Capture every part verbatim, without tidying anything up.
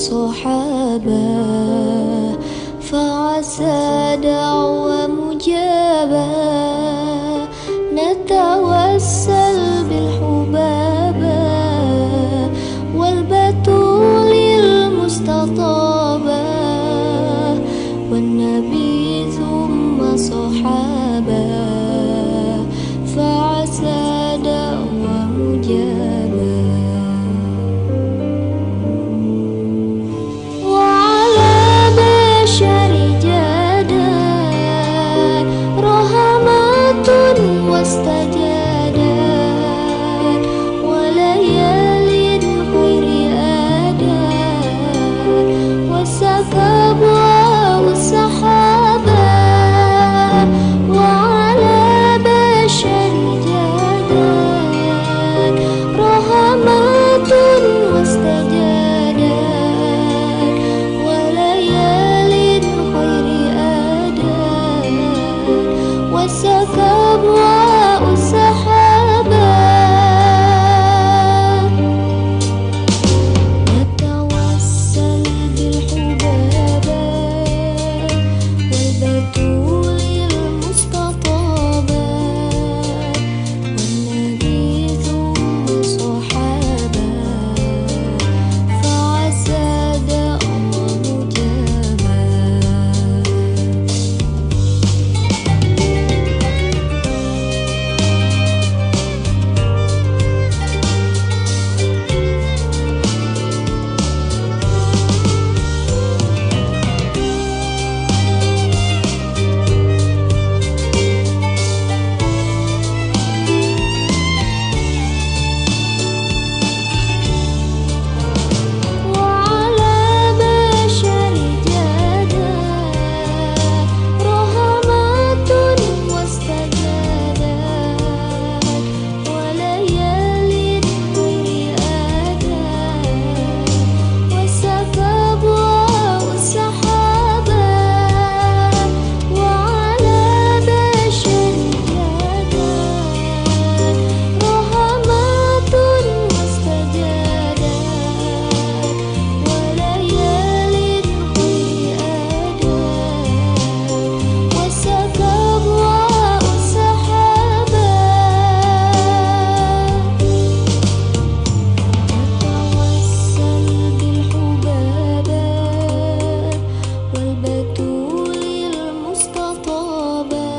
صحابا فعسى دعوة مجابة نتوسل بالحبابة والبتول المستطابة والنبي ثم صحابا فعسى دعوة مجابة وعلى بشر جادا رحمة واستجادا وليال خير آدا والسكب والسحابة وعلى بشر جادا رحمة واستجادا وليال خير آدا والسكب والسحابة نتوسل بالحبابة والبتول المستطابة والنبي ثم صحابة فعسى دعوة مجابة وعلى بشر جادا رحمة واستجادا وليال خير آدا والسكب والسحابة وعلى بشر جادا رحمة واستجادا وليال خير آدا والسكب والسحابة نتوسل بالحبابة والبتول المستطابة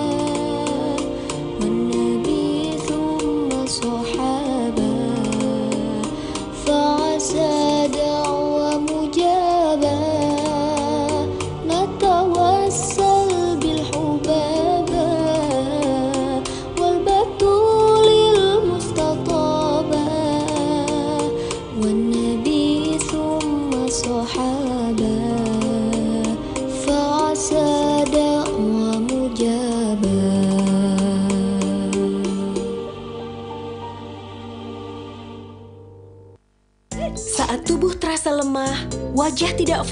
والنبي ثم صحابة فعسى دعوة مجابة نتوسل بالحبابة والبتول المستطابة والنبي ثم صحابة فعسى دعوة مجابة. Saat tubuh terasa lemah, wajah tidak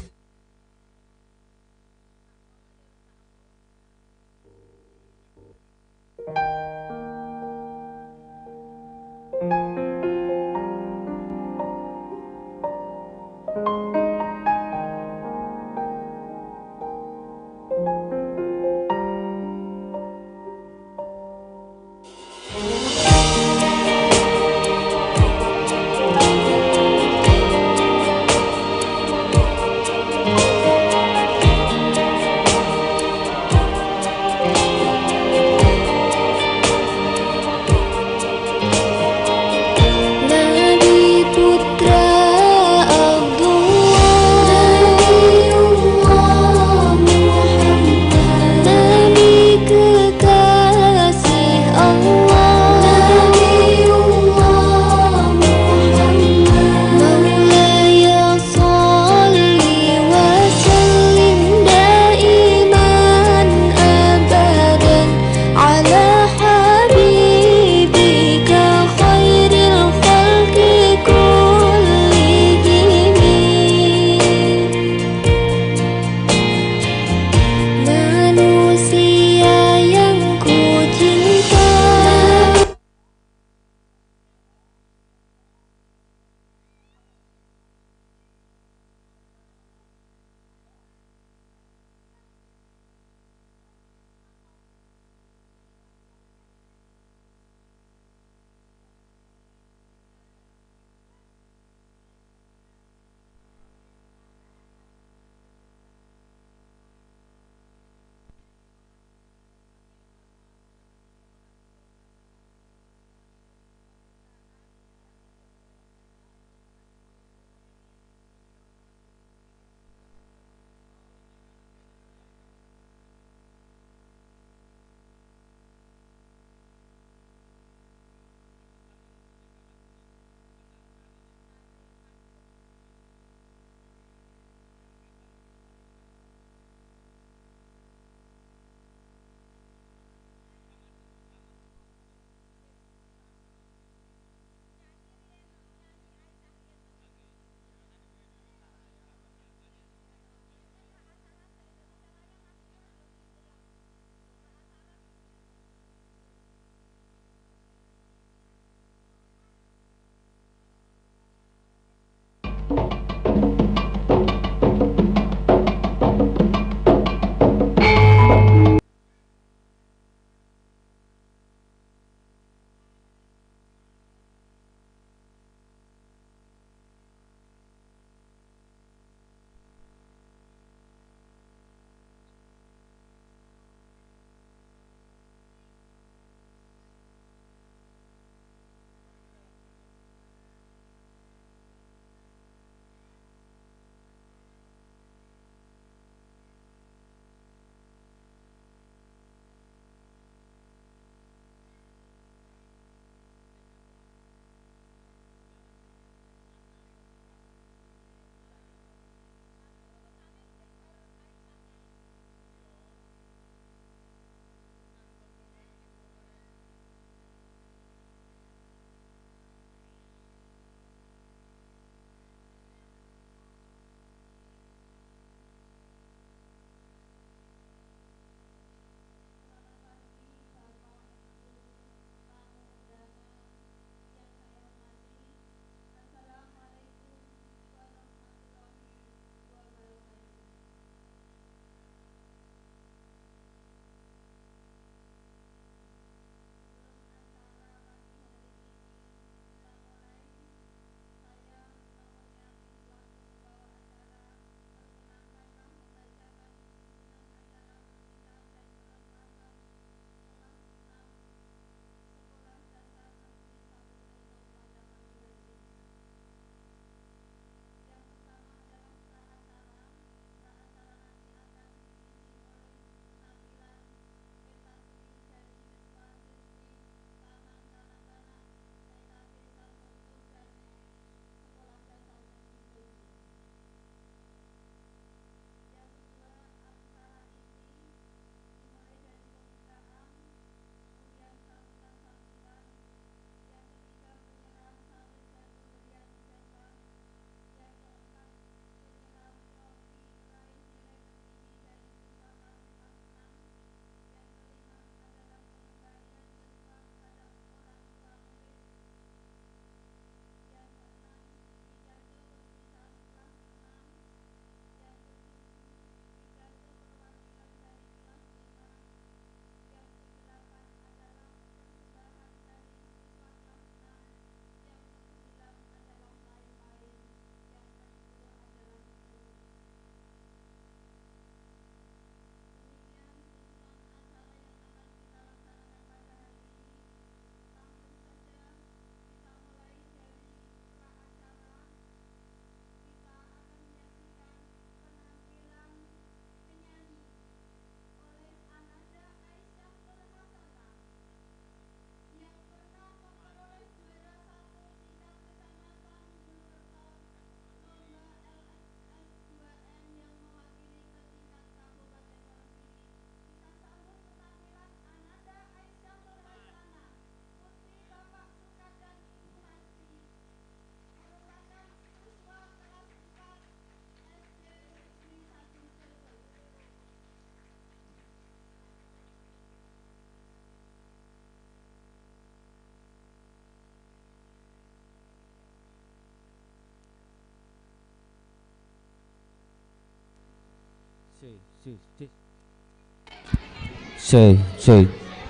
Say, say.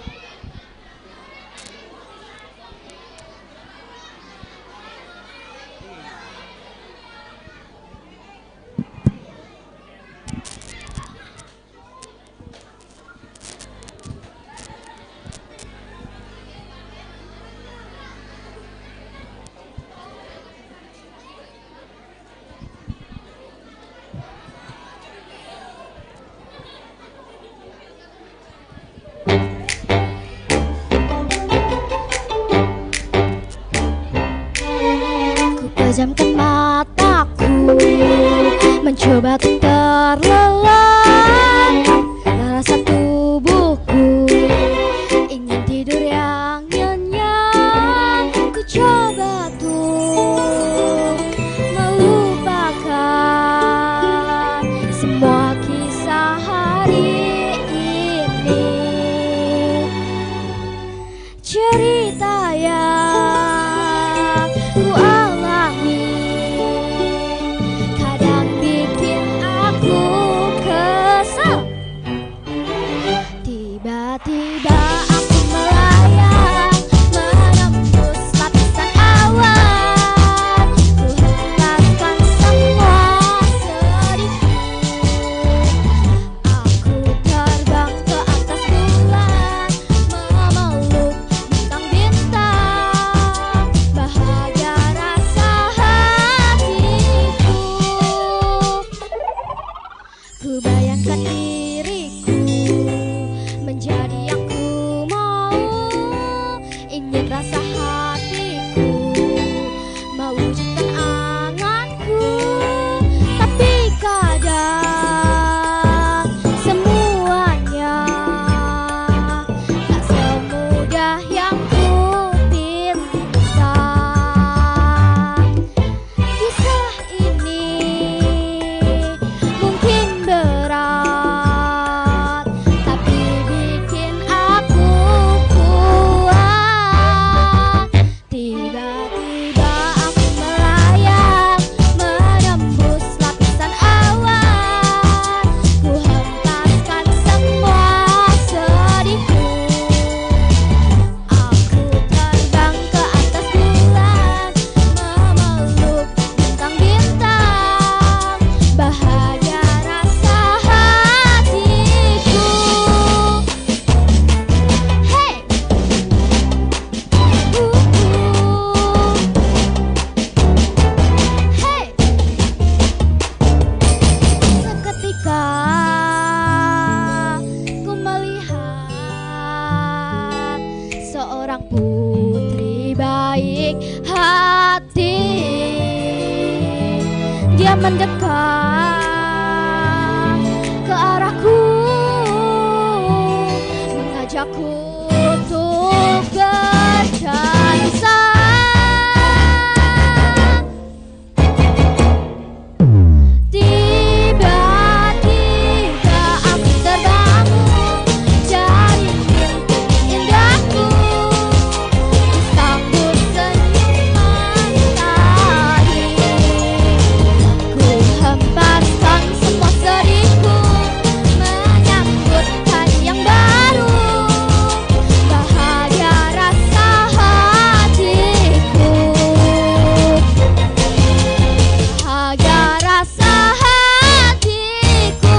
Pejamkan mataku, mencoba untuk terlelap. Rasa tubuhku ingin tidur yang nyenyak. Ku coba tuh melupakan semua kisah hari ini. Cerita yang ku alami kadang bikin aku kesal. Tiba-tiba aku melayang menembus lapisan awan. Ku hempaskan semua sedihku. Aku terbang ke atas bulan, memeluk bintang-bintang. Bahagia rasa hatiku. Ku bayangkan diriku menjadi yang ku mau. Ingin rasa hatiku mewujudkan anganku. Tapi kadang semuanya tak semudah yang ku pinta. Kisah ini mungkin berat, tapi bikin aku kuat. Tiba-tiba aku melayang menembus lapisan awan. Ku hempaskan semua sedihku. Aku terbang ke atas bulan, memeluk bintang-bintang. Bahagia rasa hatiku. Hey, uh, hey. Seketika ku melihat seorang putri baik hati. Dia mendekat ke arahku, mengajakku untuk berdansa. Tiba-tiba aku terbangun dari mimpi indahku, disambut senyuman matahari. Ku hempaskan semua sedihku, menyambut hari yang baru. Bahagia rasa hatiku. Bahagia rasa hatiku.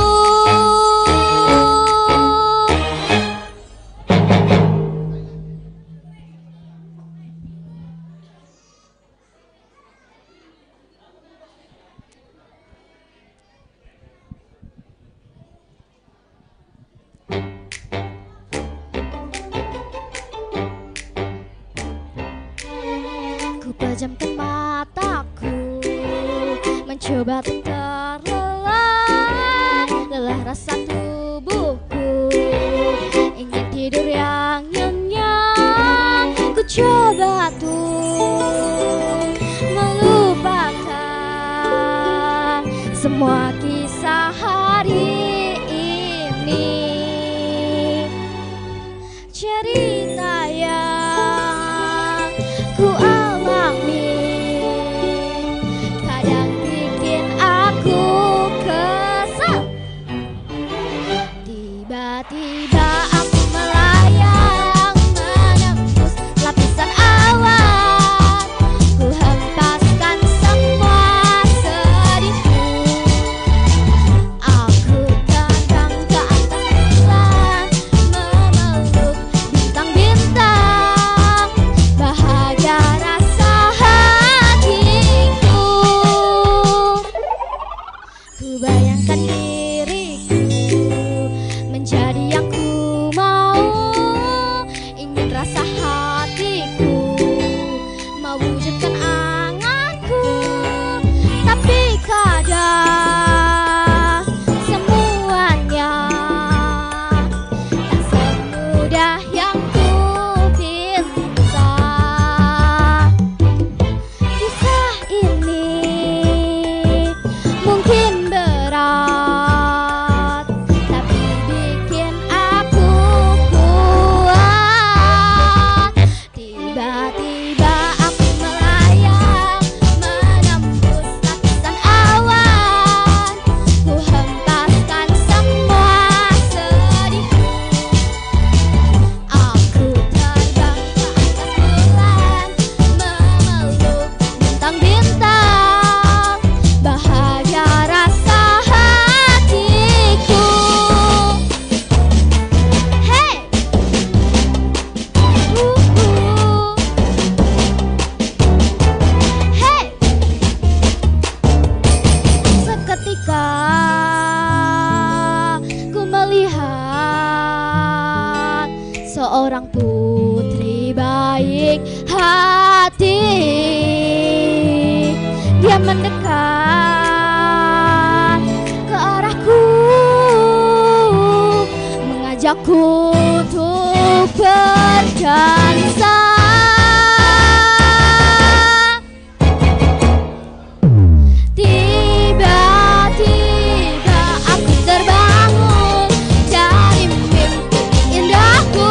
Ku pejamkan mataku, mencoba untuk terlelap. Lelah rasa tubuhku ingin tidur yang nyenyak. Ku coba tuh melupakan semua kisah hari ini. Cerita yang ku alami kadang bikin aku kesal. mendekat ke arahku, mengajakku untuk berdansa. Tiba-tiba aku terbangun dari mimpi indahku,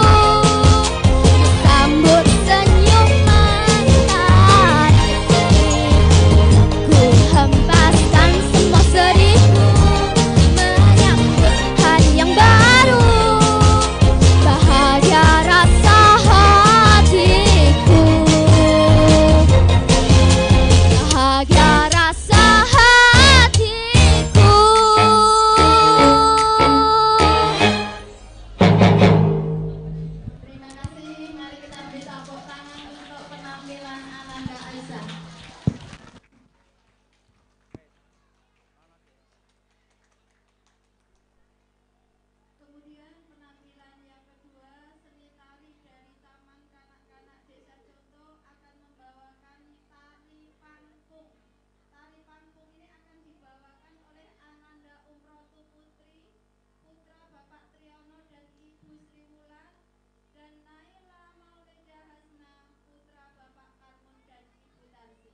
sambut senyuman tadi. Ku hempaskan semua sedihku, menyambut hari yang baru. Bahagia rasa hatiku, bahagia rasa hatiku. Terima kasih, mari kita beri tepuk tangan untuk penampilan Ananda Aisyah. Kemudian penampilan yang kedua, seni tari dari Taman Kanak-kanak Desa Conto akan membawakan tari panggung. Tari panggung ini akan dibawakan oleh Ananda Umrotu Putri, putra Bapak Triyono dan Ibu Sri Wulan, dan Naila Maulida Hasna, putra Bapak Karmun dan Ibu Tarsi.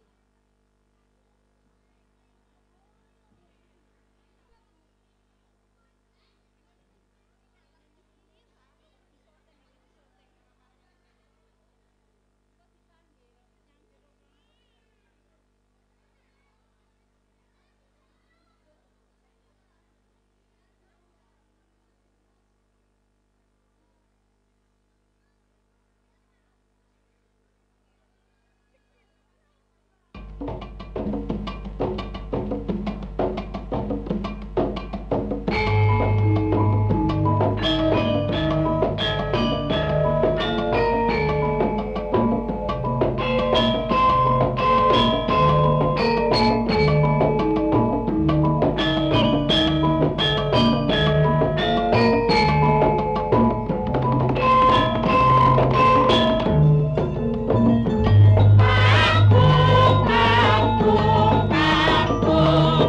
Panggung, panggung, panggung.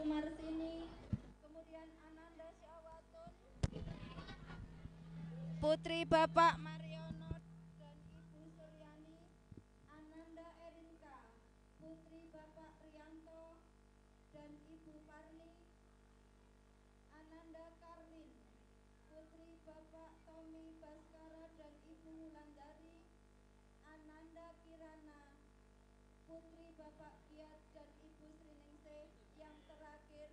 Sumarsini, kemudian Ananda Syawatun, putri Bapak Mariono dan Ibu Suryani, Ananda Erinka, putri Bapak Rianto dan Ibu Parli, Ananda Karlin, putri Bapak Tommy Baskara dan Ibu Wulandari, Ananda Kirana, putri Bapak Giat dan Ibu Sriningsih. Yang terakhir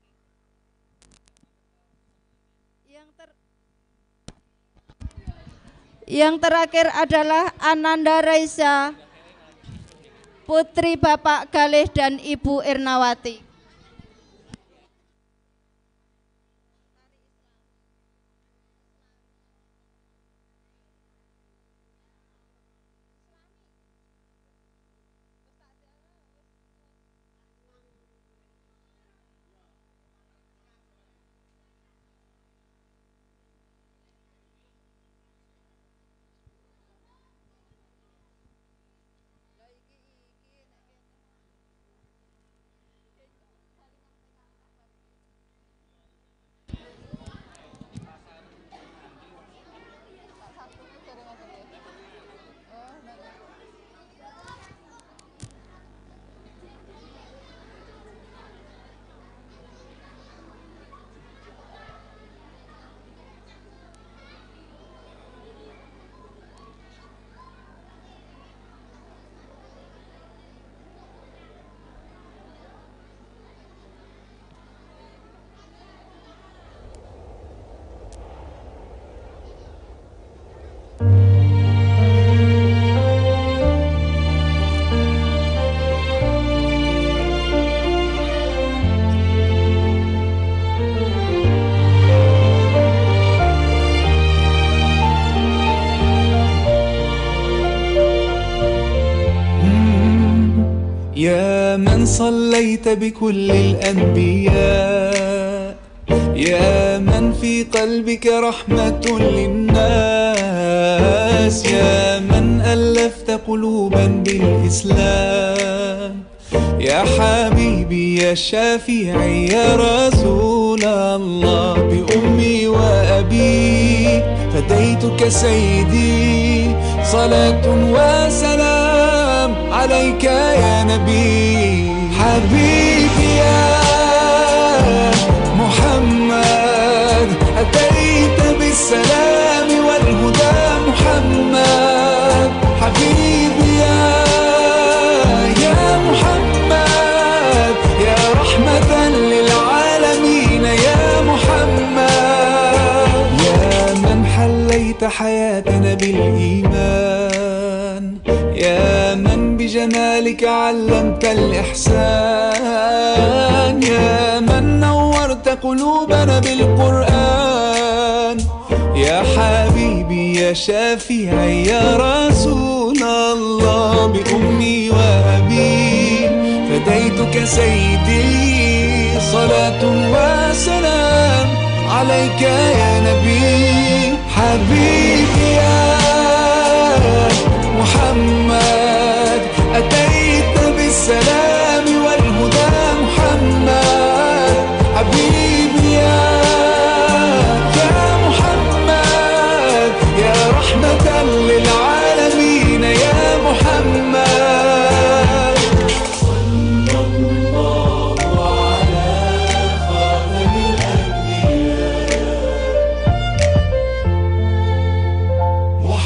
yang ter yang terakhir adalah Ananda Raisa, putri Bapak Galih dan Ibu Irnawati. يا من صليت بكل الأنبياء، يا من في قلبك رحمة للناس، يا من ألفت قلوبا بالإسلام، يا حبيبي يا شافعي يا رسول الله، بأمي وأبي فديتك سيدي، صلاة وسلام عليك يا نبي. حبيبي يا محمد أتيت بالسلام والهدى محمد، حبيبي يا يا محمد يا رحمة للعالمين يا محمد، يا من حليت حياتنا بالإيمان، يا من بجمالك علمت الإحسان، يا من نورت قلوبنا بالقرآن، يا حبيبي يا شافعي يا رسول الله، بأمي وأبي فديتك سيدي، صلاة وسلام عليك يا نبي. حبيبي يا محمد أتيت بالسلام والهدى محمد، حبيبي يا يا محمد يا رحمة للعالمين يا محمد. صلى الله على خاتم الأنبياء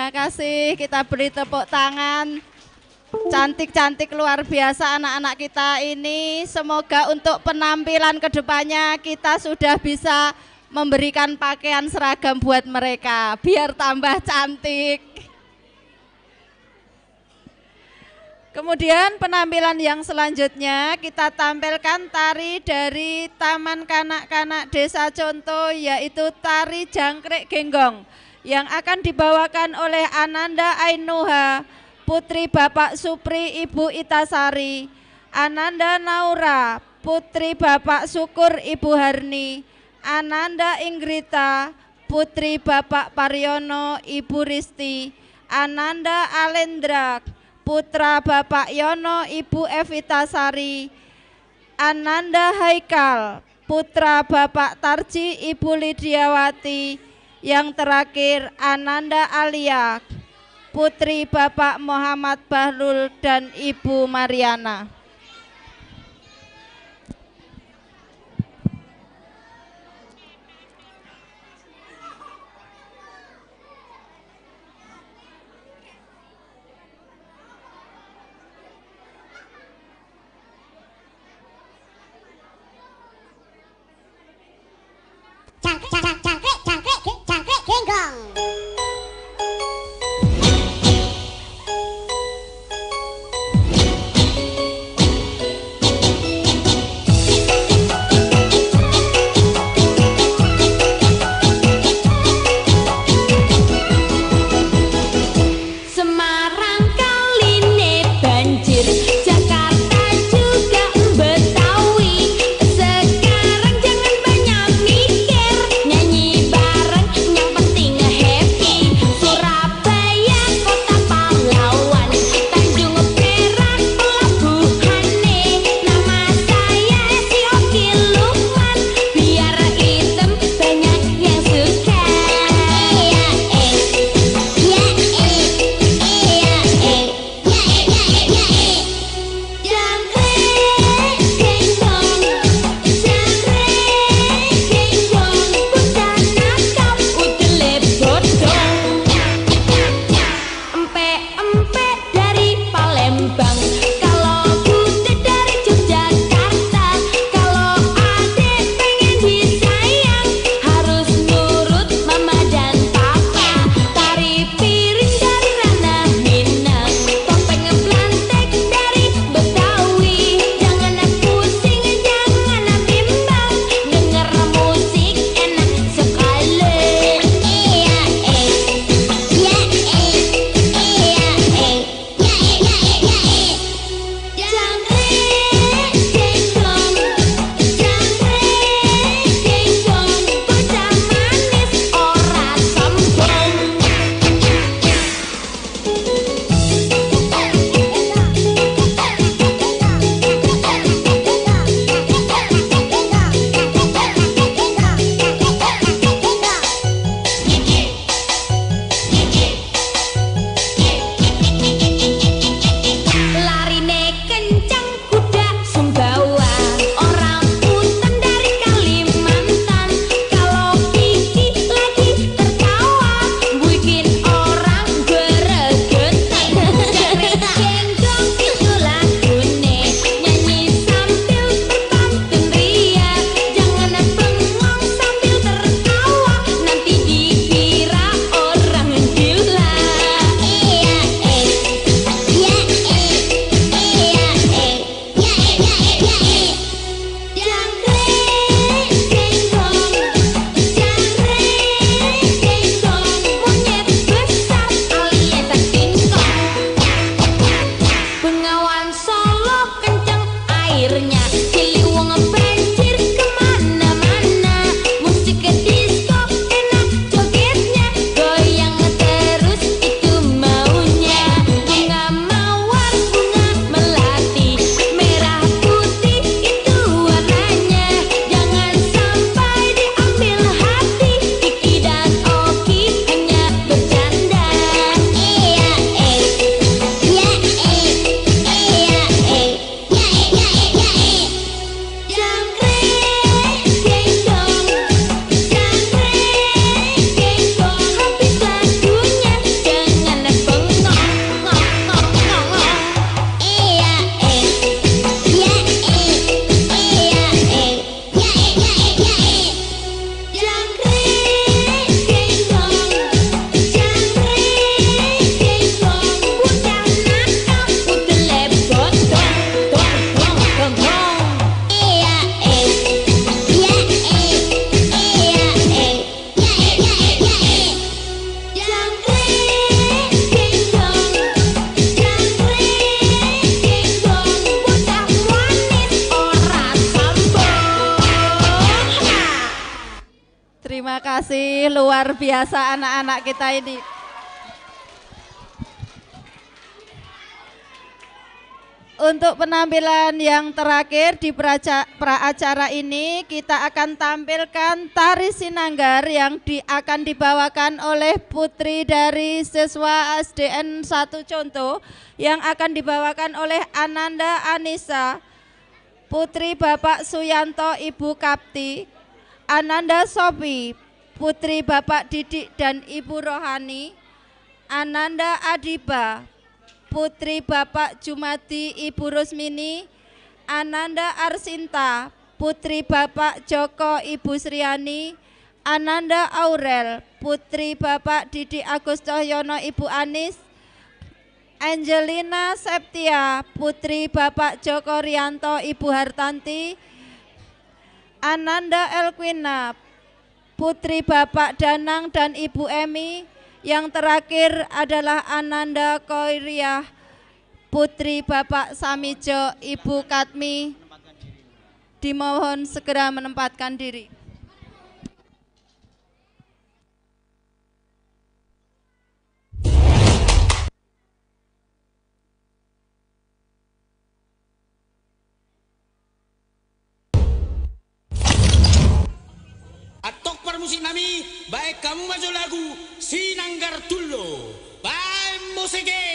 Terima kasih, kita beri tepuk tangan. Cantik-cantik luar biasa anak-anak kita ini. Semoga untuk penampilan kedepannya kita sudah bisa memberikan pakaian seragam buat mereka biar tambah cantik. Kemudian penampilan yang selanjutnya kita tampilkan tari dari Taman Kanak-Kanak Desa Conto, yaitu tari Jangkrik Genggong yang akan dibawakan oleh Ananda Ainuha, putri Bapak Supri, Ibu Itasari, Ananda Naura, putri Bapak Syukur, Ibu Harni, Ananda Ingrita, putri Bapak Paryono, Ibu Risti, Ananda Alendra, putra Bapak Yono, Ibu Evitasari, Ananda Haikal, putra Bapak Tarji, Ibu Lidiawati, yang terakhir Ananda Alia, putri Bapak Muhammad Bahlul dan Ibu Mariana. Cangkrik, cangkrik, cangkrik, cangkrik, genggong. sekali, luar biasa anak-anak kita ini. Untuk penampilan yang terakhir di pra-acara ini kita akan tampilkan tari Sinanggar yang di, akan dibawakan oleh putri dari siswa S D N satu Conto yang akan dibawakan oleh Ananda Anissa, putri Bapak Suyanto Ibu Kapti, Ananda Sopi, putri Bapak Didik dan Ibu Rohani, Ananda Adiba, putri Bapak Jumadi Ibu Rusmini, Ananda Arsinta, putri Bapak Joko Ibu Sriani, Ananda Aurel, putri Bapak Didi Agus Cahyono Ibu Anis, Angelina Septia, putri Bapak Joko Rianto Ibu Hartanti, Ananda Elquina, putri Bapak Danang dan Ibu Emi. Yang terakhir adalah Ananda Koiriah, putri Bapak Samijo Ibu Katmi. Dimohon segera menempatkan diri. Atok permusik nami, baik kamu maju lagu Sinanggar Tullo, baik musike.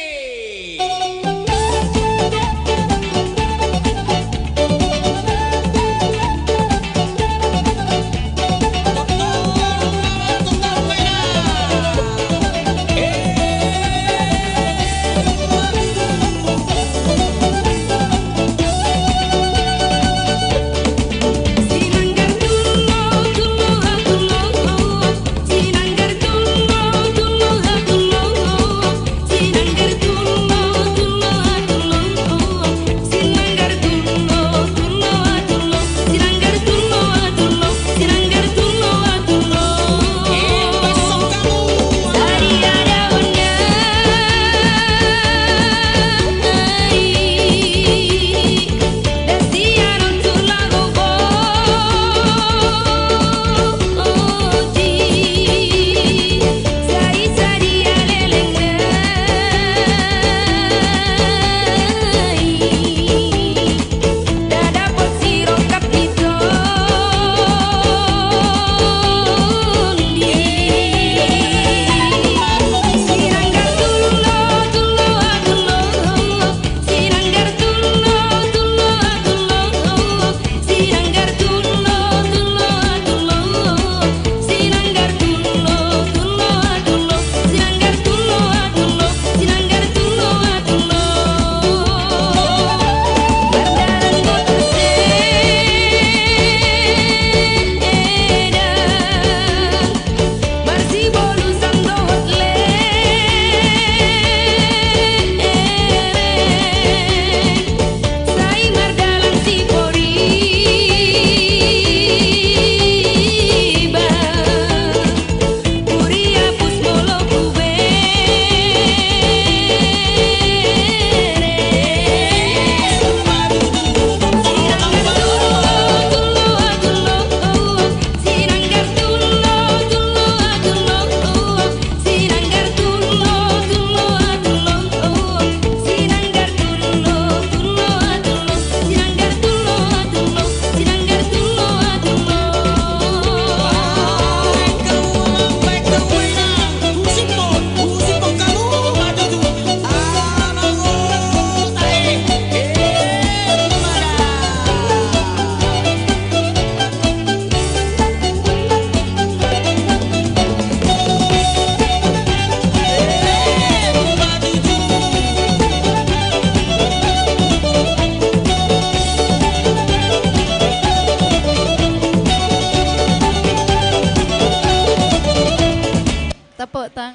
Tepuk tangan.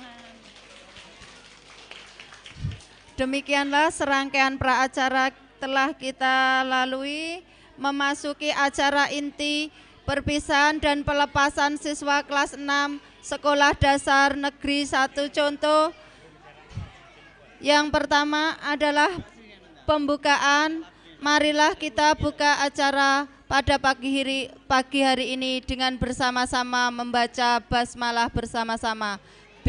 Demikianlah serangkaian pra-acara telah kita lalui, memasuki acara inti perpisahan dan pelepasan siswa kelas enam Sekolah Dasar Negeri satu Conto. Yang pertama adalah pembukaan. Marilah kita buka acara pada pagi hari, pagi hari ini dengan bersama-sama membaca basmalah bersama-sama.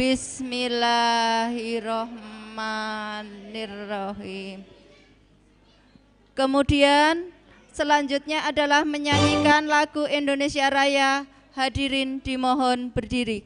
Bismillahirrahmanirrahim. Kemudian selanjutnya adalah menyanyikan lagu Indonesia Raya. Hadirin dimohon berdiri.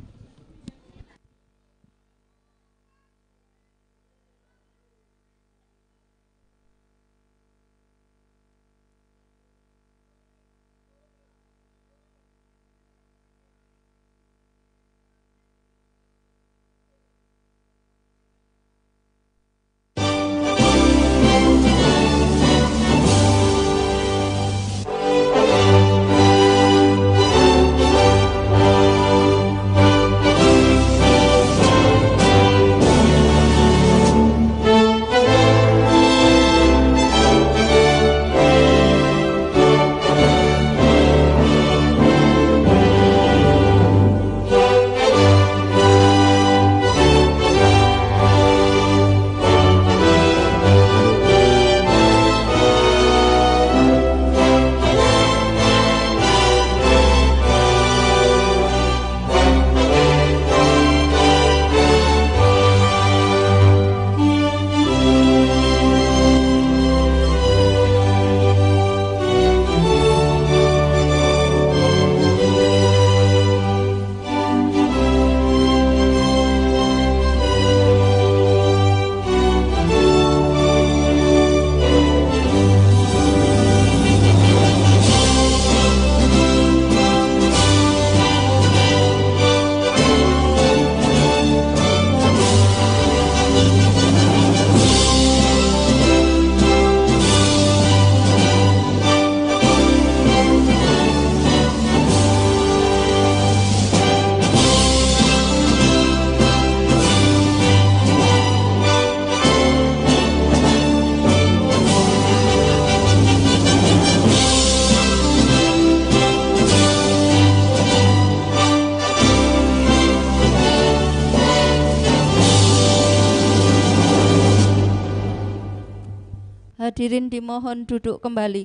Hadirin dimohon duduk kembali.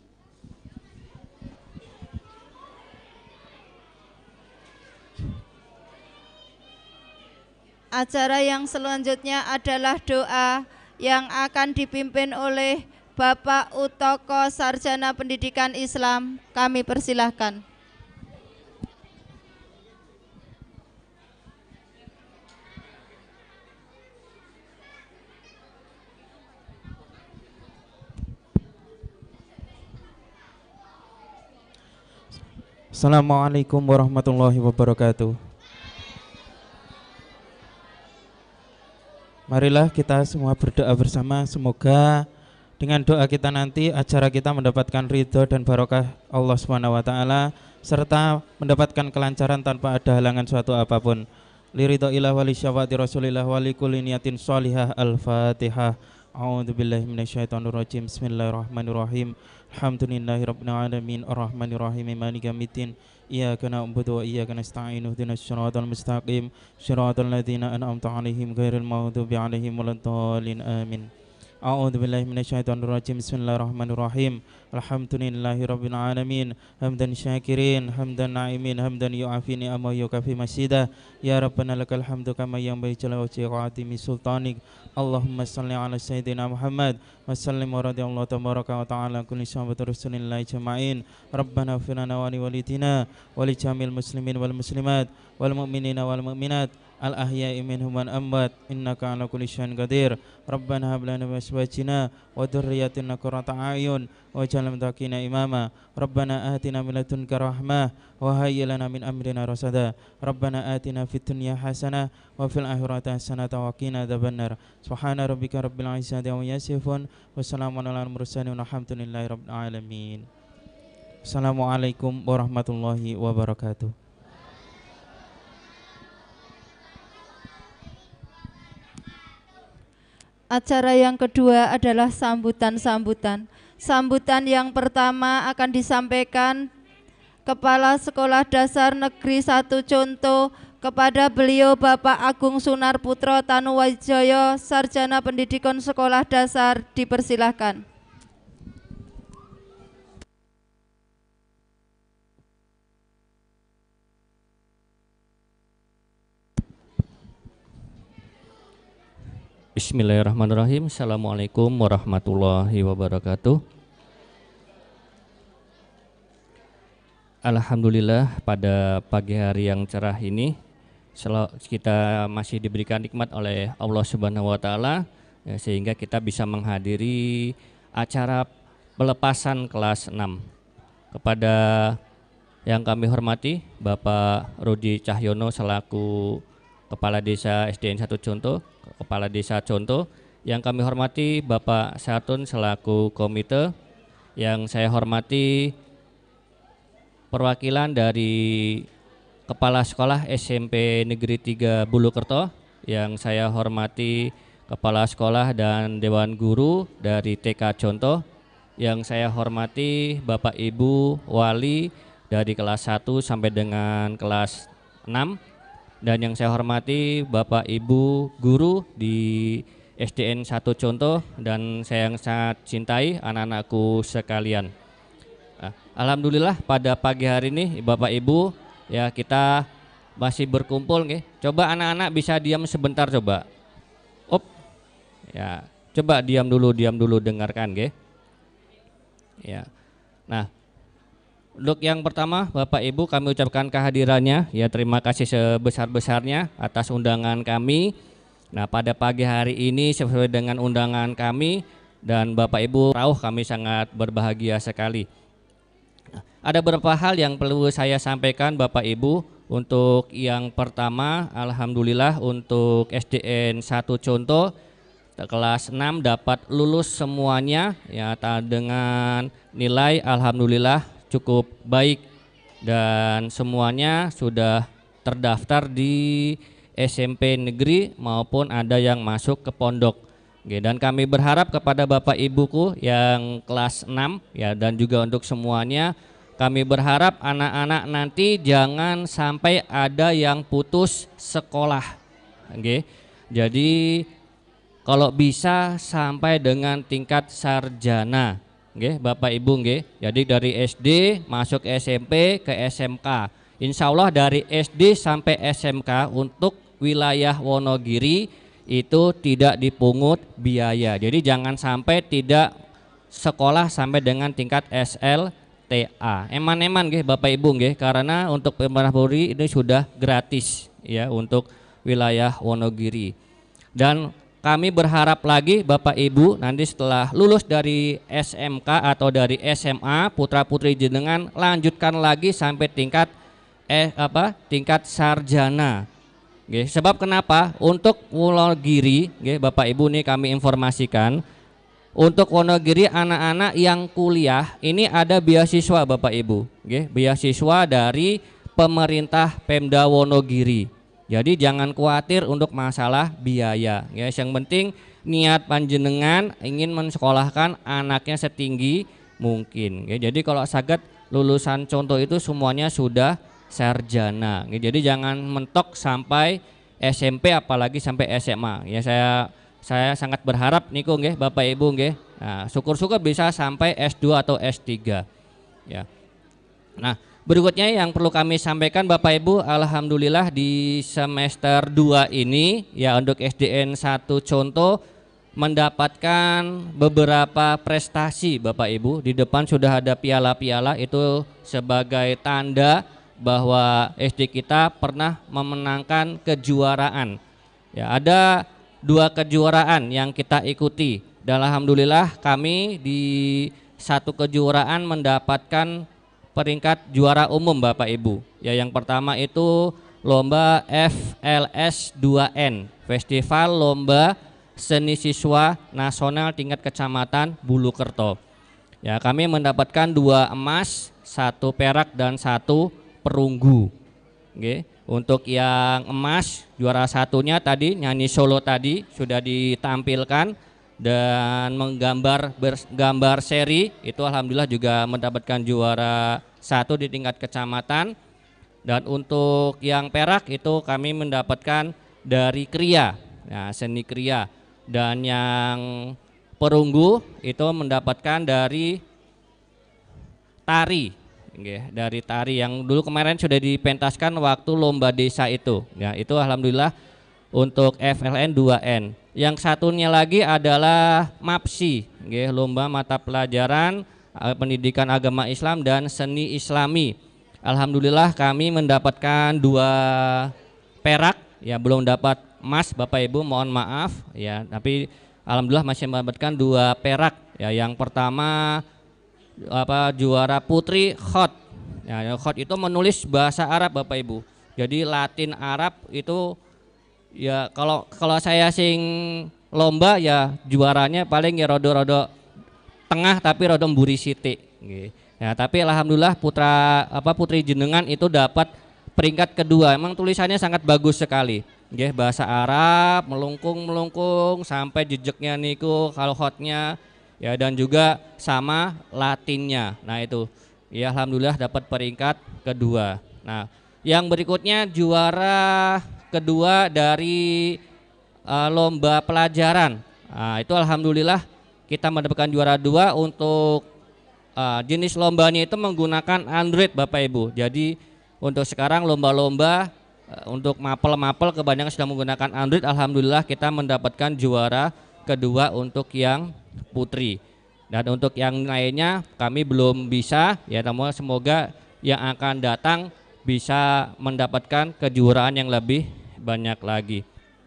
Acara yang selanjutnya adalah doa yang akan dipimpin oleh Bapak Utoko Sarjana Pendidikan Islam. Kami persilahkan. Assalamualaikum warahmatullahi wabarakatuh. Marilah kita semua berdoa bersama, semoga dengan doa kita nanti acara kita mendapatkan ridho dan barokah Allah subhanahu wa taala serta mendapatkan kelancaran tanpa ada halangan suatu apapun. Liridho ilah wali syafati rasulillah wali kulli niyatin sholihah. Al-Fatihah. A'udzubillahi minasyaitonirrajim. Bismillahirrahmanirrahim. Alhamdulillahirabbil alamin arrahmanir rahim maliki yaumiddin. Iyyaka na'budu wa iyyaka nasta'in. Ihdinas siratal mustaqim. Siratal ladzina an'amta 'alaihim ghairil maghdubi 'alaihim waladdallin. Amin. A'udzubillahi minasyaitonirrajim. Bismillahirrahmanirrahim. Alhamdulillahirabbil alamin hamdan syakirin hamdan na'imin hamdan yu'afi ni'ama yukafi masjidah. Ya Rabbana lakal hamdu kama yanbaghi jalali wajhika min sultanik. Allahumma salli ala sayyidina Muhammad wa sallim wa radiyallahu tabaraka wa ta'ala kulli sahabati rasulillahi jama'in. Rabbana ighfir lana wa li walidina wa li jamil muslimin wal muslimat wal mu'minina wal mu'minat al ahya'i minhum wal amwat innaka ala kulli syai'in qadir. Rabbana hab lana min azwajina wa dhurriyyatina qurrata a'yun waj'alna lil muttaqina imama. Rabbana atina min ladunka rahmah wa hayyi lana min amrina rasada. Rabbana atina fid dunya hasanah wa fil akhirati hasanah wa qina adzabannar. Subhana rabbika rabbil izzati amma yasifun wa salamun alal mursalin walhamdulillahi rabbil alamin. Assalamualaikum warahmatullahi wabarakatuh. Acara yang kedua adalah sambutan-sambutan. Sambutan yang pertama akan disampaikan Kepala Sekolah Dasar Negeri satu Conto kepada beliau Bapak Agung Sunar Putro Tanuwijaya, Sarjana Pendidikan Sekolah Dasar, dipersilahkan. Bismillahirrahmanirrahim. Assalamualaikum warahmatullahi wabarakatuh. Alhamdulillah pada pagi hari yang cerah ini kita masih diberikan nikmat oleh Allah Subhanahu wa taala ya, sehingga kita bisa menghadiri acara pelepasan kelas enam. Kepada yang kami hormati Bapak Rudi Cahyono selaku Kepala Desa S D N satu Conto, Kepala Desa Conto. Yang kami hormati Bapak Satun selaku komite. Yang saya hormati perwakilan dari Kepala Sekolah S M P Negeri tiga Bulukerto. Yang saya hormati Kepala Sekolah dan Dewan Guru dari T K Conto. Yang saya hormati Bapak Ibu Wali dari kelas satu sampai dengan kelas enam. Dan yang saya hormati Bapak Ibu Guru di S D N satu Conto dan saya yang sangat cintai anak-anakku sekalian. Nah, alhamdulillah pada pagi hari ini Bapak Ibu ya kita masih berkumpul nggih. Coba anak-anak bisa diam sebentar coba. Op. Ya, coba diam dulu, diam dulu dengarkan nggih. Ya. Nah, untuk yang pertama Bapak Ibu kami ucapkan kehadirannya ya, terima kasih sebesar-besarnya atas undangan kami. Nah, pada pagi hari ini sesuai dengan undangan kami dan Bapak Ibu tahu kami sangat berbahagia sekali. Nah, ada beberapa hal yang perlu saya sampaikan Bapak Ibu. Untuk yang pertama, alhamdulillah untuk S D N satu Conto kelas enam dapat lulus semuanya ya dengan nilai alhamdulillah cukup baik dan semuanya sudah terdaftar di S M P negeri maupun ada yang masuk ke pondok. Oke, dan kami berharap kepada Bapak Ibuku yang kelas enam ya dan juga untuk semuanya kami berharap anak-anak nanti jangan sampai ada yang putus sekolah. Oke. Jadi kalau bisa sampai dengan tingkat sarjana, nggih, Bapak Ibu nggih. Jadi dari S D masuk S M P ke S M K. Insya Allah dari S D sampai S M K untuk wilayah Wonogiri itu tidak dipungut biaya. Jadi jangan sampai tidak sekolah sampai dengan tingkat S L T A. Eman-eman nggih Bapak Ibu nggih, karena untuk pemerintah Polri ini sudah gratis ya untuk wilayah Wonogiri. Dan kami berharap lagi Bapak Ibu nanti setelah lulus dari S M K atau dari S M A putra putri jenengan lanjutkan lagi sampai tingkat eh apa tingkat sarjana. Nggih, sebab kenapa? Untuk Wonogiri, nggih Bapak Ibu nih kami informasikan untuk Wonogiri anak-anak yang kuliah ini ada beasiswa Bapak Ibu, nggih, beasiswa dari pemerintah Pemda Wonogiri. Jadi jangan khawatir untuk masalah biaya. Ya, yang penting niat panjenengan ingin mensekolahkan anaknya setinggi mungkin. Ya, jadi kalau saged lulusan contoh itu semuanya sudah sarjana. Ya, jadi jangan mentok sampai S M P apalagi sampai S M A. Ya saya saya sangat berharap niku nggih Bapak Ibu nggih. Nah, syukur-syukur bisa sampai S dua atau S tiga. Ya. Nah, berikutnya yang perlu kami sampaikan Bapak Ibu, alhamdulillah di semester dua ini ya untuk S D N satu Conto mendapatkan beberapa prestasi Bapak Ibu. Di depan sudah ada piala-piala itu sebagai tanda bahwa S D kita pernah memenangkan kejuaraan. Ya, ada dua kejuaraan yang kita ikuti. Dan alhamdulillah kami di satu kejuaraan mendapatkan peringkat juara umum Bapak Ibu. Ya, yang pertama itu lomba F L S dua N, Festival Lomba Seni Siswa Nasional tingkat Kecamatan Bulukerto. Ya, kami mendapatkan dua emas, satu perak dan satu perunggu. Oke, untuk yang emas juara satunya tadi nyanyi solo tadi sudah ditampilkan dan menggambar gambar seri itu alhamdulillah juga mendapatkan juara satu di tingkat kecamatan. Dan untuk yang perak itu kami mendapatkan dari kriya, nah, seni kriya. Dan yang perunggu itu mendapatkan dari tari, dari tari yang dulu kemarin sudah dipentaskan waktu lomba desa itu. Ya, itu alhamdulillah untuk F L N dua N. Yang satunya lagi adalah MAPSI, nggih, lomba mata pelajaran eh, pendidikan agama Islam dan seni Islami. Alhamdulillah kami mendapatkan dua perak, ya belum dapat emas Bapak Ibu, mohon maaf ya, tapi alhamdulillah masih mendapatkan dua perak. Ya, yang pertama apa juara putri khot. Ya, khot itu menulis bahasa Arab Bapak Ibu. Jadi Latin Arab itu ya kalau kalau saya sing lomba ya juaranya paling ya rodo-rodo tengah tapi rodo mburi sithik nggih. Ya, tapi alhamdulillah putra apa putri jenengan itu dapat peringkat kedua. Emang tulisannya sangat bagus sekali. Nggih, bahasa Arab melungkung-melungkung sampai jejaknya niku kalau khotnya ya dan juga sama Latinnya. Nah, itu. Ya alhamdulillah dapat peringkat kedua. Nah, yang berikutnya juara kedua dari uh, lomba pelajaran. Nah, itu alhamdulillah kita mendapatkan juara dua untuk uh, jenis lombanya itu menggunakan Android Bapak Ibu. Jadi untuk sekarang lomba-lomba uh, untuk mapel-mapel kebanyakan sudah menggunakan Android. Alhamdulillah kita mendapatkan juara kedua untuk yang putri. Dan untuk yang lainnya kami belum bisa ya, namun semoga yang akan datang bisa mendapatkan kejuaraan yang lebih banyak lagi.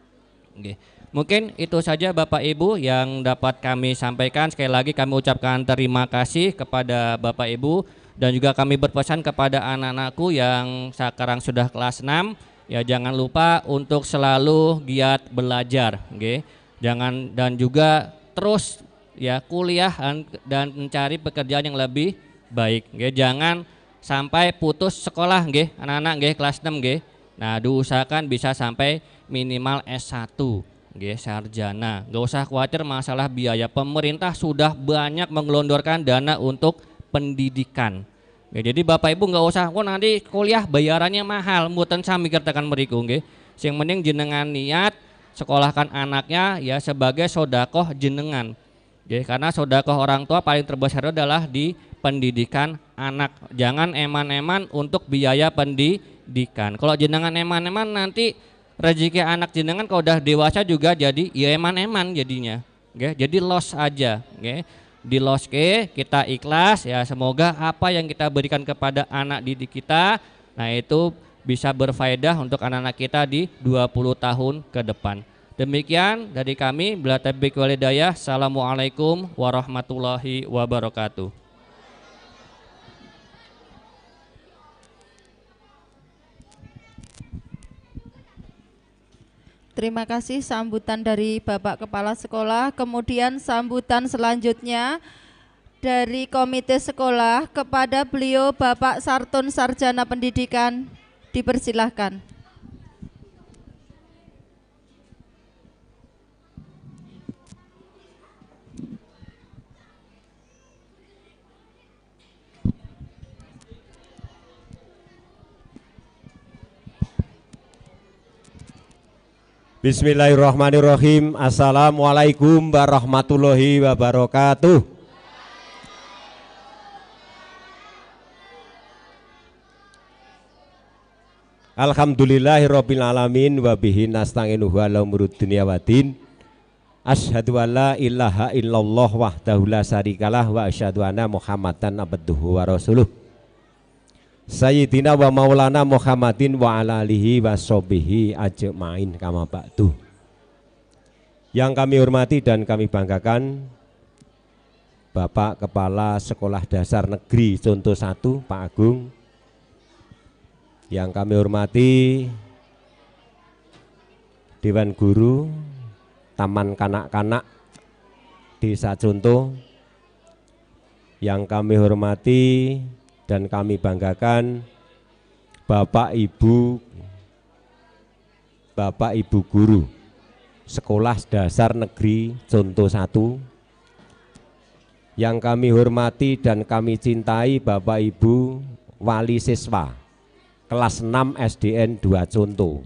Oke. Mungkin itu saja Bapak Ibu yang dapat kami sampaikan. Sekali lagi kami ucapkan terima kasih kepada Bapak Ibu dan juga kami berpesan kepada anak-anakku yang sekarang sudah kelas enam ya, jangan lupa untuk selalu giat belajar, oke. Jangan dan juga terus ya kuliah dan mencari pekerjaan yang lebih baik, nggih. Jangan sampai putus sekolah, nggih, anak-anak nggih kelas enam nggih. Nah, diusahakan bisa sampai minimal S satu, nggih, sarjana. Nggak usah khawatir masalah biaya. Pemerintah sudah banyak menggelondorkan dana untuk pendidikan. Nggih, jadi Bapak Ibu nggak usah, kok nanti kuliah bayarannya mahal, mboten sami kertakan meriku, nggih. Sing mending jenengan niat sekolahkan anaknya ya sebagai sodakoh jenengan. Ya, karena sodakoh orang tua paling terbesar adalah di pendidikan anak. Jangan eman-eman untuk biaya pendidikan. Kalau jenengan eman-eman nanti rezeki anak jenengan kalau udah dewasa juga jadi ya eman-eman jadinya. Oke, jadi loss aja. Oke, di loss ke kita ikhlas ya, semoga apa yang kita berikan kepada anak didik kita, nah itu bisa berfaedah untuk anak-anak kita di dua puluh tahun ke depan. Demikian dari kami, bila taufiq wal hidayah. Assalamualaikum warahmatullahi wabarakatuh. Terima kasih sambutan dari Bapak Kepala Sekolah. Kemudian sambutan selanjutnya dari Komite Sekolah kepada beliau Bapak Sartun Sarjana Pendidikan. Dipersilahkan. Bismillahirrahmanirrahim. Assalamualaikum warahmatullahi wabarakatuh. Alhamdulillahirabbil alamin wa bihi nasta'inuhu ala umurud dunya waddin. Asyhadu an la ilaha illallah wahdahu la syarikalah wa asyhadu anna Muhammadan abduhu wa rasuluh. Sayyidina wa maulana Muhammadin wa ala alihi wa sahbihi ajma'in kama ba'du. Yang kami hormati dan kami banggakan Bapak Kepala Sekolah Dasar Negeri Contoh satu Pak Agung. Yang kami hormati Dewan Guru Taman Kanak-Kanak Desa Contoh. Yang kami hormati dan kami banggakan Bapak Ibu Bapak Ibu Guru Sekolah Dasar Negeri Contoh satu. Yang kami hormati dan kami cintai Bapak Ibu Wali Siswa kelas enam S D N dua Contoh.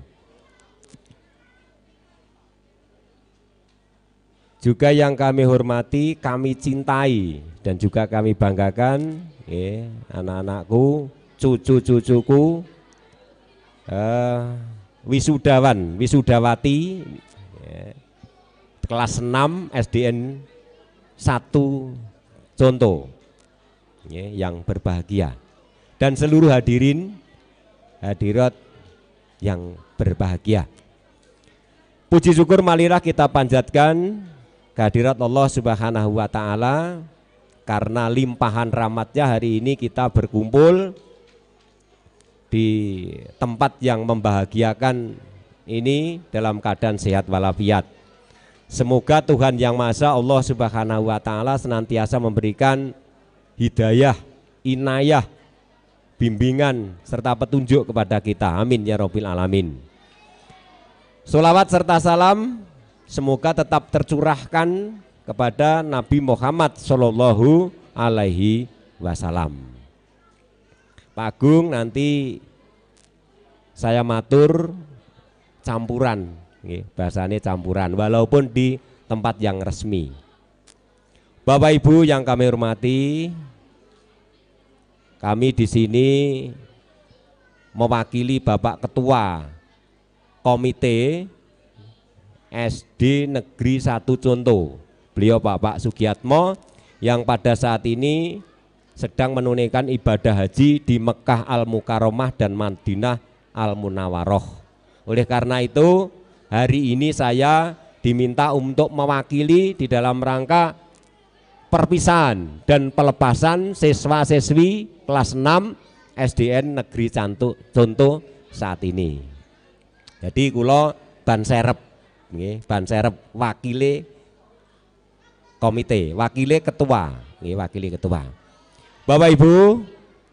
Juga yang kami hormati, kami cintai dan juga kami banggakan eh, anak-anakku, cucu-cucuku, eh, wisudawan, wisudawati, eh, kelas enam S D N satu Conto ya, yang berbahagia, dan seluruh hadirin hadirat yang berbahagia. Puji syukur marilah kita panjatkan kehadirat Allah Subhanahu wa taala, karena limpahan rahmatnya hari ini kita berkumpul di tempat yang membahagiakan ini dalam keadaan sehat walafiat. Semoga Tuhan Yang Maha Esa Allah Subhanahu wa taala senantiasa memberikan hidayah, inayah, bimbingan serta petunjuk kepada kita. Amin ya Rabbil alamin. Sholawat serta salam semoga tetap tercurahkan kepada Nabi Muhammad Shallallahu alaihi wasallam. Pak Agung, nanti saya matur campuran, bahasanya campuran, walaupun di tempat yang resmi. Bapak Ibu yang kami hormati, kami di sini mewakili Bapak Ketua Komite S D Negeri satu Conto, beliau Bapak Sugiatmo, yang pada saat ini sedang menunaikan ibadah haji di Mekah Al-Mukarramah dan Madinah Al-Munawwaroh. Oleh karena itu hari ini saya diminta untuk mewakili di dalam rangka perpisahan dan pelepasan siswa-siswi kelas enam S D N Negeri Conto saat ini. Jadi kula ban serep, nggih, ban serep wakile komite, wakile ketua, nggih, wakile ketua. Bapak Ibu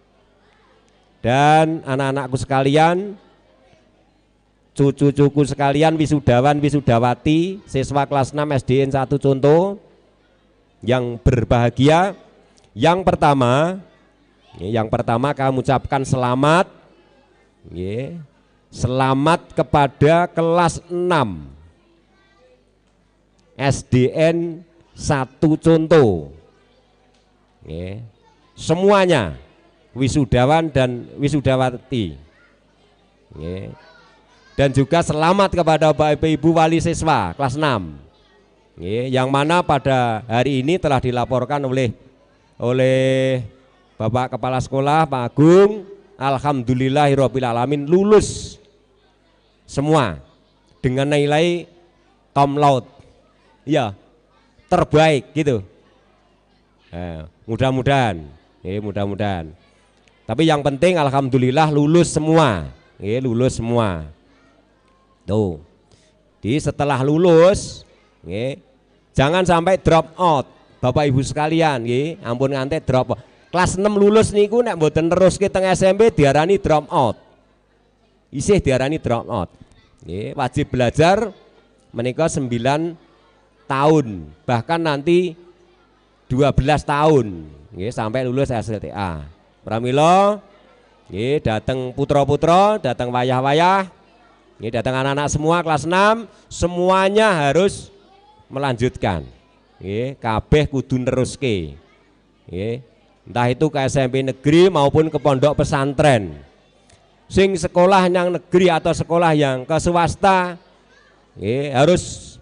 dan anak-anakku sekalian, cucu-cucuku sekalian, wisudawan wisudawati siswa kelas enam S D N satu Conto yang berbahagia, yang pertama yang pertama kami ucapkan selamat ya, selamat kepada kelas enam S D N satu Conto ya, semuanya wisudawan dan wisudawati ya. Dan juga selamat kepada Bapak Ibu wali siswa kelas enam ya, yang mana pada hari ini telah dilaporkan oleh oleh Bapak Kepala Sekolah Pak Agung, alhamdulillahirabbil alamin lulus semua dengan nilai cum laude, ya terbaik gitu. Eh, mudah-mudahan, ya, mudah-mudahan. Tapi yang penting alhamdulillah lulus semua, ya, lulus semua. Tuh, di setelah lulus, ya, jangan sampai drop out, Bapak Ibu sekalian, ya, ampun ngantek drop out. Kelas enam lulus niku nek mboten neruske teng S M P diarani drop out. Isih diarani drop out. Nggih, wajib belajar menika sembilan tahun, bahkan nanti dua belas tahun nggih sampai lulus S L T A. Pramila nggih dateng putra-putra, dateng wayah-wayah, nggih dateng anak-anak semua kelas enam, semuanya harus melanjutkan. Nggih, kabeh kudu neruske. Nggih. Entah itu ke S M P negeri maupun ke pondok pesantren. Sing sekolah yang negeri atau sekolah yang ke swasta, ya, harus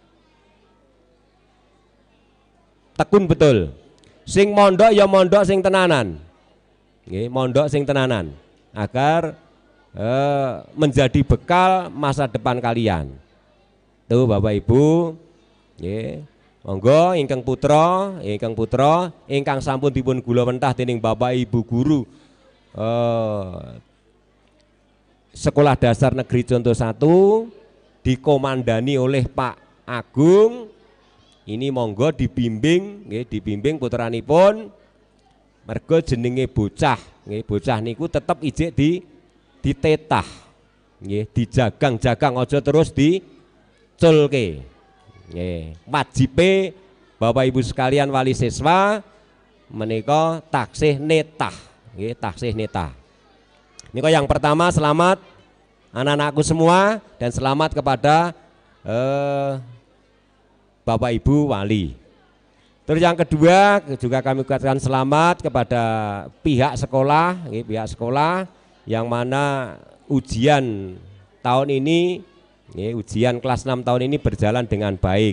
tekun betul. Sing mondok ya mondok sing tenanan, ya, mondok sing tenanan, agar eh, menjadi bekal masa depan kalian. Tuh Bapak Ibu, ya. Monggo ingkang putra, ingkang putra, ingkang sampun dipun gula mentah dening Bapak Ibu guru eh, Sekolah Dasar Negeri Conto satu dikomandani oleh Pak Agung. Ini monggo dibimbing, nggih, dibimbing putranipun. Mergo jenenge bocah, nggih, bocah niku tetep ijik di ditetah, nggih, dijagang-jagang, aja terus diculke. Nggih, wajibe Bapak Ibu sekalian wali siswa menika taksih netah, nggih, taksih netah. Menika yang pertama, selamat anak-anakku semua dan selamat kepada eh, Bapak Ibu wali. Terus yang kedua juga kami ucapkan selamat kepada pihak sekolah, nggih, pihak sekolah yang mana ujian tahun ini, nggih, ujian kelas enam tahun ini berjalan dengan baik.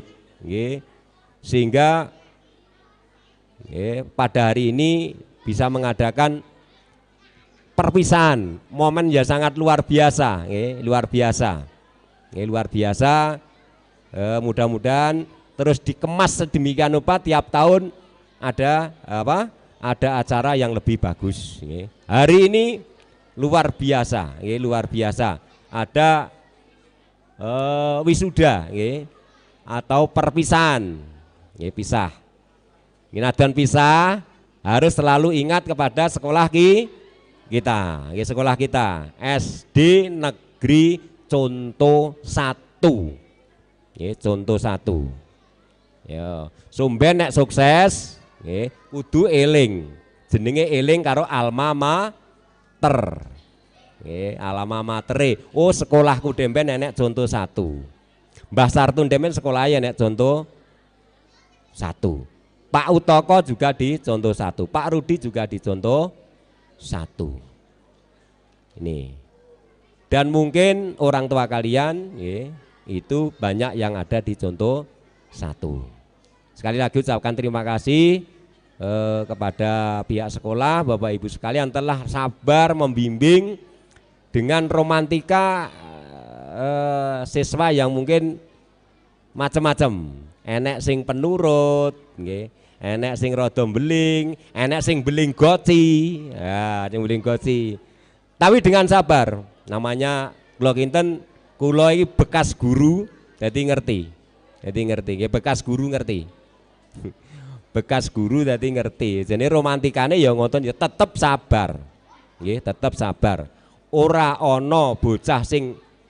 nggih. Sehingga nggih, pada hari ini bisa mengadakan perpisahan, momen ya sangat luar biasa, nggih, luar biasa. Nggih, luar biasa. Eh, mudah-mudahan terus dikemas sedemikian rupa tiap tahun ada apa? Ada acara yang lebih bagus. Nggih. Hari ini luar biasa, nggih, luar biasa. Ada eh, wisuda, nggih, atau perpisahan, nggih, pisah. Minadan pisah harus selalu ingat kepada sekolah ki kita, nggih, sekolah kita S D Negeri Conto satu. Nggih, Conto satu. Ya, sumben nek sukses, nggih, kudu eling. Jenenge eling karo alma mater. Nggih, alma matere. Oh, sekolahku demben nek Conto satu. Mbah Sartun demben sekolah ya nek Conto satu. Pak Utoko juga di Conto satu. Pak Rudi juga di Conto satu. Ini. Dan mungkin orang tua kalian, nggih, itu banyak yang ada di Conto satu. Sekali lagi ucapkan terima kasih eh, kepada pihak sekolah, Bapak Ibu sekalian telah sabar membimbing dengan romantika eh, siswa yang mungkin macam-macam. Enek sing penurut, nggih, enek sing rada beling, enek sing beling goci, ya, sing beling goci. Tapi dengan sabar, namanya kula kinten kula iki bekas guru, jadi ngerti. Jadi ngerti, ya, bekas guru ngerti. Bekas guru jadi ngerti. Jadi romantikane ya ngoten ya tetep sabar. Nggih, tetep sabar. Ora ana bocah sing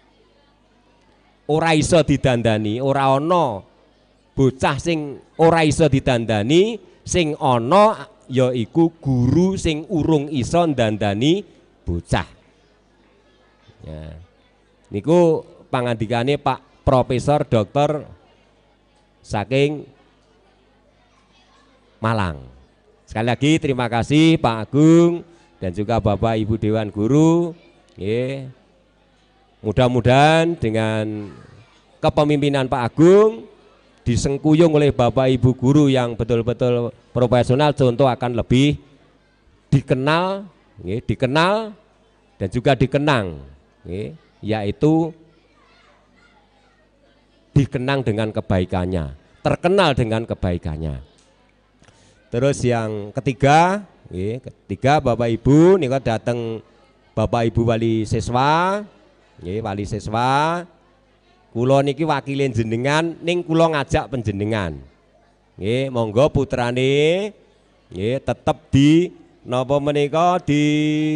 ora iso didandani, ora ana bocah sing ora iso didandani, sing ana yaiku guru sing urung iso ndandani bocah. Ya. Niku pangandikane Pak Profesor Doktor saking Malang. Sekali lagi terima kasih Pak Agung dan juga Bapak Ibu Dewan Guru. Nggih. Mudah-mudahan dengan kepemimpinan Pak Agung disengkuyung oleh Bapak Ibu guru yang betul-betul profesional, contoh akan lebih dikenal, nggih, dikenal dan juga dikenang, nggih, yaitu dikenang dengan kebaikannya, terkenal dengan kebaikannya. Terus yang ketiga, nggih, ketiga Bapak Ibu nika datang Bapak Ibu wali siswa, nggih, wali siswa. Kula niki wakilin jenengan ning kula ngajak panjenengan. Nggih, monggo putrane nggih tetep di napa menika di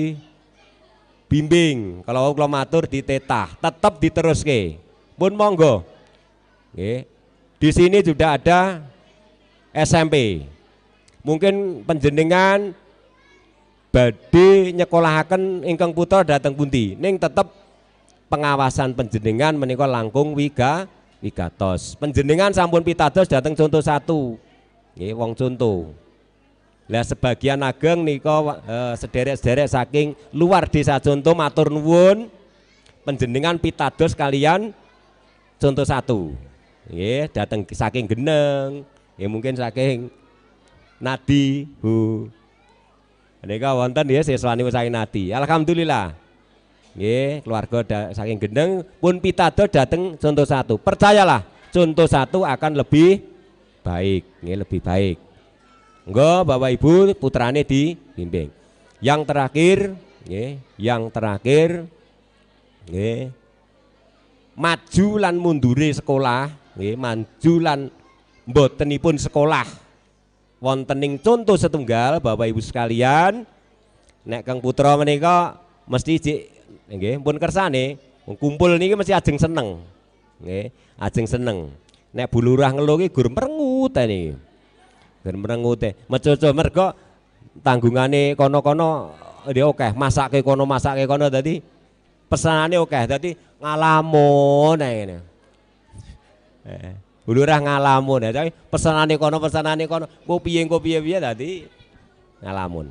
bimbing. Kalau kula matur ditetah, tetep diteruske. Pun monggo. Nggih. Di sini sudah ada S M P. Mungkin panjenengan badhe nyekolahaken ingkang putra dhateng pundi, ning tetep pengawasan panjenengan menika langkung wiga wigatos. Panjenengan sampun pitados dhateng Conto satu. Nggih, wong Conto. Lah sebagian ageng nika eh, sederek-sederek saking luar desa Conto matur nuwun panjenengan pitados kalian Conto satu. Nggih, dhateng saking Geneng, nggih mungkin saking Nadi, Bu. Nika wonten nggih siswanipun saking Nadi. Alhamdulillah. Nggih, keluarga saking Geneng pun pitados dhateng Conto satu. Percayalah, Conto satu akan lebih baik, nggih, lebih baik. Engko Bapak Ibu putrane dibimbing. Yang terakhir, nggih, yang terakhir nggih, maju lan mundure sekolah, nggih, maju lan mbotenipun sekolah wonten ing Conto setunggal Bapak Ibu sekalian, nek Kang Putra menika mesti cik nggih pun kersane kumpul niki mesti ajeng seneng. Nggih, ajeng seneng. Nek Bu Lurah ngeluh ki gur merengut niki. Gur merengut e. Mecoco mergo tanggungane kono-kono dia akeh, masake kono masake kono dadi pesanane akeh. Dadi ngalamun ae ngene. Eh, Bu Lurah ngalamun ya, tapi pesanane kono pesanane kono, kok piye kok piye-piye dadi ngalamun.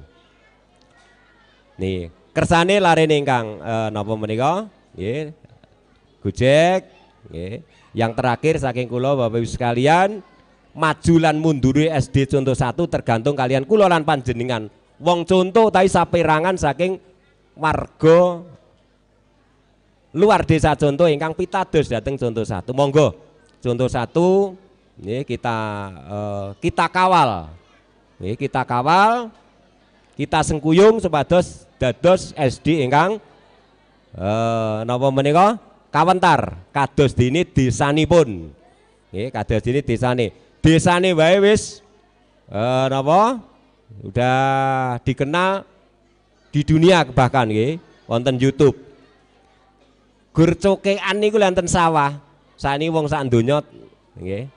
Nih, kersane larene ingkang eh, napa menika nggih Gojek nggih Yang terakhir saking kula Bapak Ibu sekalian, maju lan mundure S D contoh satu tergantung kalian kula lan panjenengan. Wong contoh tapi saperangan saking warga luar desa contoh ingkang pitados dateng contoh satu. Monggo contoh satu ini kita eh, kita kawal. Ini kita kawal, kita sengkuyung supados dados S D ingkang eh napa menika kawentar kados dene desanipun. Nggih, kados dene desane. Desane wae wis eh napa udah dikenal di dunia bahkan nggih wonten YouTube. Gur cokean niku wonten sawah. Sakniki wong sak donya nggih.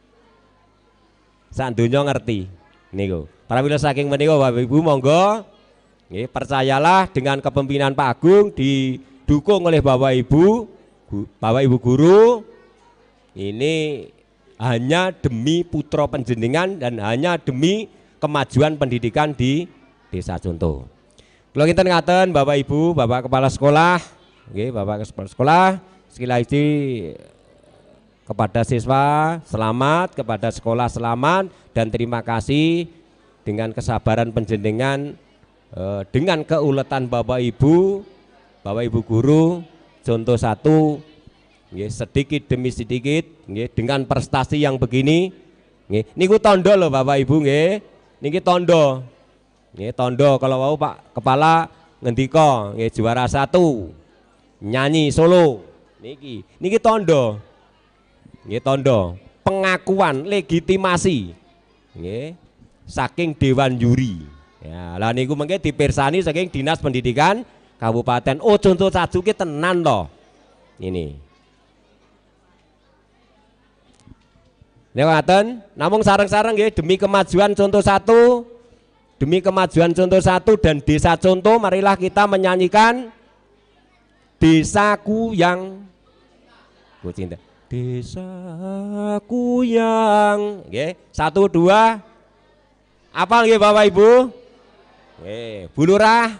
Sak donya ngerti niku. Pramila saking menika Bapak Ibu monggo nggih percayalah dengan kepemimpinan Pak Agung didukung oleh Bapak Ibu, Bapak Ibu guru ini hanya demi putra panjenengan dan hanya demi kemajuan pendidikan di desa contoh. Kalau kita ngaten Bapak Ibu, Bapak Kepala Sekolah, nggih Bapak Kepala Sekolah, sekali lagi kepada siswa selamat, kepada sekolah selamat dan terima kasih dengan kesabaran panjenengan eh, dengan keuletan Bapak Ibu, Bapak Ibu guru contoh satu nggih sedikit demi sedikit nggih dengan prestasi yang begini nggih niku tondo loh Bapak Ibu nggih niki tondo nggih tondo kalau mau Pak Kepala ngendika nggih juara satu nyanyi solo niki niki tondo nggih tondo pengakuan legitimasi nggih saking dewan juri ya lah niku mengke dipirsani saking Dinas Pendidikan Kabupaten. Oh contoh satu ki tenan loh ini. Lewatan, namun sarang-sarang ya demi kemajuan contoh satu, demi kemajuan contoh satu dan desa contoh, marilah kita menyanyikan Desaku yang ku cinta. Desaku yang, oke, satu dua, apal nggih Bapak Ibu? Oke, Bu Lurah.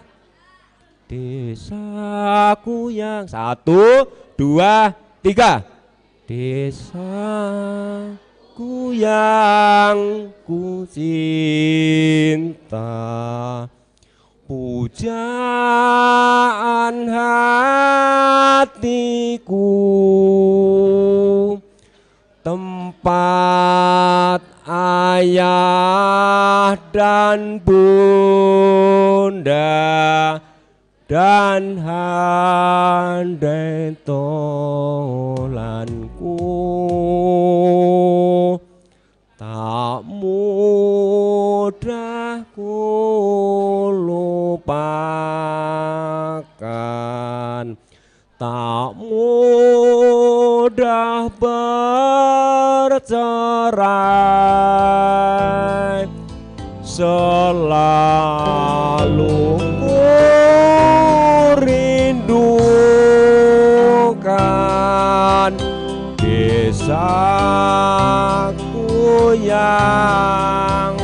Desaku yang satu dua tiga. Desa ku yang ku cinta, pujaan hatiku, tempat ayah dan bunda dan handai tolanku, tak mudah ku lupakan, tak mudah bercerai, selalu ku rindukan desaku yang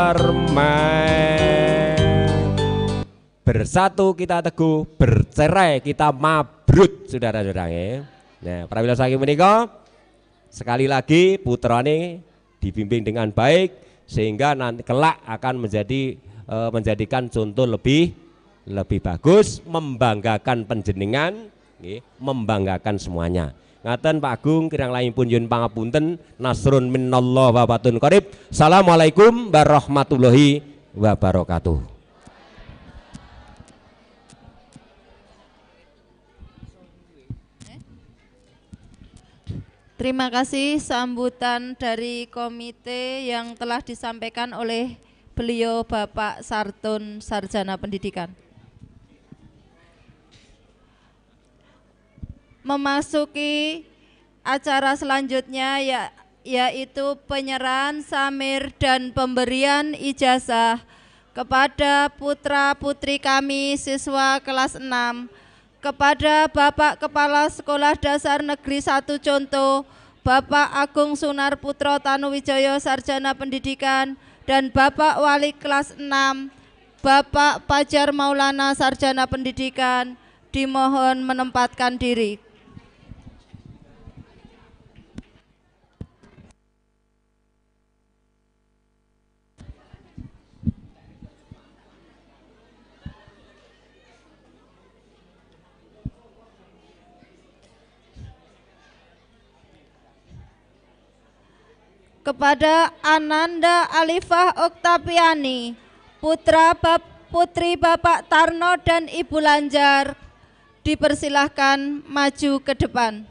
permen. Bersatu kita teguh, bercerai kita mabrut, saudara-saudara. Nah, pramila saking menika sekali lagi putrane dibimbing dengan baik sehingga nanti kelak akan menjadi e, menjadikan contoh lebih lebih bagus, membanggakan panjenengan, nggih, membanggakan semuanya. Ngaten Pak Agung kirang langipun nyuwun pangapunten, nasrun minallah wa fatun qarib. Assalamualaikum warahmatullahi wabarakatuh. Terima kasih sambutan dari komite yang telah disampaikan oleh beliau Bapak Sartun Sarjana Pendidikan. Memasuki acara selanjutnya ya, yaitu penyerahan samir dan pemberian ijazah kepada putra-putri kami siswa kelas enam, kepada Bapak Kepala Sekolah Dasar Negeri satu Contoh, Bapak Agung Sunar Putro Tanuwijaya Sarjana Pendidikan, dan Bapak Wali kelas enam, Bapak Pajar Maulana Sarjana Pendidikan, dimohon menempatkan diri. kepada Ananda Alifah Oktaviani, putra bap, putri Bapak Tarno dan Ibu Lanjar, dipersilahkan maju ke depan.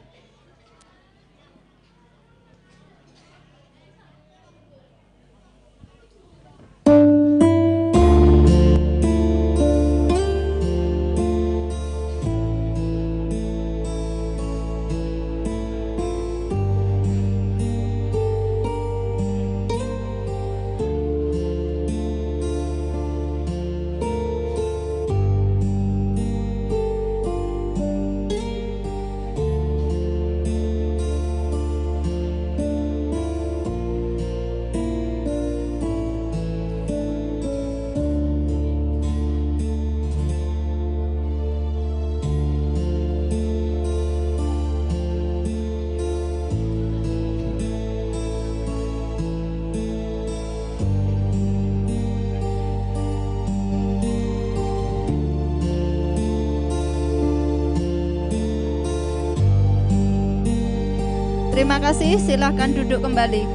Terima kasih, silahkan duduk kembali.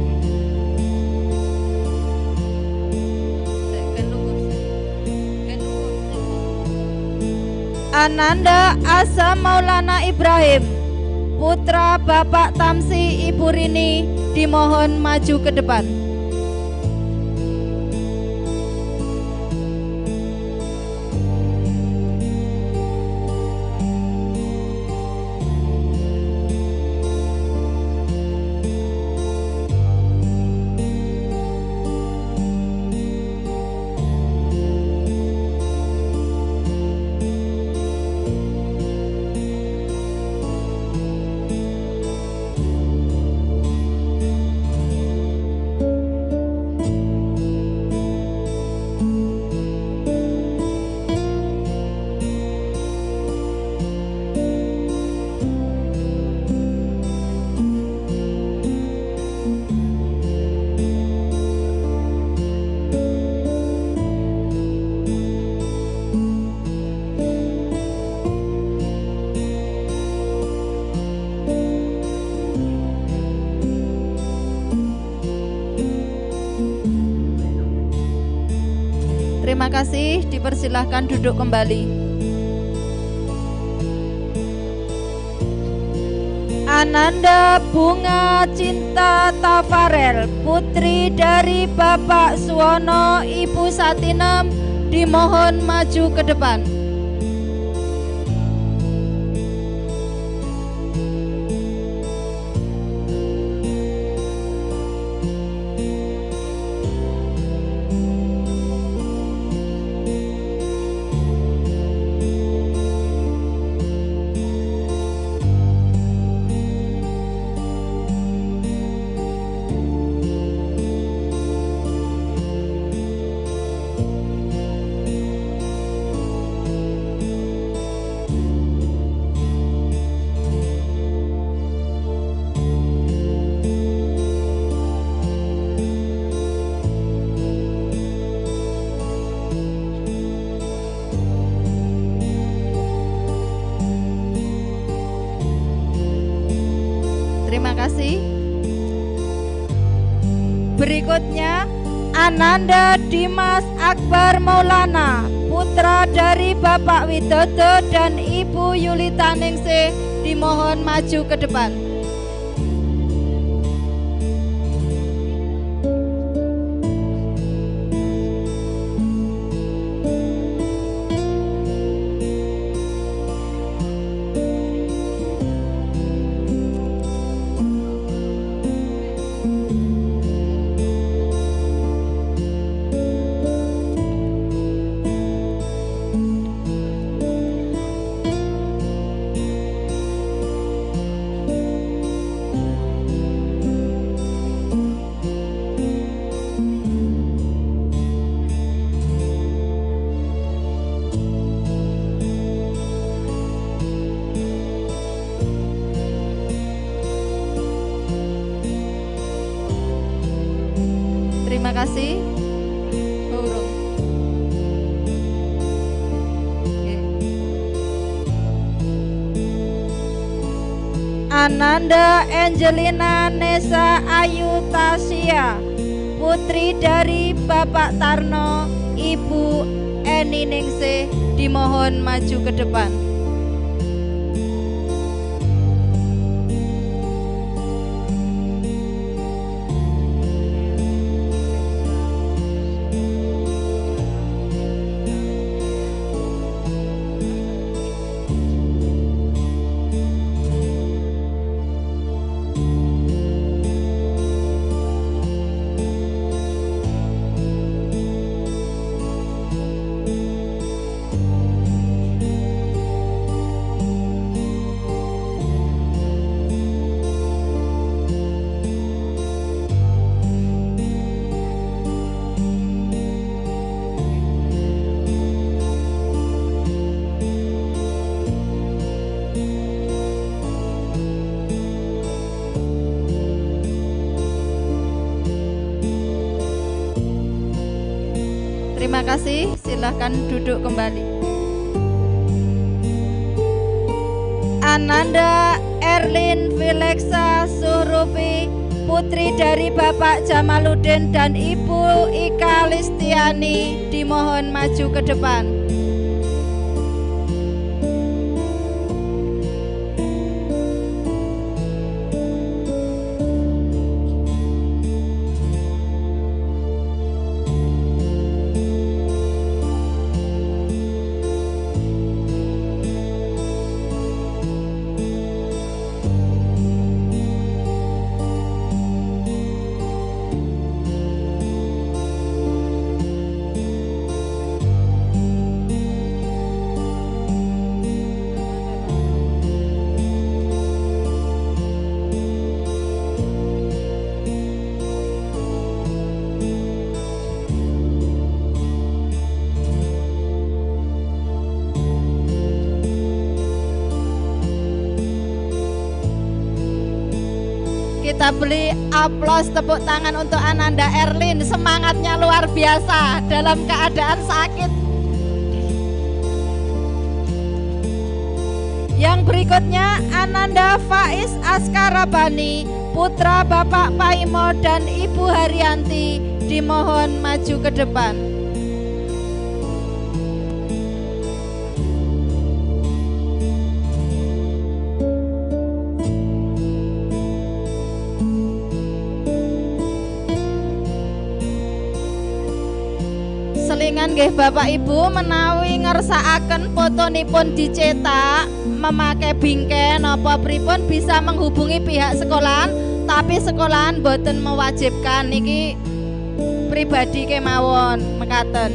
Ananda Asa Maulana Ibrahim, putra Bapak Tamsi Ibu Rini, dimohon maju ke depan. Terima kasih, dipersilahkan duduk kembali. Ananda Bunga Cinta Tafarel, putri dari Bapak Suwono Ibu Satinem, dimohon maju ke depan. Terima kasih. Berikutnya Ananda Dimas Akbar Maulana, putra dari Bapak Widodo dan Ibu Yulita Ningsih, dimohon maju ke depan. Terima kasih. Burung. Oke. Ananda Angelina Nesa Ayu Tasya, putri dari Bapak Tarno, Ibu Eni Ningsih, dimohon maju ke depan. Terima kasih, silahkan duduk kembali. Ananda Erlin Vileksa Suhrufi, putri dari Bapak Jamaluddin dan Ibu Ika Listiani, dimohon maju ke depan. Kita beli aplaus, tepuk tangan untuk Ananda Erlin, semangatnya luar biasa dalam keadaan sakit. Yang berikutnya Ananda Faiz Askarabani, putra Bapak Paimo dan Ibu Haryanti, dimohon maju ke depan. Selingan nggih Bapak Ibu menawi ngersakaken fotonipun dicetak memakai bingkai napa pripun bisa menghubungi pihak sekolahan, tapi sekolahan boten mewajibkan, niki pribadi kemawon mekaten.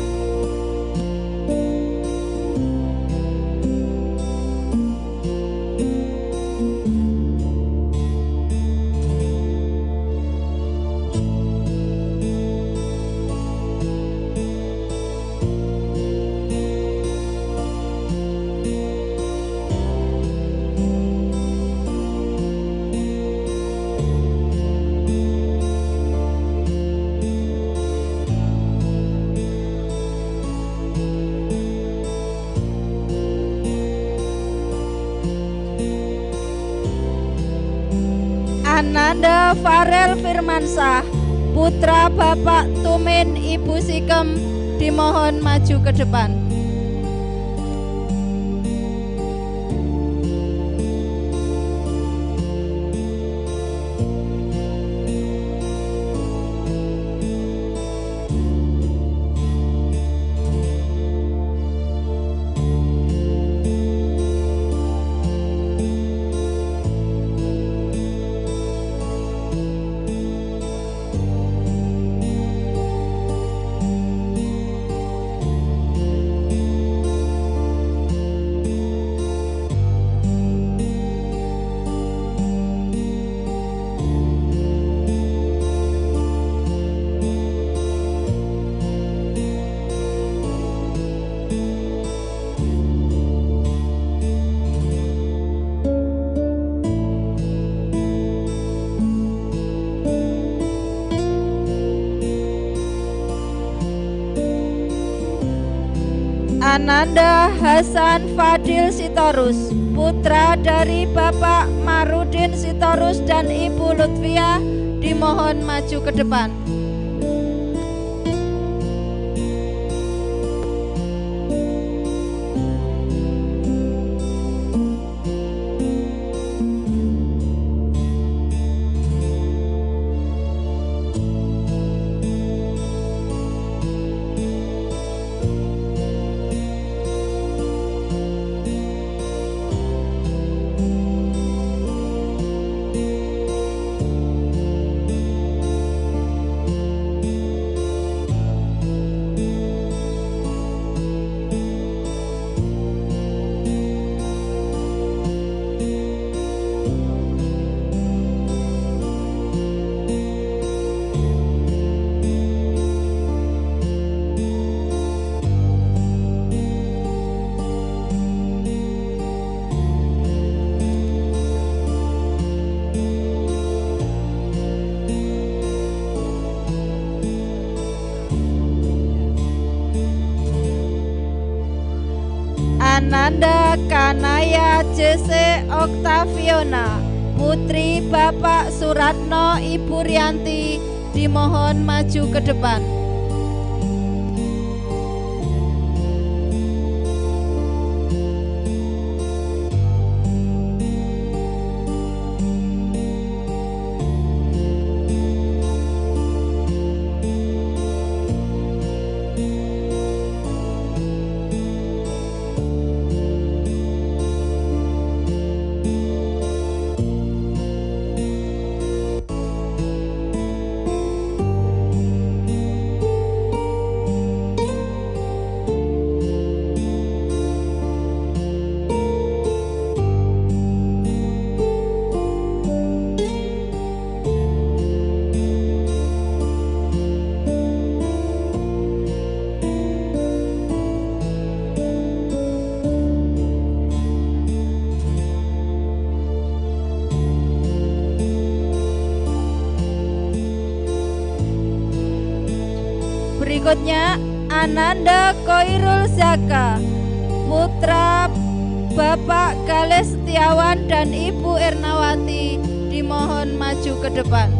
Ananda Farel Firmansah, putra Bapak Tumin Ibu Sikem, dimohon maju ke depan. Ananda Hasan Fadil Sitorus, putra dari Bapak Marudin Sitorus dan Ibu Lutfia, dimohon maju ke depan. Ananda Kanaya Jese Oktaviona, putri Bapak Suratno Ibu Rianti, dimohon maju ke depan. Berikutnya Ananda Koirul Zaka, putra Bapak Gales Setiawan dan Ibu Ernawati, dimohon maju ke depan.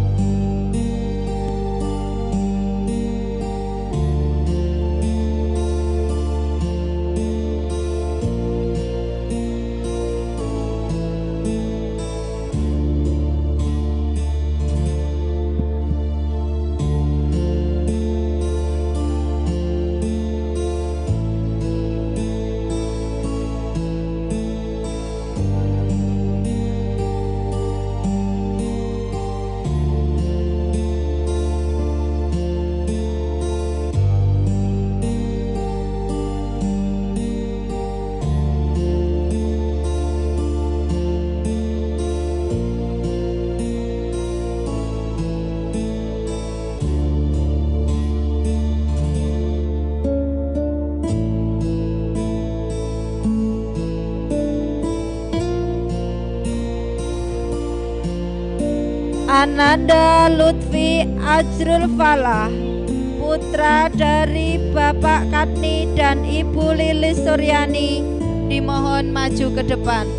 Ananda Lutfi Ajrul Falah, putra dari Bapak Katni dan Ibu Lilis Suryani, dimohon maju ke depan.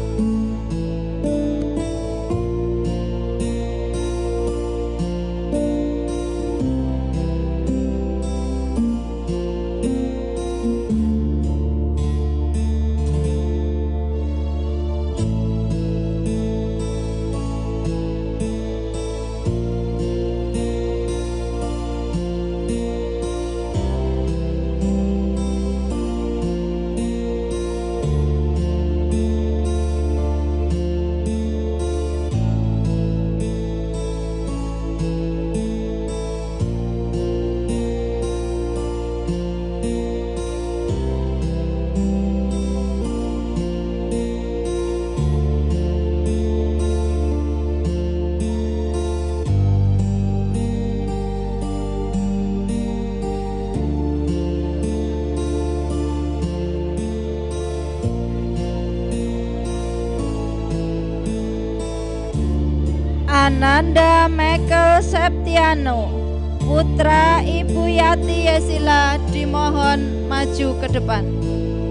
Ananda Michael Septiano, putra Ibu Yati Yesila, dimohon maju ke depan.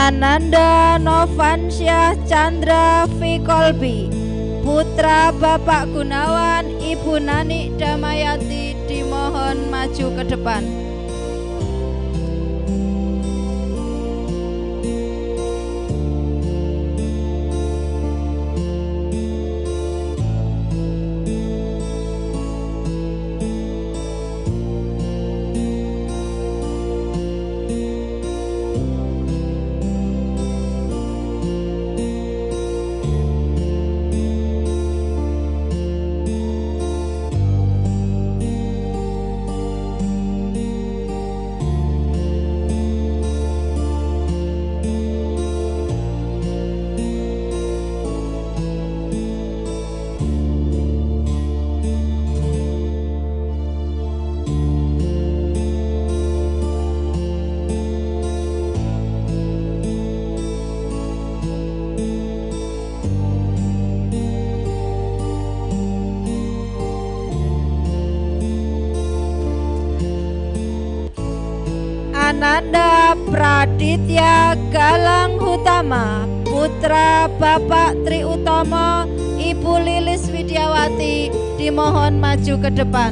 Ananda Novansyah Chandra Fikolbi, putra Bapak Gunawan, Ibu Nani Damayati dimohon maju ke depan. Ananda Praditya Galang Hutama, putra Bapak Tri Utomo, Ibu Lilis Widiawati dimohon maju ke depan.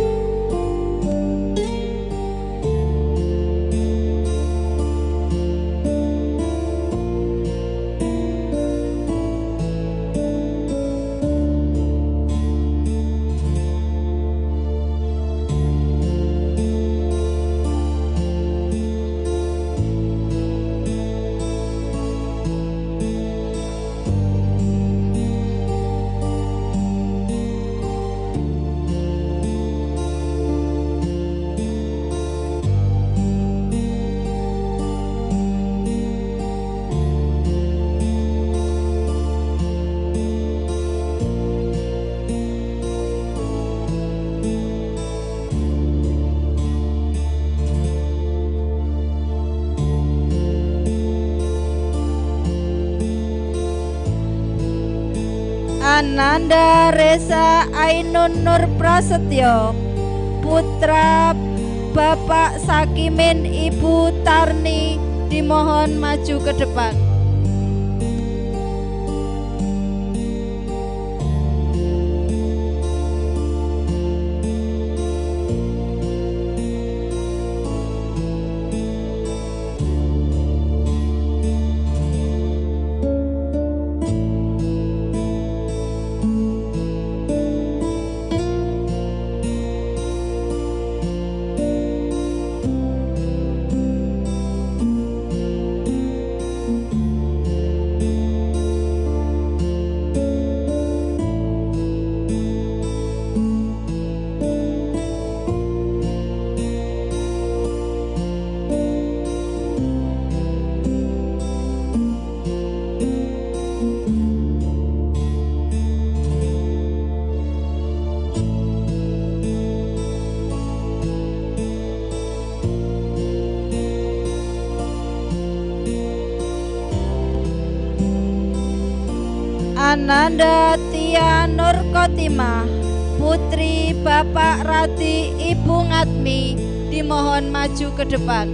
Ananda Reza Ainun Nur Prasetyo, putra Bapak Sakimin Ibu Tarni dimohon maju ke depan. Ananda Tia Nur Kotimah, putri Bapak Rati Ibu Ngatmi dimohon maju ke depan.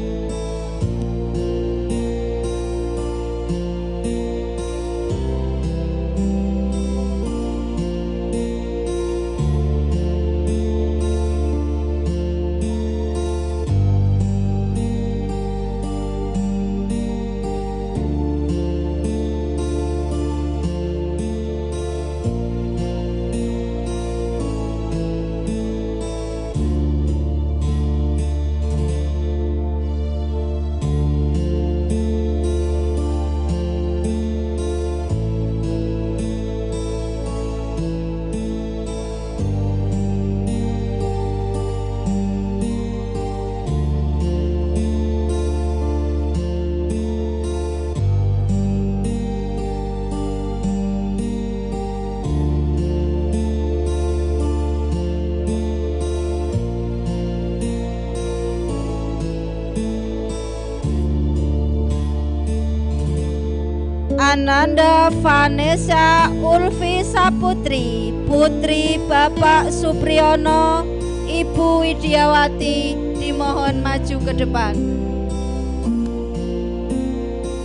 Ananda Vanessa Ulfi Saputri, putri Bapak Supriyono, Ibu Widiawati dimohon maju ke depan.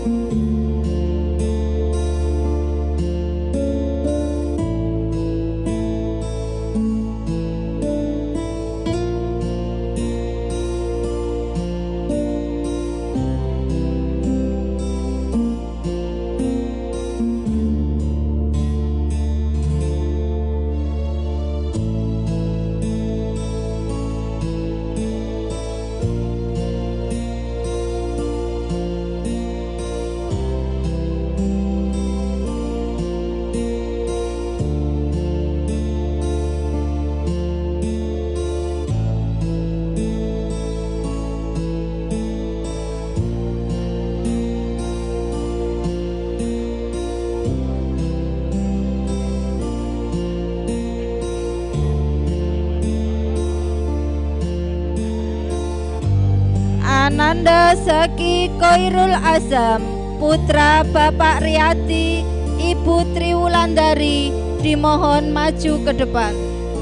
Ananda Saki Koirul Azam, putra Bapak Riyadi, Ibu Triwulandari, dimohon maju ke depan.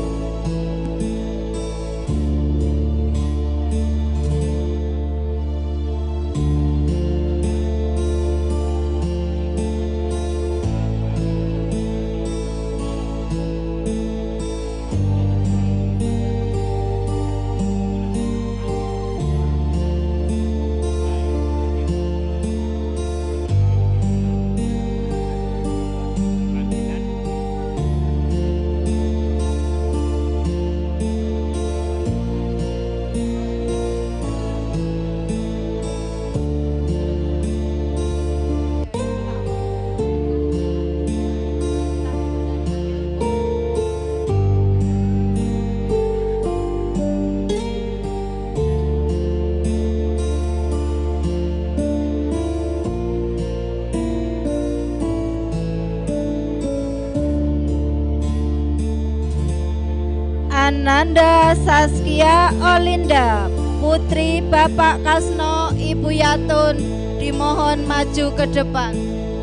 Ananda Saskia Olinda, putri Bapak Kasno, Ibu Yatun, dimohon maju ke depan.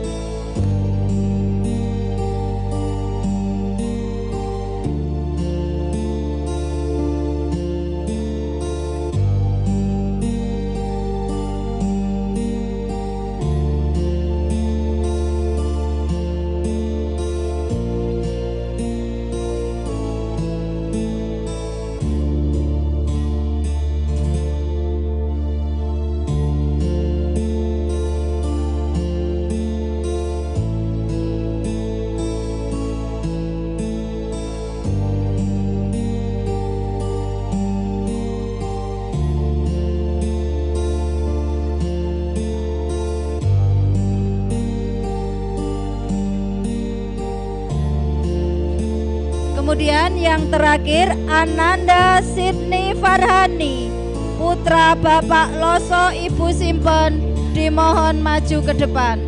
Kemudian yang terakhir Ananda Sidney Farhani, putra Bapak Loso Ibu Simpen, dimohon maju ke depan.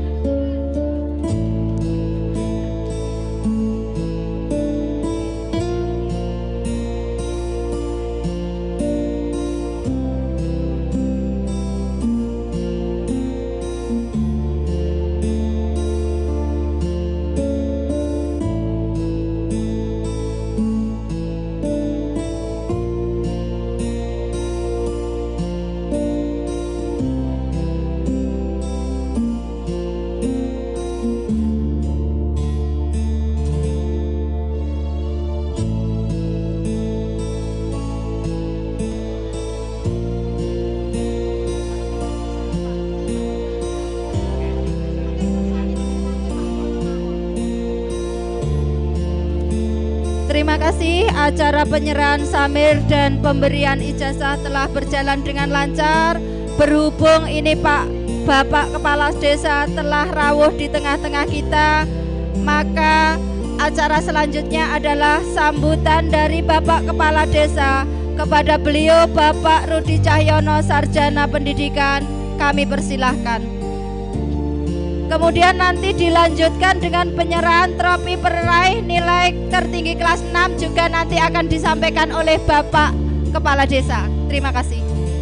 Terima kasih, acara penyerahan samir dan pemberian ijazah telah berjalan dengan lancar. Berhubung ini Pak Bapak Kepala Desa telah rawuh di tengah-tengah kita, maka acara selanjutnya adalah sambutan dari Bapak Kepala Desa kepada beliau Bapak Rudi Cahyono, Sarjana Pendidikan. Kami persilahkan. Kemudian nanti dilanjutkan dengan penyerahan trofi peraih nilai tertinggi kelas enam juga nanti akan disampaikan oleh Bapak Kepala Desa. Terima kasih.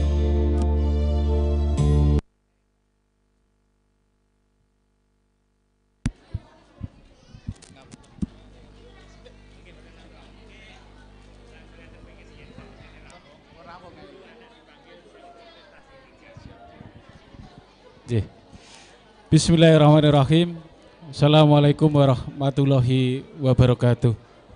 Bismillahirrahmanirrahim. Assalamualaikum warahmatullahi wabarakatuh.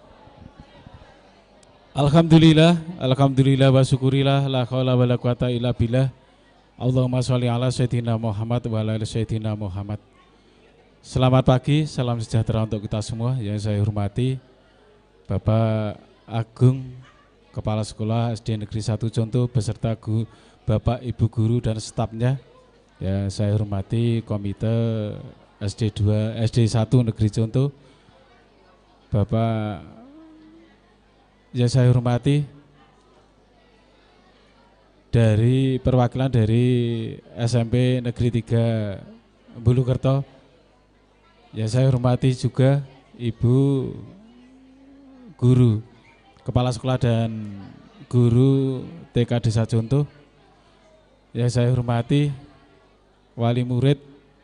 Alhamdulillah, alhamdulillah wa syukurillah, la haula wala quwata illa billah. Allahumma sholli ala sayyidina Muhammad wa ala ali sayyidina Muhammad. Selamat pagi, salam sejahtera untuk kita semua. Yang saya hormati Bapak Agung, Kepala Sekolah S D Negeri satu Conto beserta guru, Bapak Ibu guru dan stafnya. Ya, saya hormati Komite S D dua, S D satu Negeri Conto, Bapak yang saya hormati dari perwakilan dari S M P Negeri tiga Bulukerto. Yang saya hormati juga Ibu guru, Kepala Sekolah dan guru T K Desa Conto. Yang saya hormati wali murid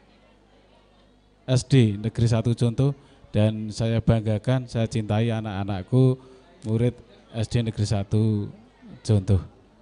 S D Negeri satu Conto, dan saya banggakan, saya cintai anak-anakku murid S D Negeri satu Conto.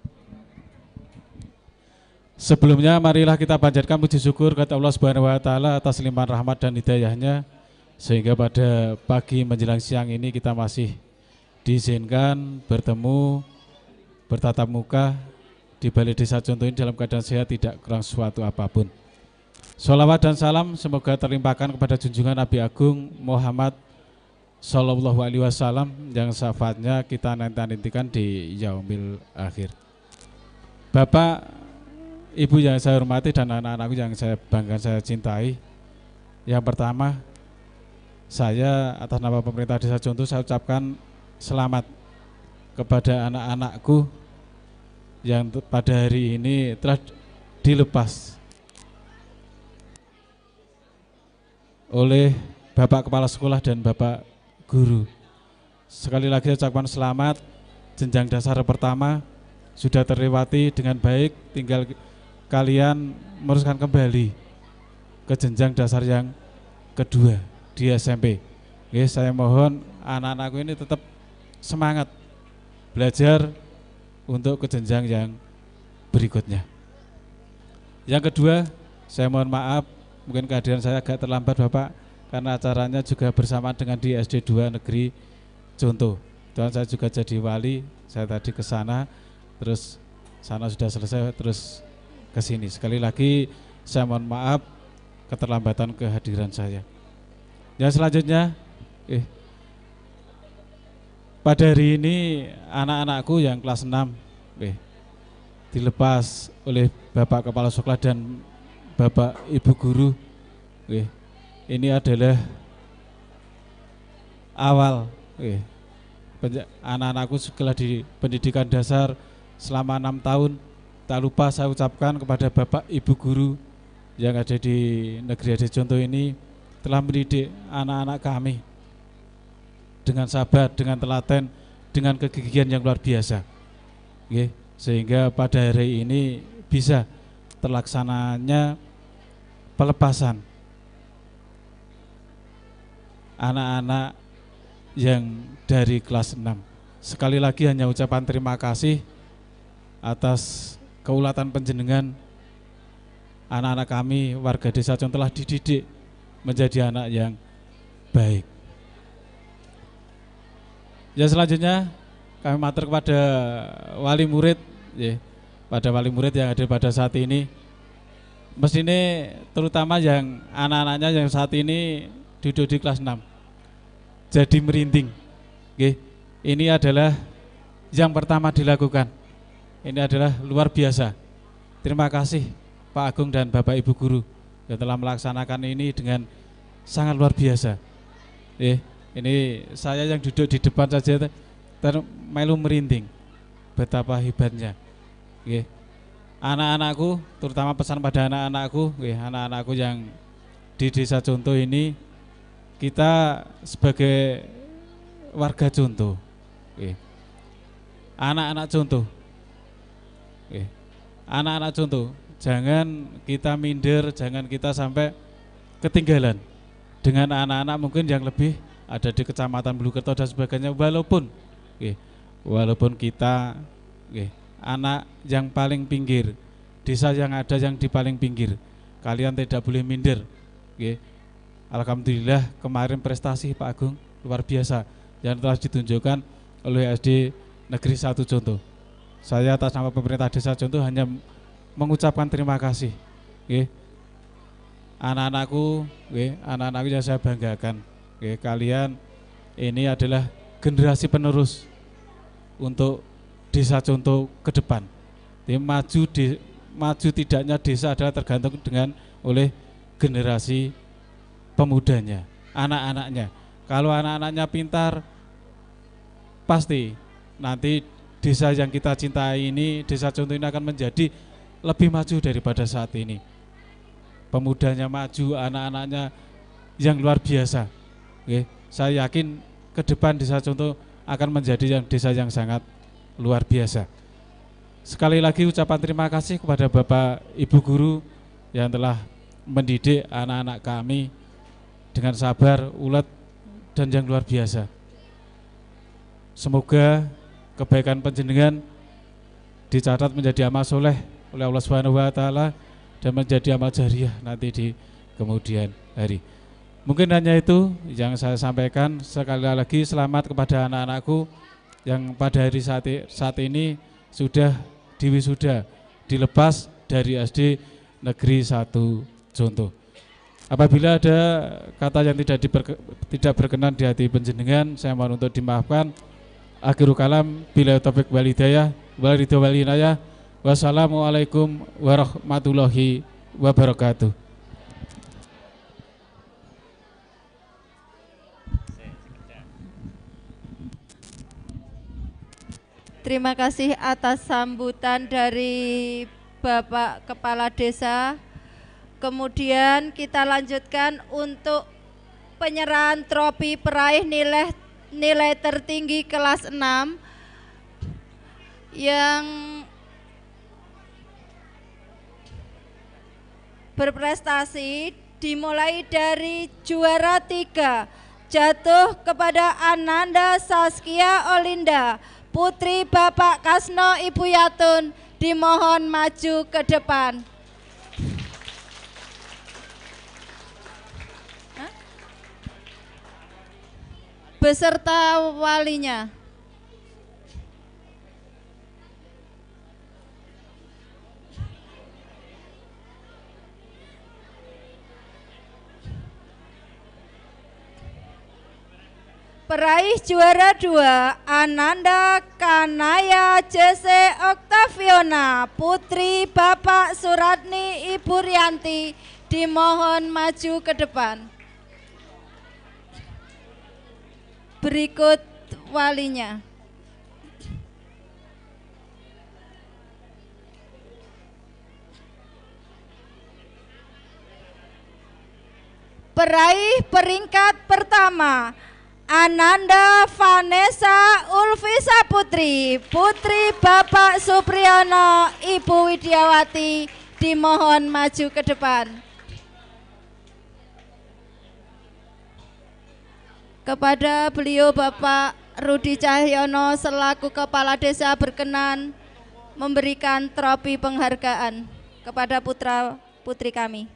Sebelumnya marilah kita panjatkan puji syukur kepada Allah Subhanahu wa taala atas limpahan rahmat dan hidayahnya, sehingga pada pagi menjelang siang ini kita masih diizinkan bertemu, bertatap muka di Balai Desa Conto ini dalam keadaan sehat, tidak kurang suatu apapun. Sholawat dan salam semoga terlimpahkan kepada junjungan Nabi Agung Muhammad Sallallahu Alaihi Wasallam yang syafaatnya kita nanti-nantikan di yaumil akhir. Bapak, Ibu yang saya hormati dan anak-anakku yang saya bangga, saya cintai. Yang pertama, saya atas nama pemerintah Desa Conto saya ucapkan selamat kepada anak-anakku yang pada hari ini telah dilepas oleh Bapak Kepala Sekolah dan Bapak Guru. Sekali lagi saya ucapkan selamat, jenjang dasar pertama sudah terlewati dengan baik, tinggal kalian meneruskan kembali ke jenjang dasar yang kedua di S M P. Oke, saya mohon anak-anakku ini tetap semangat belajar untuk ke jenjang yang berikutnya. Yang kedua, saya mohon maaf mungkin kehadiran saya agak terlambat Bapak, karena acaranya juga bersamaan dengan di S D dua Negeri Conto. Dan saya juga jadi wali, saya tadi ke sana, terus sana sudah selesai, terus ke sini. Sekali lagi saya mohon maaf keterlambatan kehadiran saya. Yang selanjutnya, eh, pada hari ini anak-anakku yang kelas enam eh, dilepas oleh Bapak Kepala Sekolah dan Bapak Ibu Guru. Eh, ini adalah awal eh, anak-anakku sekolah di pendidikan dasar selama enam tahun. Tak lupa saya ucapkan kepada Bapak Ibu Guru yang ada di Negeri S D Conto ini telah mendidik anak-anak kami dengan sabar, dengan telaten, dengan kegigihan yang luar biasa. Oke, sehingga pada hari ini bisa terlaksananya pelepasan anak-anak yang dari kelas enam. Sekali lagi hanya ucapan terima kasih atas keulatan panjenengan. Anak-anak kami warga Desa Conto telah dididik menjadi anak yang baik. Ya, selanjutnya kami matur kepada wali murid, ya, pada wali murid yang hadir pada saat ini. Mestinya terutama yang anak-anaknya yang saat ini duduk di kelas enam jadi merinding. Oke, ini adalah yang pertama dilakukan. Ini adalah luar biasa. Terima kasih Pak Agung dan Bapak Ibu Guru yang telah melaksanakan ini dengan sangat luar biasa. Eh, ini saya yang duduk di depan saja termelu merinding. Betapa hebatnya. Oke. Anak-anakku, terutama pesan pada anak-anakku, anak-anakku yang di Desa Conto ini, kita sebagai warga Conto, anak-anak Conto, anak-anak Conto, jangan kita minder, jangan kita sampai ketinggalan dengan anak-anak mungkin yang lebih ada di Kecamatan Bulukerto dan sebagainya. Walaupun, walaupun kita anak yang paling pinggir, desa yang ada yang di paling pinggir, kalian tidak boleh minder. Oke. Alhamdulillah kemarin prestasi Pak Agung luar biasa yang telah ditunjukkan oleh S D Negeri satu Conto. Saya atas nama pemerintah Desa Conto hanya mengucapkan terima kasih. Oke. Anak-anakku, oke, anak-anakku yang saya banggakan. Oke, kalian ini adalah generasi penerus untuk Desa Conto ke depan. Jadi maju di, maju tidaknya desa adalah tergantung dengan oleh generasi pemudanya, anak-anaknya. Kalau anak-anaknya pintar, pasti nanti desa yang kita cintai ini, Desa Conto ini akan menjadi lebih maju daripada saat ini. Pemudanya maju, anak-anaknya yang luar biasa. Oke, saya yakin ke depan Desa Conto akan menjadi yang desa yang sangat luar biasa. Sekali lagi ucapan terima kasih kepada Bapak Ibu Guru yang telah mendidik anak-anak kami dengan sabar, ulet, dan yang luar biasa. Semoga kebaikan panjenengan dicatat menjadi amal soleh oleh Allah Subhanahu wa taala dan menjadi amal jariah nanti di kemudian hari. Mungkin hanya itu yang saya sampaikan. Sekali lagi selamat kepada anak-anakku yang pada hari saat, saat ini sudah diwisuda, dilepas dari S D Negeri satu Conto. Apabila ada kata yang tidak diberke, tidak berkenan di hati panjenengan, saya mohon untuk dimaafkan. Akhirul kalam, bila taufik wal hidayah, wal ridho wal inayah. Wassalamualaikum warahmatullahi wabarakatuh. Terima kasih atas sambutan dari Bapak Kepala Desa. Kemudian kita lanjutkan untuk penyerahan trofi peraih nilai nilai tertinggi kelas enam yang berprestasi, dimulai dari juara tiga jatuh kepada Ananda Saskia Olinda, Putri Bapak Kasno Ibu Yatun, dimohon maju ke depan. Hah? Beserta walinya. Peraih juara dua Ananda Kanaya Jese Oktaviona, Putri Bapak Suratni Ibu Rianti, dimohon maju ke depan. Berikut walinya. Peraih peringkat pertama Ananda Vanessa Ulfisa Putri, Putri Bapak Supriyono Ibu Widiawati, dimohon maju ke depan. Kepada beliau Bapak Rudi Cahyono selaku Kepala Desa berkenan memberikan trofi penghargaan kepada putra putri kami.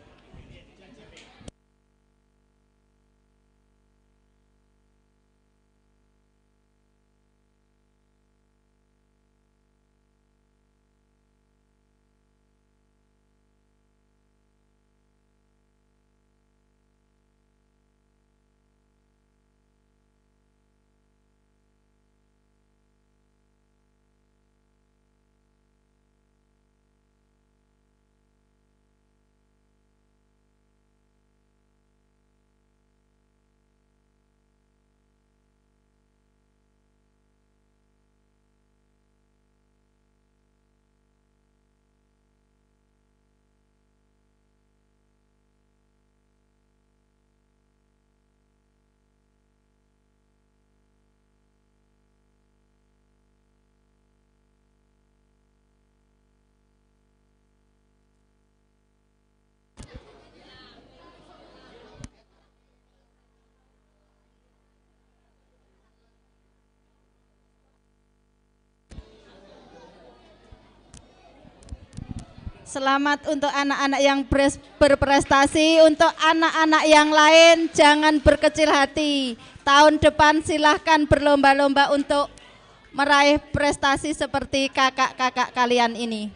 Selamat untuk anak-anak yang berprestasi. Untuk anak-anak yang lain jangan berkecil hati. Tahun depan silahkan berlomba-lomba untuk meraih prestasi seperti kakak-kakak kalian ini.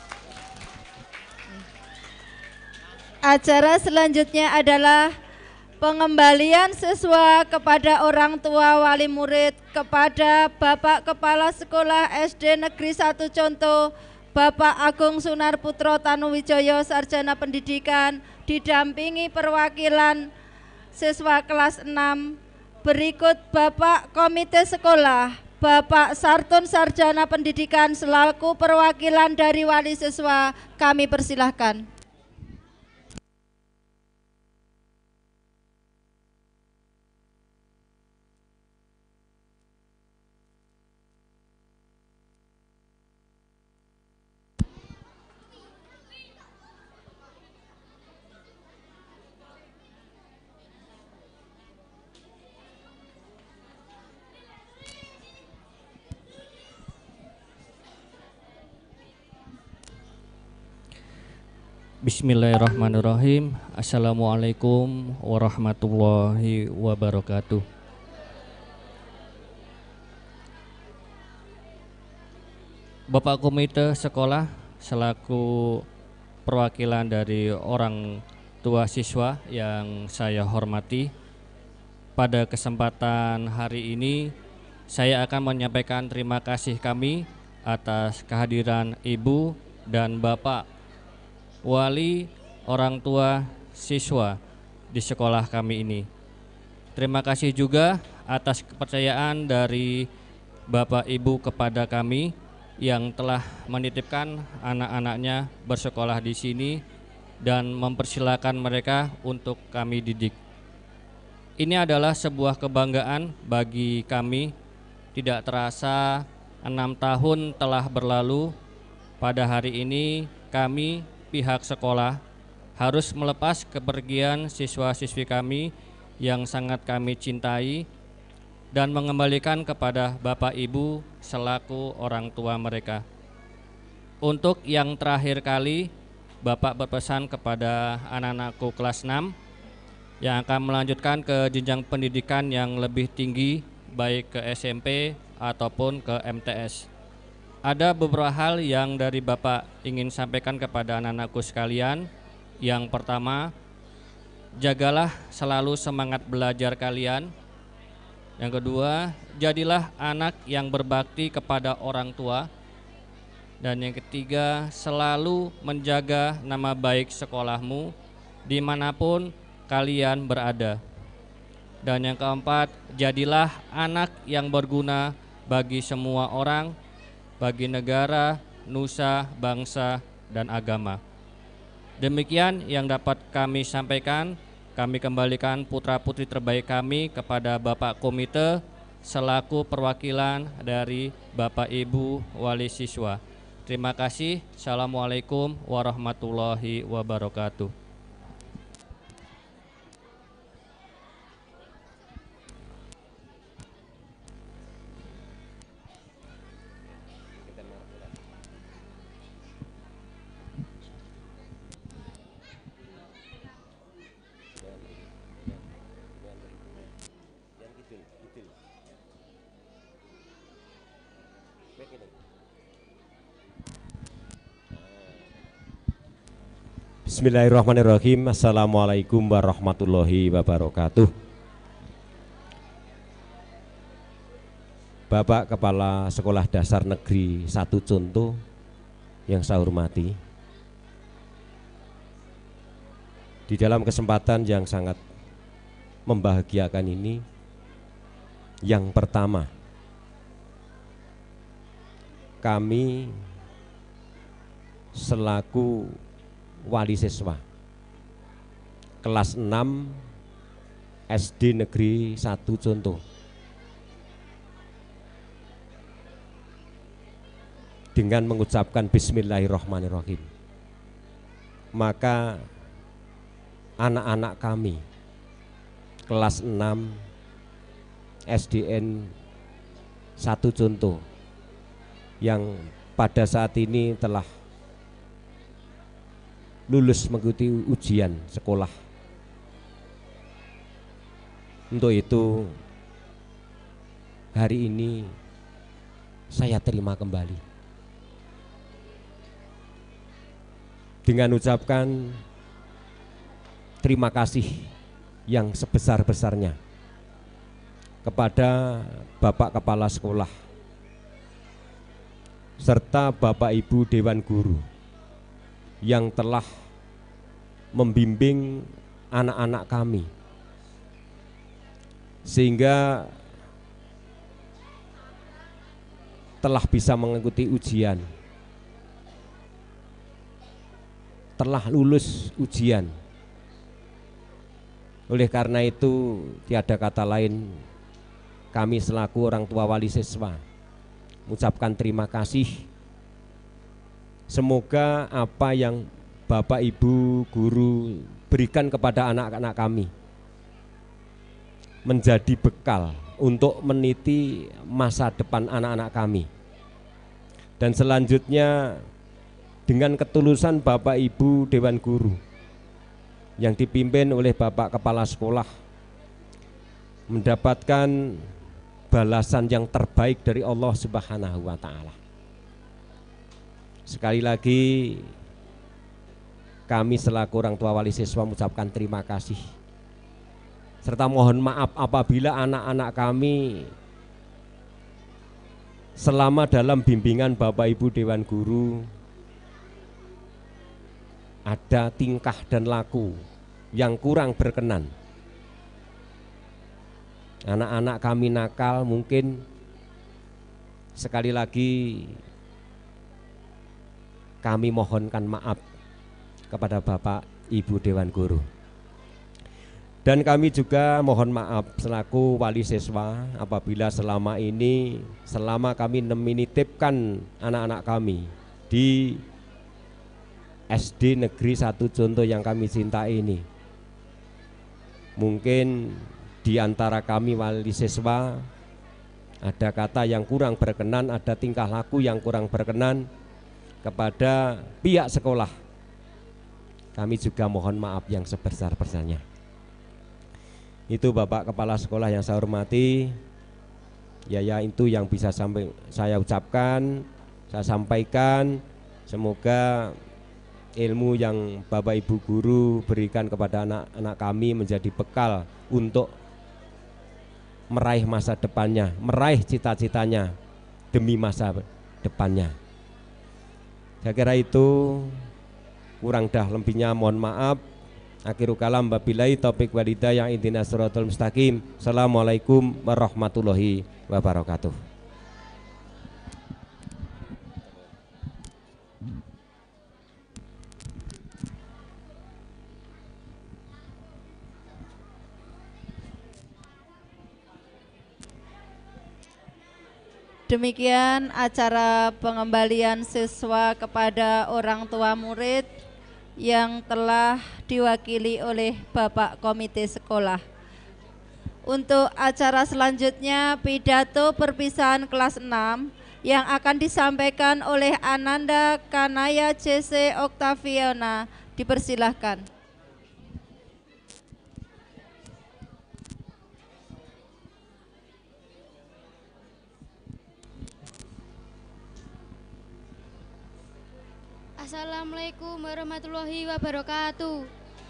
Acara selanjutnya adalah Pengembalian siswa kepada orang tua wali murid, kepada Bapak Kepala Sekolah S D Negeri satu Conto, Bapak Agung Sunar Putro Tanuwijoyo Sarjana Pendidikan, didampingi perwakilan siswa kelas enam. Berikut Bapak Komite Sekolah, Bapak Sartun Sarjana Pendidikan selaku perwakilan dari wali siswa, kami persilahkan. Bismillahirrahmanirrahim. Assalamualaikum warahmatullahi wabarakatuh. Bapak Komite Sekolah selaku perwakilan dari orang tua siswa yang saya hormati, pada kesempatan hari ini saya akan menyampaikan terima kasih kami atas kehadiran Ibu dan Bapak wali orang tua siswa di sekolah kami ini. Terima kasih juga atas kepercayaan dari Bapak Ibu kepada kami yang telah menitipkan anak-anaknya bersekolah di sini dan mempersilahkan mereka untuk kami didik. Ini adalah sebuah kebanggaan bagi kami. Tidak terasa enam tahun telah berlalu. Pada hari ini kami pihak sekolah harus melepas kepergian siswa-siswi kami yang sangat kami cintai dan mengembalikan kepada Bapak Ibu selaku orang tua mereka. Untuk yang terakhir kali, Bapak berpesan kepada anak-anakku kelas enam yang akan melanjutkan ke jenjang pendidikan yang lebih tinggi, baik ke S M P ataupun ke M T S. Ada beberapa hal yang dari Bapak ingin sampaikan kepada anak-anakku sekalian. Yang pertama, jagalah selalu semangat belajar kalian. Yang kedua, jadilah anak yang berbakti kepada orang tua. Dan yang ketiga, selalu menjaga nama baik sekolahmu dimanapun kalian berada. Dan yang keempat, jadilah anak yang berguna bagi semua orang, bagi negara, nusa, bangsa, dan agama. Demikian yang dapat kami sampaikan. Kami kembalikan putra-putri terbaik kami kepada Bapak Komite selaku perwakilan dari Bapak Ibu wali siswa. Terima kasih. Assalamualaikum warahmatullahi wabarakatuh. Bismillahirrahmanirrahim. Assalamualaikum warahmatullahi wabarakatuh. Bapak Kepala Sekolah Dasar Negeri satu Conto yang saya hormati, di dalam kesempatan yang sangat membahagiakan ini, yang pertama, kami selaku wali siswa kelas enam S D Negeri satu Conto dengan mengucapkan Bismillahirrahmanirrahim, maka anak-anak kami kelas enam S D N satu Conto yang pada saat ini telah lulus mengikuti ujian sekolah. Untuk itu hari ini saya terima kembali dengan ucapkan terima kasih yang sebesar-besarnya kepada Bapak Kepala Sekolah serta Bapak Ibu Dewan Guru yang telah membimbing anak-anak kami sehingga telah bisa mengikuti ujian, telah lulus ujian. Oleh karena itu tiada kata lain kami selaku orang tua wali siswa mengucapkan terima kasih. Semoga apa yang Bapak Ibu guru berikan kepada anak-anak kami menjadi bekal untuk meniti masa depan anak-anak kami. Dan selanjutnya dengan ketulusan Bapak Ibu Dewan Guru yang dipimpin oleh Bapak Kepala Sekolah mendapatkan balasan yang terbaik dari Allah Subhanahu wa Ta'ala. Sekali lagi kami selaku orang tua wali siswa mengucapkan terima kasih serta mohon maaf apabila anak-anak kami selama dalam bimbingan Bapak Ibu Dewan Guru ada tingkah dan laku yang kurang berkenan. Anak-anak kami nakal, mungkin sekali lagi kami mohonkan maaf kepada Bapak Ibu Dewan Guru. Dan kami juga mohon maaf selaku wali siswa apabila selama ini, selama kami menitipkan anak-anak kami di S D Negeri satu Conto yang kami cintai ini, mungkin di antara kami wali siswa ada kata yang kurang berkenan, ada tingkah laku yang kurang berkenan kepada pihak sekolah. Kami juga mohon maaf yang sebesar-besarnya. Itu Bapak Kepala Sekolah yang saya hormati. Ya ya itu yang bisa sampai saya ucapkan, saya sampaikan. Semoga ilmu yang Bapak Ibu guru berikan kepada anak-anak kami menjadi bekal untuk meraih masa depannya, meraih cita-citanya demi masa depannya. Saya kira itu, kurang dah lebihnya mohon maaf. Akhirul kalam wabillahi taufik wal hidayah ihdinas siratal mustaqim. Assalamualaikum warahmatullahi wabarakatuh. Demikian acara pengembalian siswa kepada orang tua murid yang telah diwakili oleh Bapak Komite Sekolah. Untuk acara selanjutnya pidato perpisahan kelas enam yang akan disampaikan oleh Ananda Kanaya C C Oktaviana, dipersilahkan. Assalamualaikum warahmatullahi wabarakatuh.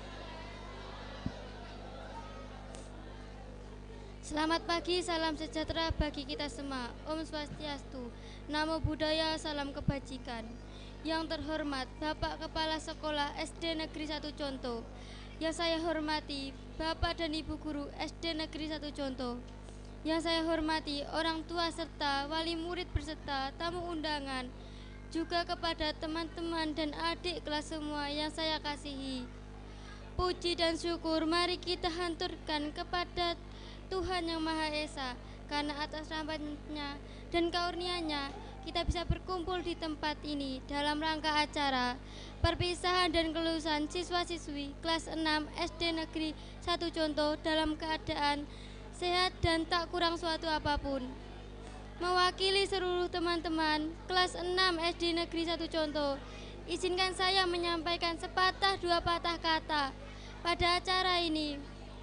Selamat pagi, salam sejahtera bagi kita semua. Om Swastiastu, Namo Buddhaya, salam kebajikan. Yang terhormat Bapak Kepala Sekolah S D Negeri satu Conto. Yang saya hormati Bapak dan Ibu Guru S D Negeri satu Conto. Yang saya hormati orang tua serta wali murid berserta tamu undangan, juga kepada teman-teman dan adik kelas semua yang saya kasihi. Puji dan syukur mari kita hanturkan kepada Tuhan Yang Maha Esa, karena atas rahmat-Nya dan karunia-Nya kita bisa berkumpul di tempat ini dalam rangka acara perpisahan dan kelulusan siswa-siswi kelas enam S D Negeri satu Conto dalam keadaan sehat dan tak kurang suatu apapun. Mewakili seluruh teman-teman kelas enam S D Negeri satu Conto, izinkan saya menyampaikan sepatah dua patah kata pada acara ini.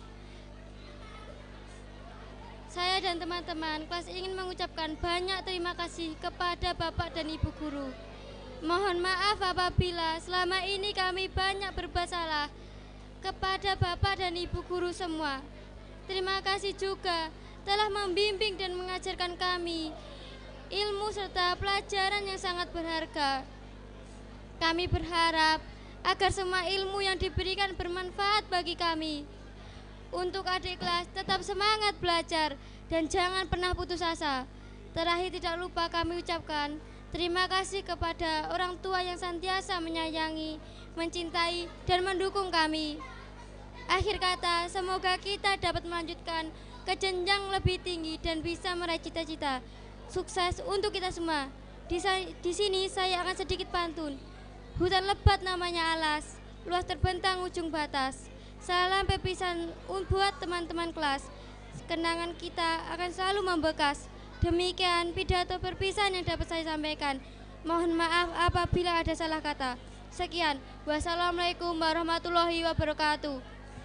Saya dan teman-teman kelas ingin mengucapkan banyak terima kasih kepada Bapak dan Ibu Guru. Mohon maaf apabila selama ini kami banyak berbuat salah. kepada Bapak dan Ibu guru semua. Terima kasih juga telah membimbing dan mengajarkan kami ilmu serta pelajaran yang sangat berharga. Kami berharap agar semua ilmu yang diberikan bermanfaat bagi kami. Untuk adik kelas tetap semangat belajar dan jangan pernah putus asa. Terakhir tidak lupa kami ucapkan terima kasih kepada orang tua yang senantiasa menyayangi, mencintai, dan mendukung kami. Akhir kata, semoga kita dapat melanjutkan ke jenjang lebih tinggi dan bisa meraih cita-cita. Sukses untuk kita semua. Di, di sini saya akan sedikit pantun. Hutan lebat namanya alas, luas terbentang ujung batas. Salam pepisan buat teman-teman kelas. Kenangan kita akan selalu membekas. Demikian pidato perpisahan yang dapat saya sampaikan. Mohon maaf apabila ada salah kata. Sekian. Wassalamualaikum warahmatullahi wabarakatuh.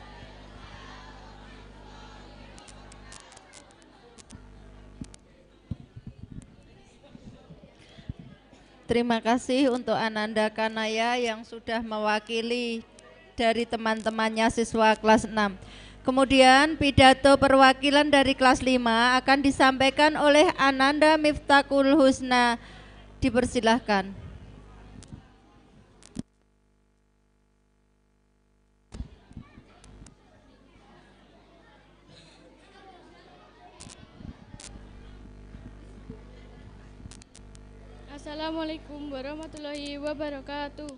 Terima kasih untuk Ananda Kanaya yang sudah mewakili dari teman-temannya siswa kelas enam. Kemudian pidato perwakilan dari kelas lima akan disampaikan oleh Ananda Miftahul Husna. Dipersilahkan. Assalamualaikum warahmatullahi wabarakatuh.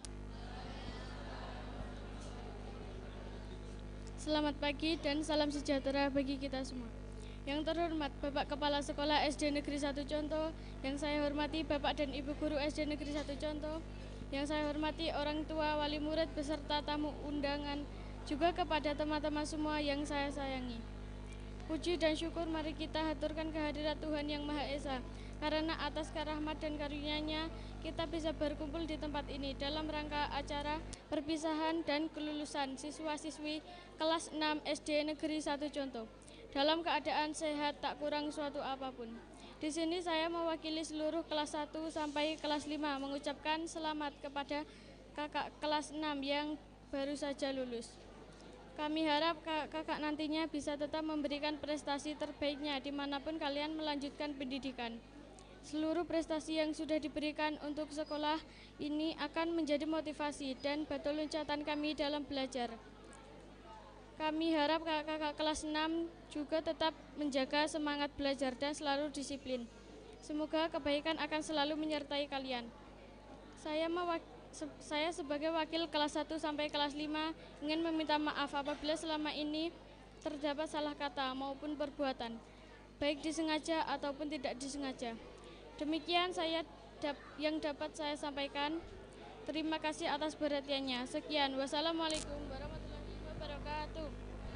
Selamat pagi dan salam sejahtera bagi kita semua. Yang terhormat Bapak Kepala Sekolah S D Negeri satu Conto, yang saya hormati Bapak dan Ibu Guru S D Negeri satu Conto, yang saya hormati orang tua, wali murid, beserta tamu undangan, juga kepada teman-teman semua yang saya sayangi. Puji dan syukur mari kita haturkan kehadirat Tuhan Yang Maha Esa, karena atas rahmat dan karunia-Nya kita bisa berkumpul di tempat ini dalam rangka acara perpisahan dan kelulusan siswa-siswi kelas enam S D Negeri satu Conto dalam keadaan sehat tak kurang suatu apapun. Di sini saya mewakili seluruh kelas satu sampai kelas lima mengucapkan selamat kepada kakak kelas enam yang baru saja lulus. Kami harap kakak nantinya bisa tetap memberikan prestasi terbaiknya dimanapun kalian melanjutkan pendidikan. Seluruh prestasi yang sudah diberikan untuk sekolah ini akan menjadi motivasi dan batu loncatan kami dalam belajar. Kami harap kakak-kakak kelas enam juga tetap menjaga semangat belajar dan selalu disiplin. Semoga kebaikan akan selalu menyertai kalian. Saya, saya sebagai wakil kelas satu sampai kelas lima ingin meminta maaf apabila selama ini terdapat salah kata maupun perbuatan, baik disengaja ataupun tidak disengaja. Demikian saya dap, yang dapat saya sampaikan. Terima kasih atas perhatiannya. Sekian. Wassalamualaikum warahmatullahi wabarakatuh.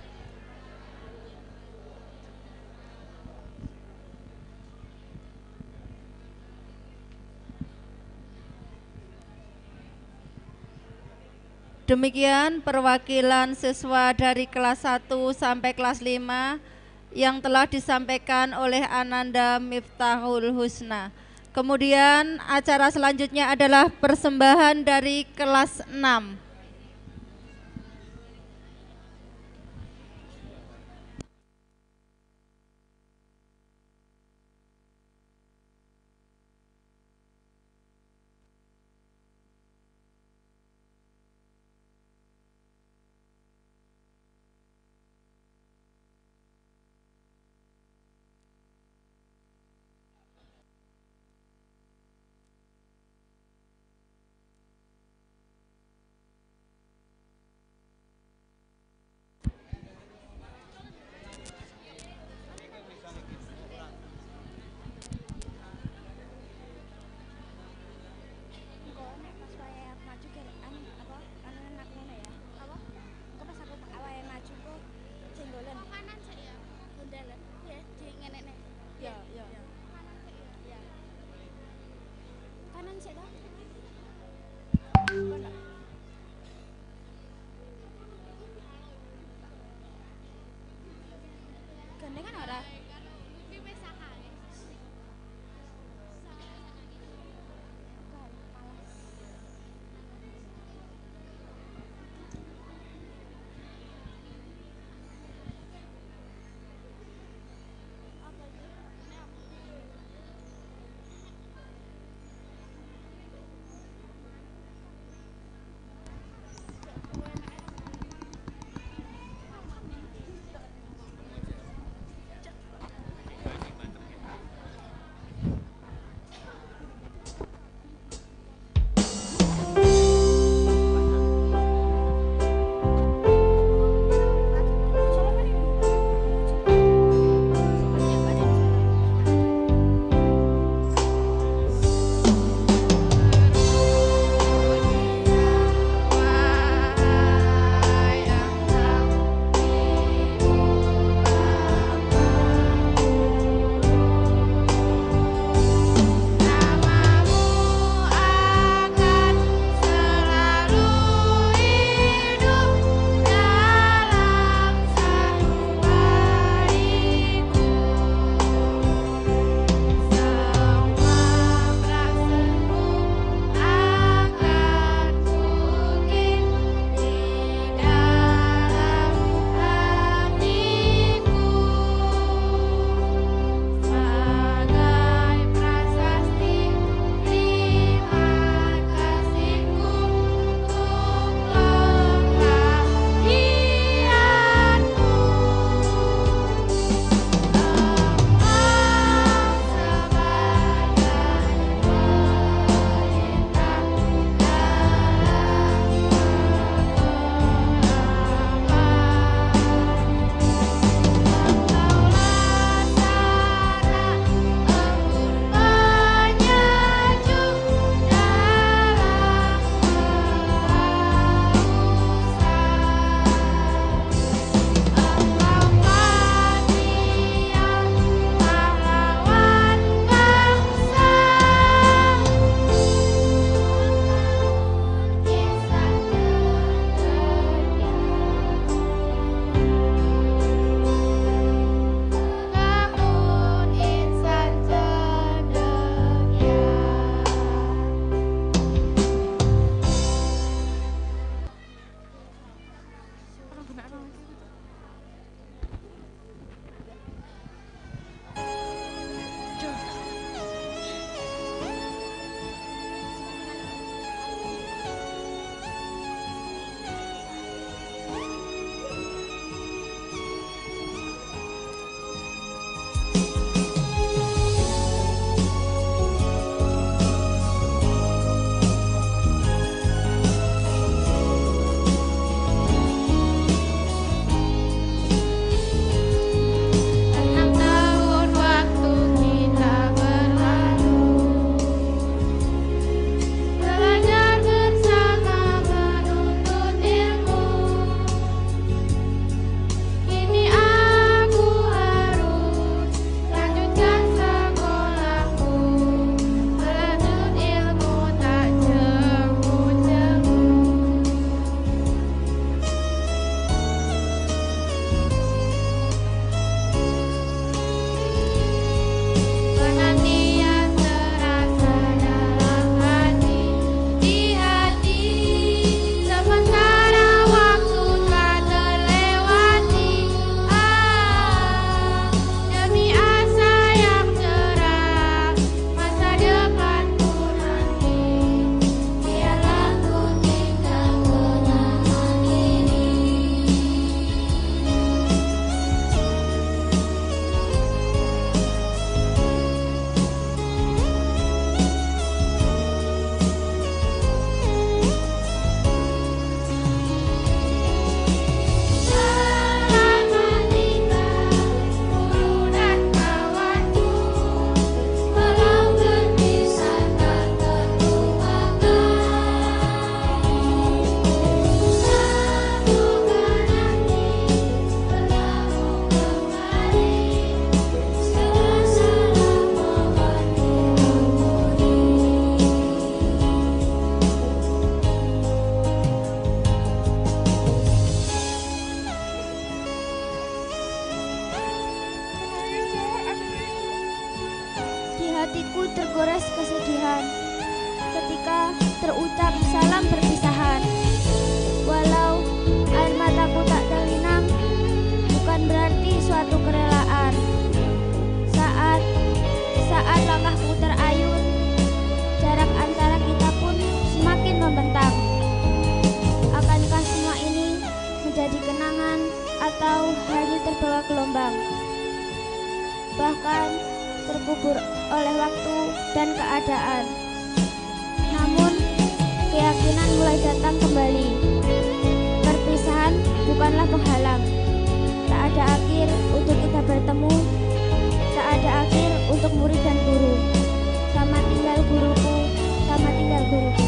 Demikian perwakilan siswa dari kelas satu sampai kelas lima yang telah disampaikan oleh Ananda Miftahul Husna. Kemudian acara selanjutnya adalah persembahan dari kelas enam. Gandengan ora? datang kembali. Perpisahan bukanlah penghalang. Tak ada akhir untuk kita bertemu. Tak ada akhir untuk murid dan guru. Selamat tinggal guruku, selamat tinggal guruku.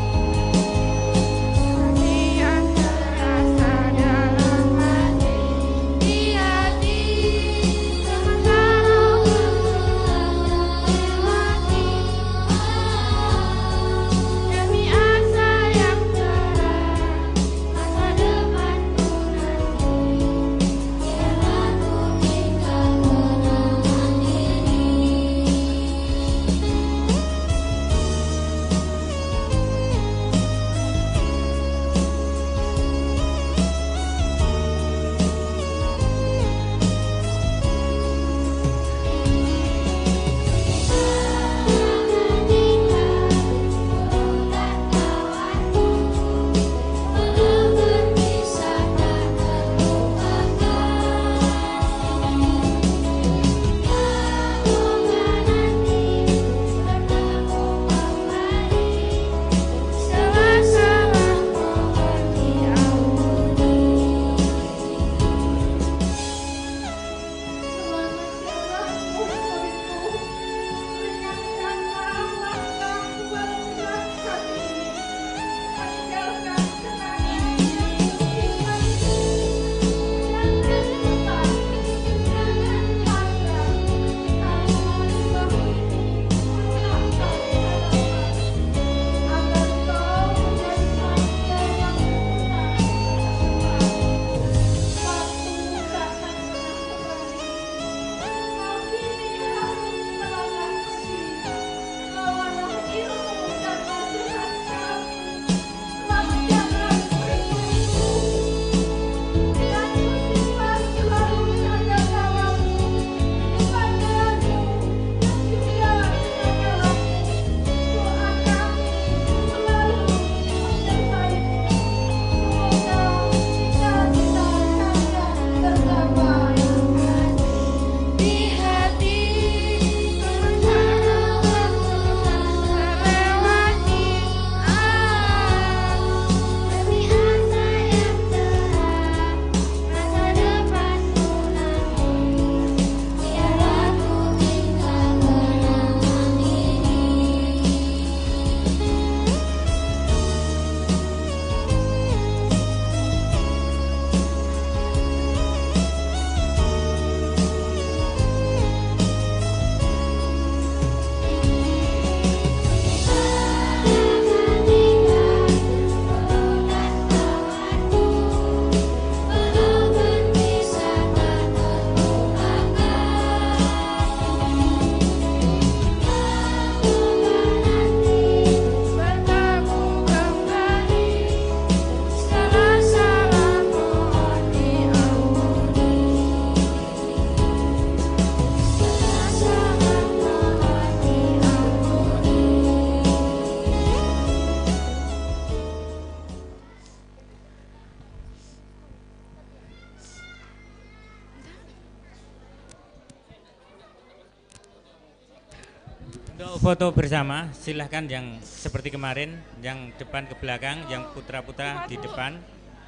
Untuk foto bersama, silahkan yang seperti kemarin, yang depan ke belakang, yang putra-putra di depan.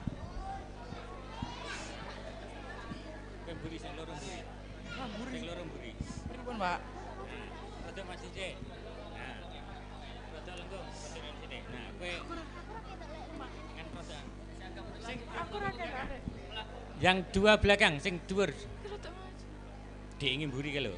Pak. Foto Mas Ije. Nah, foto lengkung, foto dari sini. Nah, kowe kan foto. Aku ra kene. Yang dua belakang, sing dhuwur. Diingin mburi ke lho.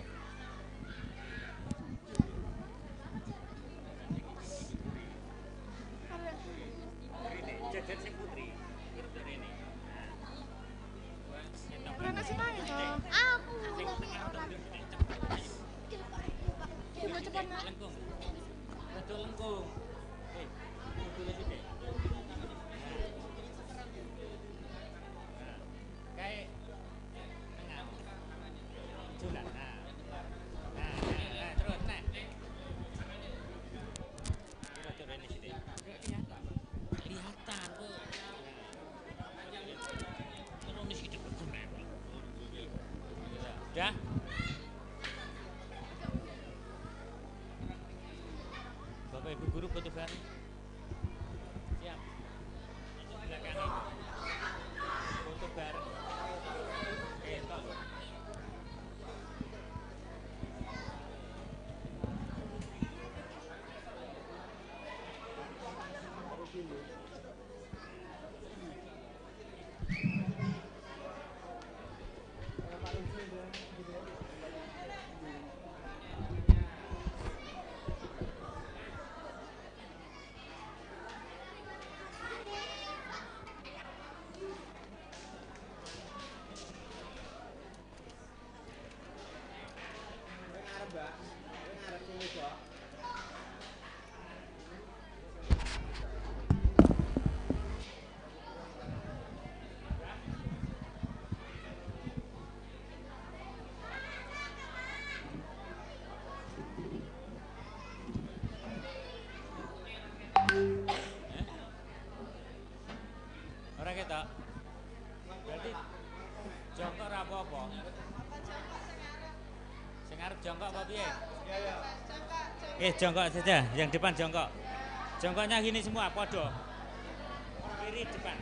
Ya. Bapak Ibu guru foto bareng. Siap. belakang itu. Foto bareng. Eh, tok. Ora ketok. Berarti jongkok ora apa-apa. Sing arep jongkok apa piye? Iya, iya. Eh, jongkok saja, yang depan jongkok. Jongkoknya gini semua, podo. Kiri depan.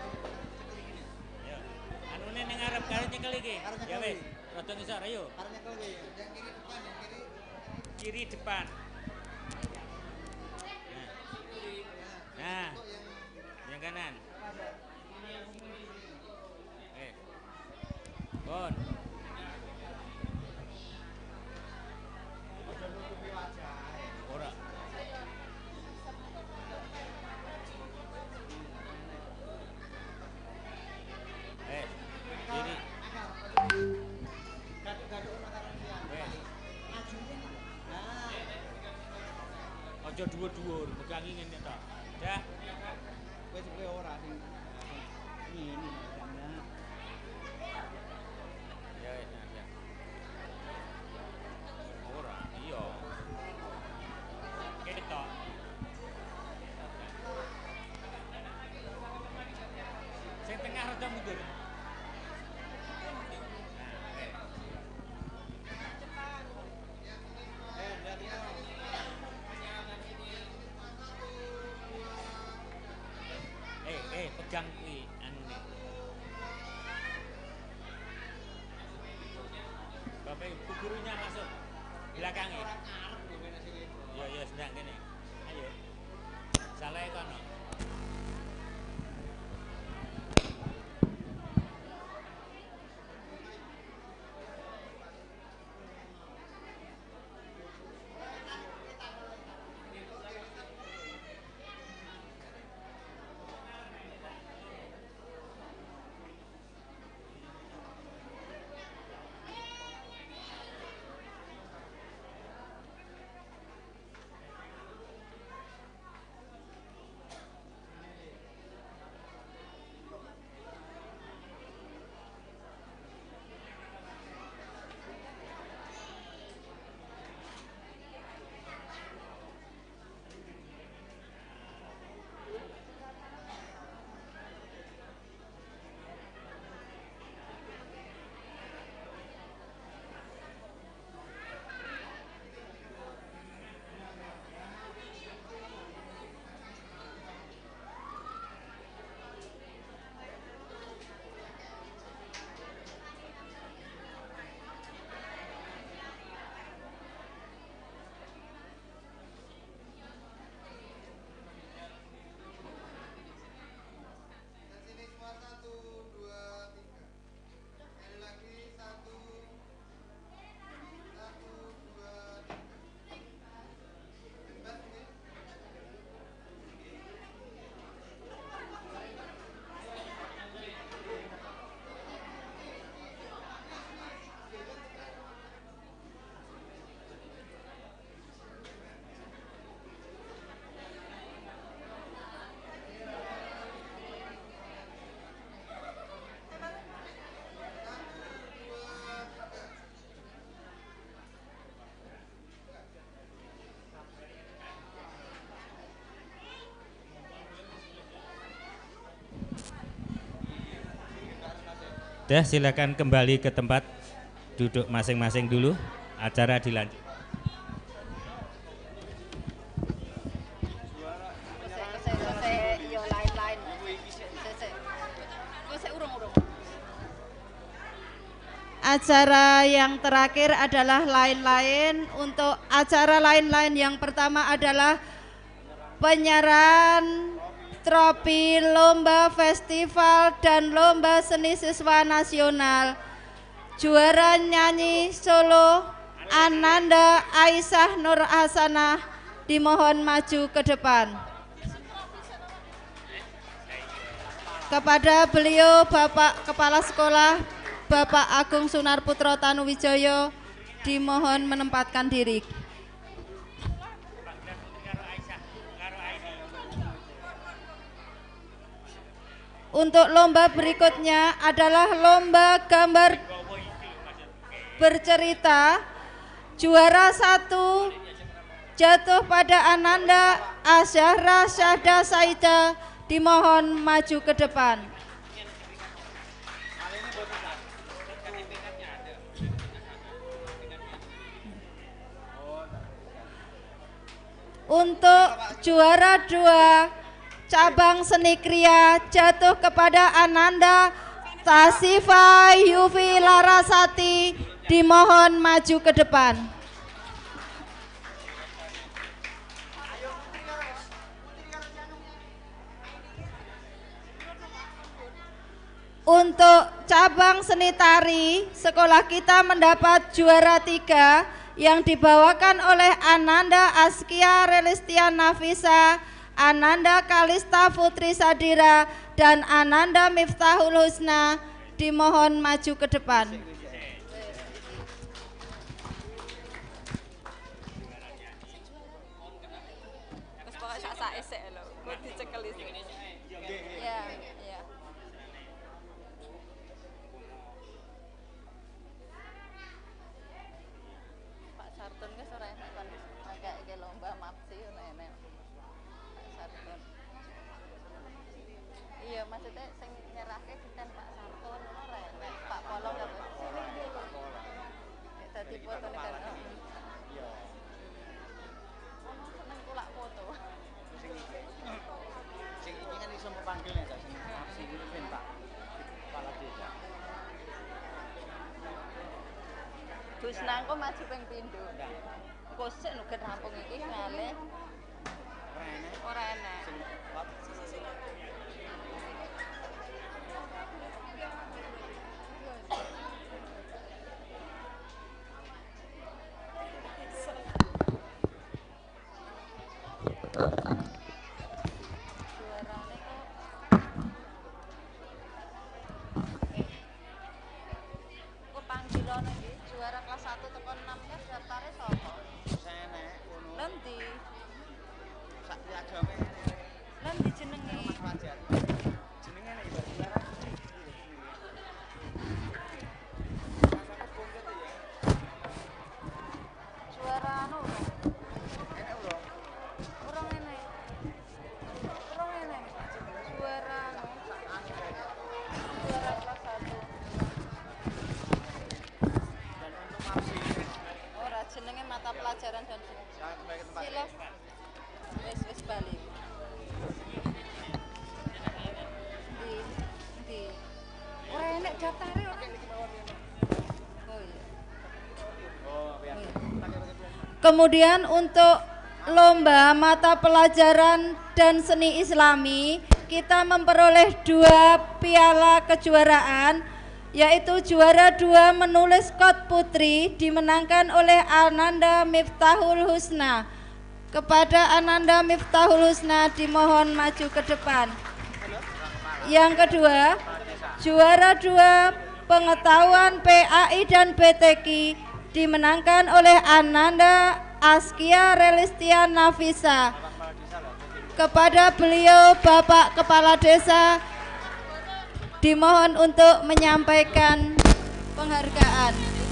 Ya. Anune ning arep karo nyekel iki. Ya wis, rada ngisor ayo. Karo nyekel iki. Yang kiri depan, yang kiri. Kiri depan. Nah. Nah. Yang kanan. Eh. Bon. Ora. Eh, kiri. Ojo dhuwur-dhuwur, megangi ngene tok. Dah. Wis kowe ora sing ngene sampeyan. Ya wis, ya. Ora, iya. Ketok. Sing tengah rada mundur. Eh, eh, pegang kuwi anune. Bapak ibu gurunya masuk belakangnya. Ya, ya, sedang gini. Ayo. Salah kono. Dah, silakan kembali ke tempat duduk masing-masing dulu. Acara dilanjut. Yo lain-lain. acara yang terakhir adalah lain-lain. Untuk acara lain-lain yang pertama adalah penyerahan trofi lomba festival dan lomba seni siswa nasional. Juara nyanyi solo Ananda Aisyah Nur Hasanah dimohon maju ke depan. Kepada beliau Bapak Kepala Sekolah Bapak Agung Sunarputro Tanuwijoyo dimohon menempatkan diri. Untuk lomba berikutnya adalah lomba gambar bercerita. Juara satu jatuh pada Ananda Asyahra Syahda Saida dimohon maju ke depan. Untuk juara dua cabang seni kriya jatuh kepada Ananda Tasifa Yufi Larasati dimohon maju ke depan. Untuk cabang seni tari, sekolah kita mendapat juara tiga yang dibawakan oleh Ananda Askia Relistian Nafisa, Ananda Kalista Putri Sadira, dan Ananda Miftahul Husna dimohon maju ke depan. Iya, maksudnya sing nyerahke dinten Pak Sarton ora nek Pak Polong ya. Nek dadi fotone kan. Iya. Ono seneng kulak foto. Sing iki. Sing iki kan iso mepanggil ya sing sing iki Pak. Kepala desa. Gus nangko maju ping pindho. Engko sik lho gen rampung iki ngale. Ora enak. Ora enak. Juara kelas satu tekan enam kan daftare sapa? Senek ngono. Nanti sak piagame. Nanti jenenge Mas Fajar. Jenenge nek juara. Juara anu. Enek ora? Ora enek. Ora enek. Juara anu. Juara kelas satu. Ora jenenge mata pelajaran dan sila. Wis wis bali. Di di. Ora enek daftare ora. Oh iya. Oh, biasa. Kemudian untuk lomba mata pelajaran dan seni Islami, kita memperoleh dua piala kejuaraan, yaitu juara dua menulis Kot Putri dimenangkan oleh Ananda Miftahul Husna. Kepada Ananda Miftahul Husna dimohon maju ke depan. Yang kedua, juara dua pengetahuan P A I dan B T Q dimenangkan oleh Ananda Askia Relistian Nafisa. Kepada beliau Bapak Kepala Desa dimohon untuk menyampaikan penghargaan.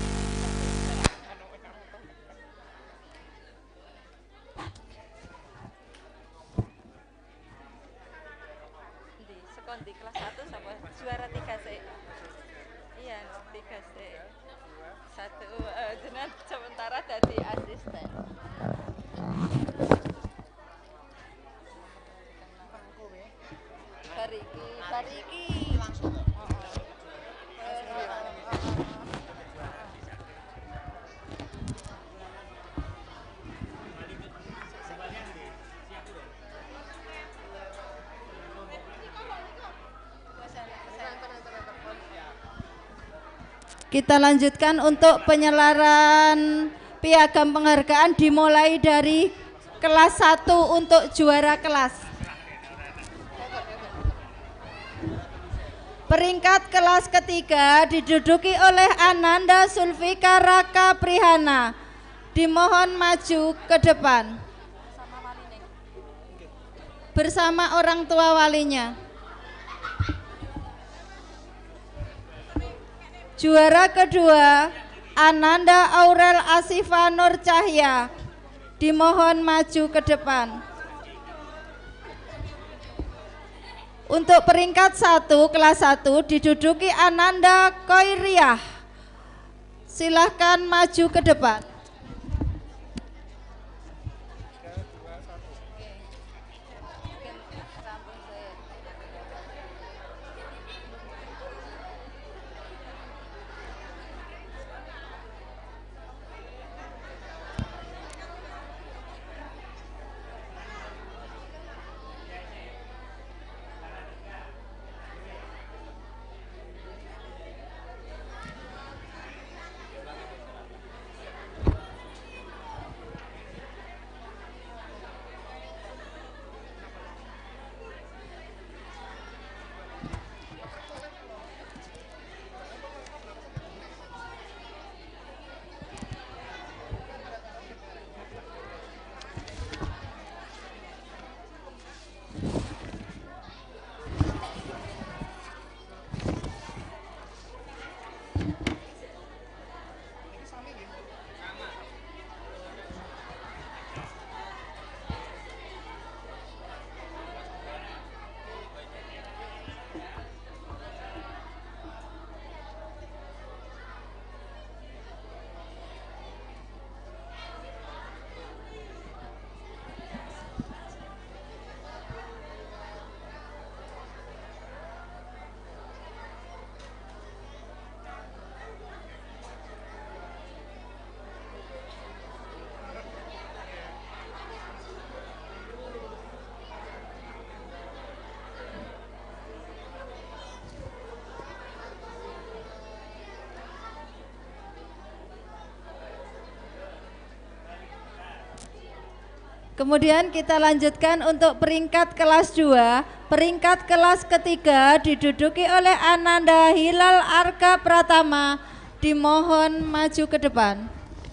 Di sekon di kelas satu sama juara tiga sih. Iya, tiga sih. Satu uh, jenat sementara jadi asisten. Bariki, bariki. Kita lanjutkan untuk penyelaran piagam penghargaan dimulai dari kelas satu untuk juara kelas. Peringkat kelas ketiga diduduki oleh Ananda Sulfika Raka Prihana. Dimohon maju ke depan bersama orang tua walinya. Juara kedua, Ananda Aurel Asifa Nur Cahya. Dimohon maju ke depan. Untuk peringkat satu, kelas satu diduduki Ananda Koiriah. Silahkan maju ke depan. Kemudian kita lanjutkan untuk peringkat kelas dua. Peringkat kelas ketiga diduduki oleh Ananda Hilal Arka Pratama. Dimohon maju ke depan.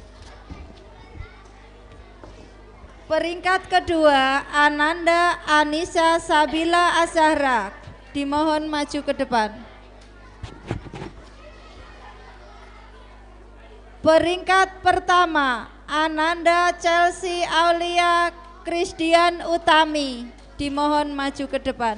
Peringkat kedua, Ananda Anissa Sabila Azahra. Dimohon maju ke depan. Peringkat pertama, Ananda Chelsea Aulia Christian Utami. Dimohon maju ke depan.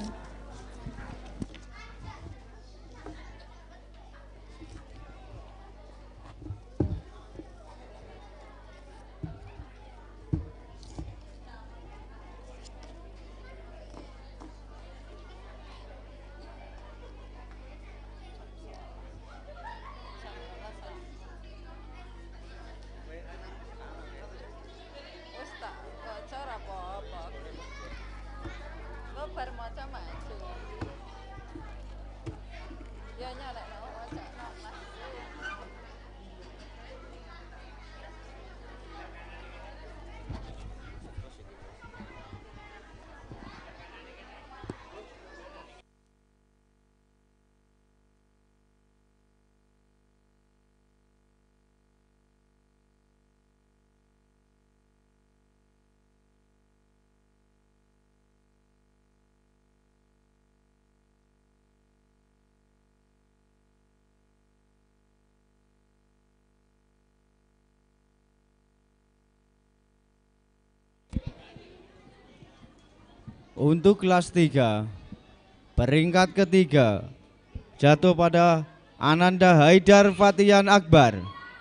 Untuk kelas tiga, peringkat ketiga jatuh pada Ananda Haidar Fatian Akbar.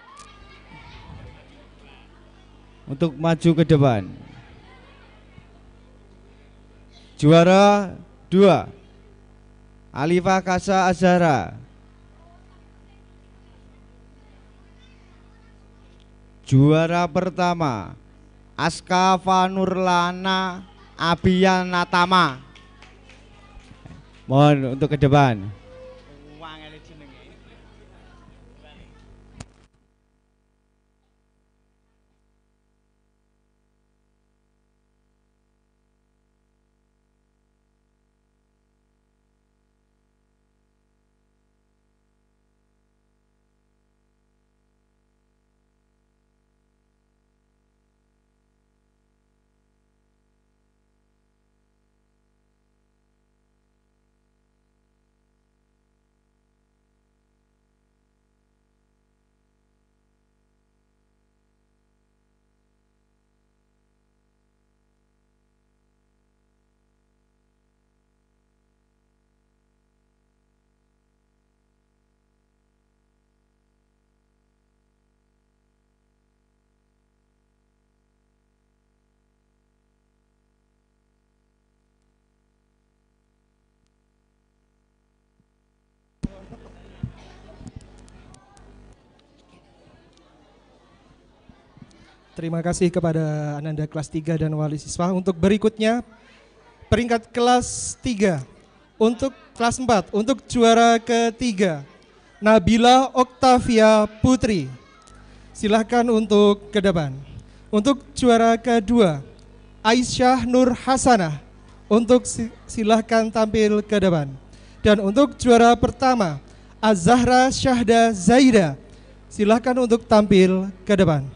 Untuk maju ke depan. Juara dua, Alifah Kasa Azhara. Juara pertama, Aska Fanurlana Abiyanatama. Mohon untuk ke depan. Terima kasih kepada Ananda kelas tiga dan wali siswa. Untuk berikutnya peringkat kelas tiga. Untuk kelas empat, untuk juara ketiga Nabila Oktavia Putri. Silahkan untuk ke depan. Untuk juara kedua Aisyah Nur Hasanah. Untuk silahkan tampil ke depan. Dan untuk juara pertama Az-Zahra Syahda Zaida. Silahkan untuk tampil ke depan.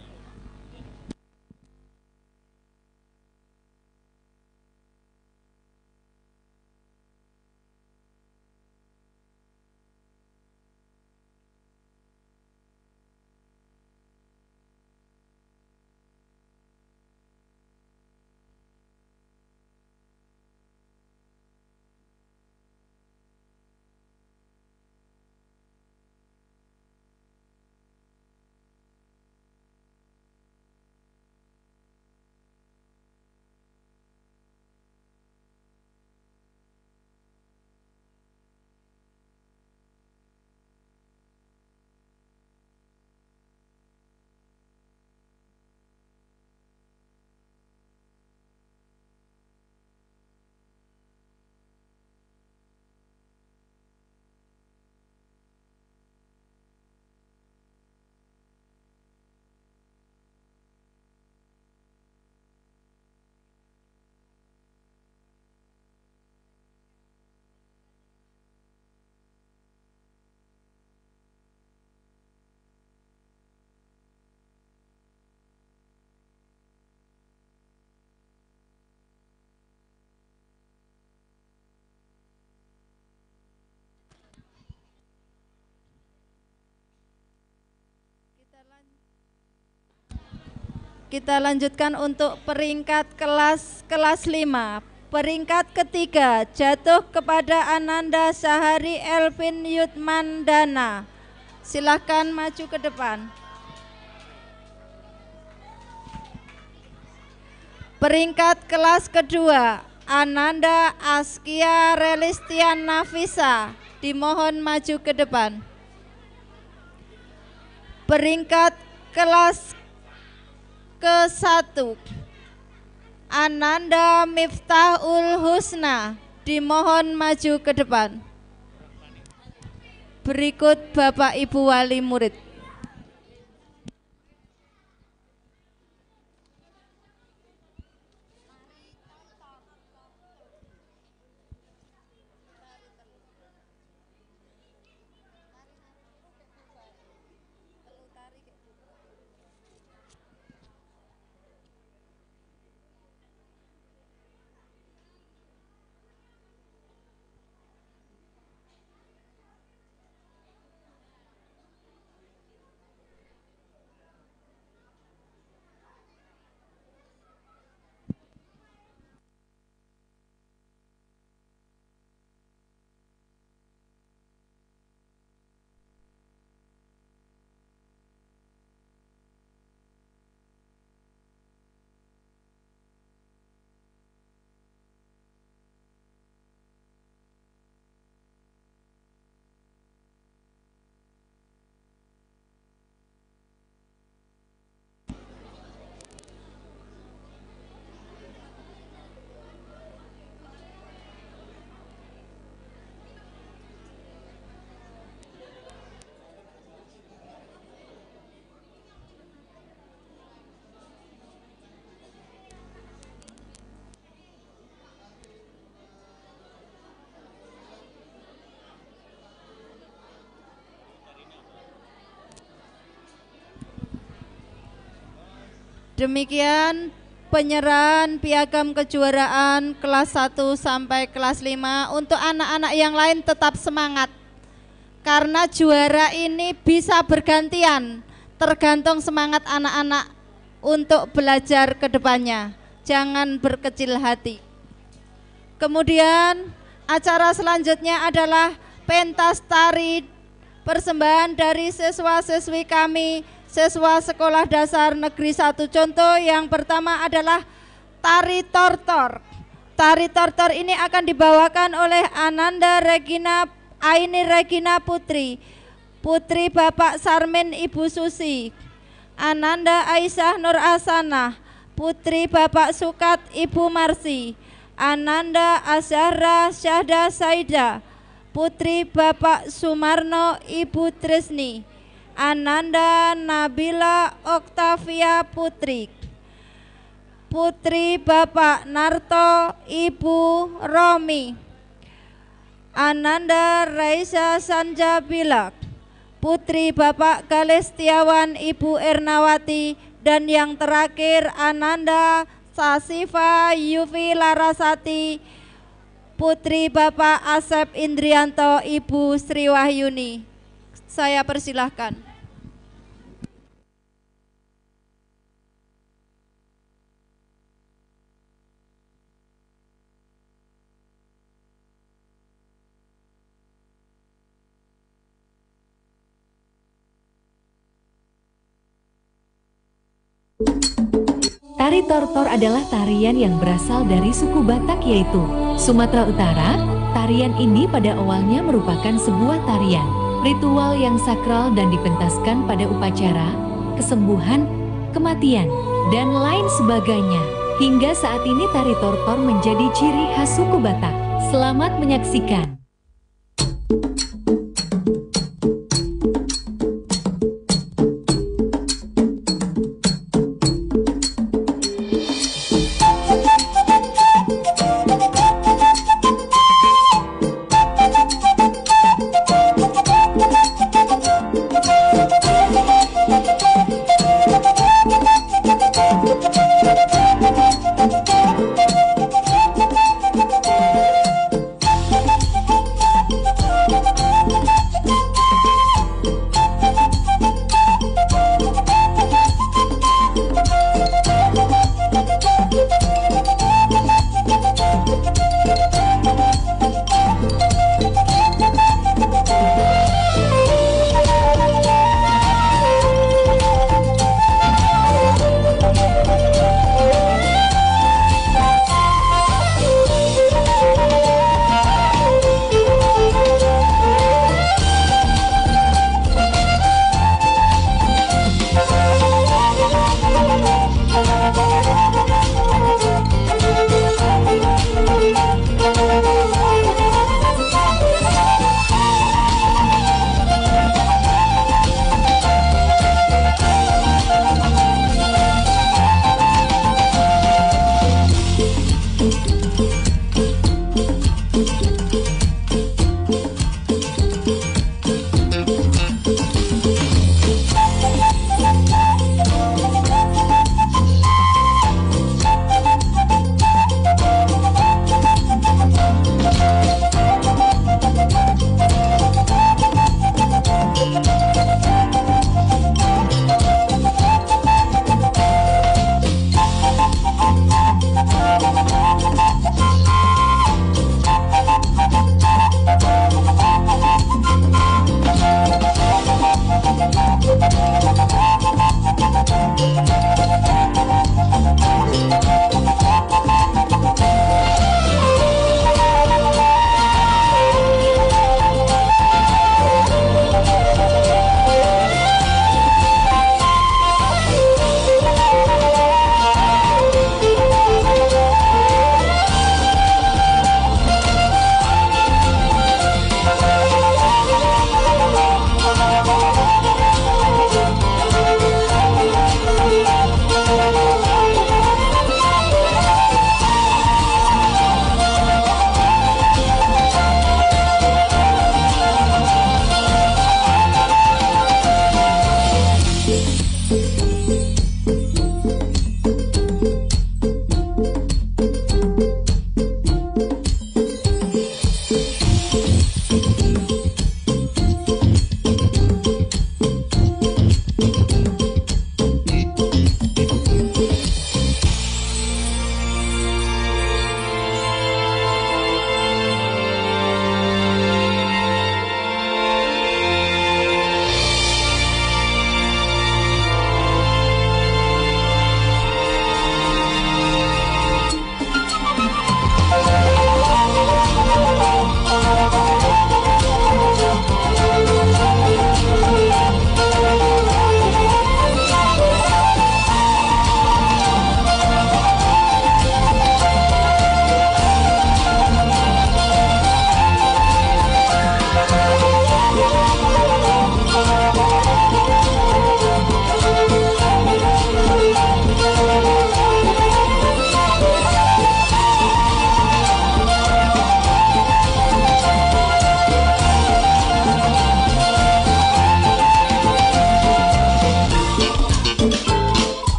Kita lanjutkan untuk peringkat kelas kelas lima. Peringkat ketiga jatuh kepada Ananda Sahari Elvin Yudmandana. Silahkan maju ke depan. Peringkat kelas kedua Ananda Askia Relistian Nafisa. Dimohon maju ke depan. Peringkat kelas ke satu Ananda Miftahul Husna, dimohon maju ke depan. Berikut Bapak Ibu Wali Murid. Demikian penyerahan piagam kejuaraan kelas satu sampai kelas lima. Untuk anak-anak yang lain tetap semangat, karena juara ini bisa bergantian, tergantung semangat anak-anak untuk belajar ke depannya. Jangan berkecil hati. Kemudian acara selanjutnya adalah pentas tari persembahan dari siswa-siswi kami, siswa Sekolah Dasar Negeri satu Conto. Yang pertama adalah tari tortor. Tari tortor ini akan dibawakan oleh Ananda Regina Aini Regina Putri, putri Bapak Sarmin Ibu Susi. Ananda Aisyah Nur Asanah, putri Bapak Sukat Ibu Marsi. Ananda Asyara Syahda Saida, putri Bapak Sumarno Ibu Tresni. Ananda Nabila Oktavia Putri, putri Bapak Narto Ibu Romi. Ananda Raisa Sanjabila, putri Bapak Galestiawan Ibu Ernawati. Dan yang terakhir Ananda Sasifa Yufi Larasati, putri Bapak Asep Indrianto Ibu Sri Wahyuni. Saya persilahkan. Tari Tortor adalah tarian yang berasal dari suku Batak yaitu Sumatera Utara. Tarian ini pada awalnya merupakan sebuah tarian ritual yang sakral dan dipentaskan pada upacara, kesembuhan, kematian, dan lain sebagainya. Hingga saat ini tari Tortor menjadi ciri khas suku Batak. Selamat menyaksikan. Thank you.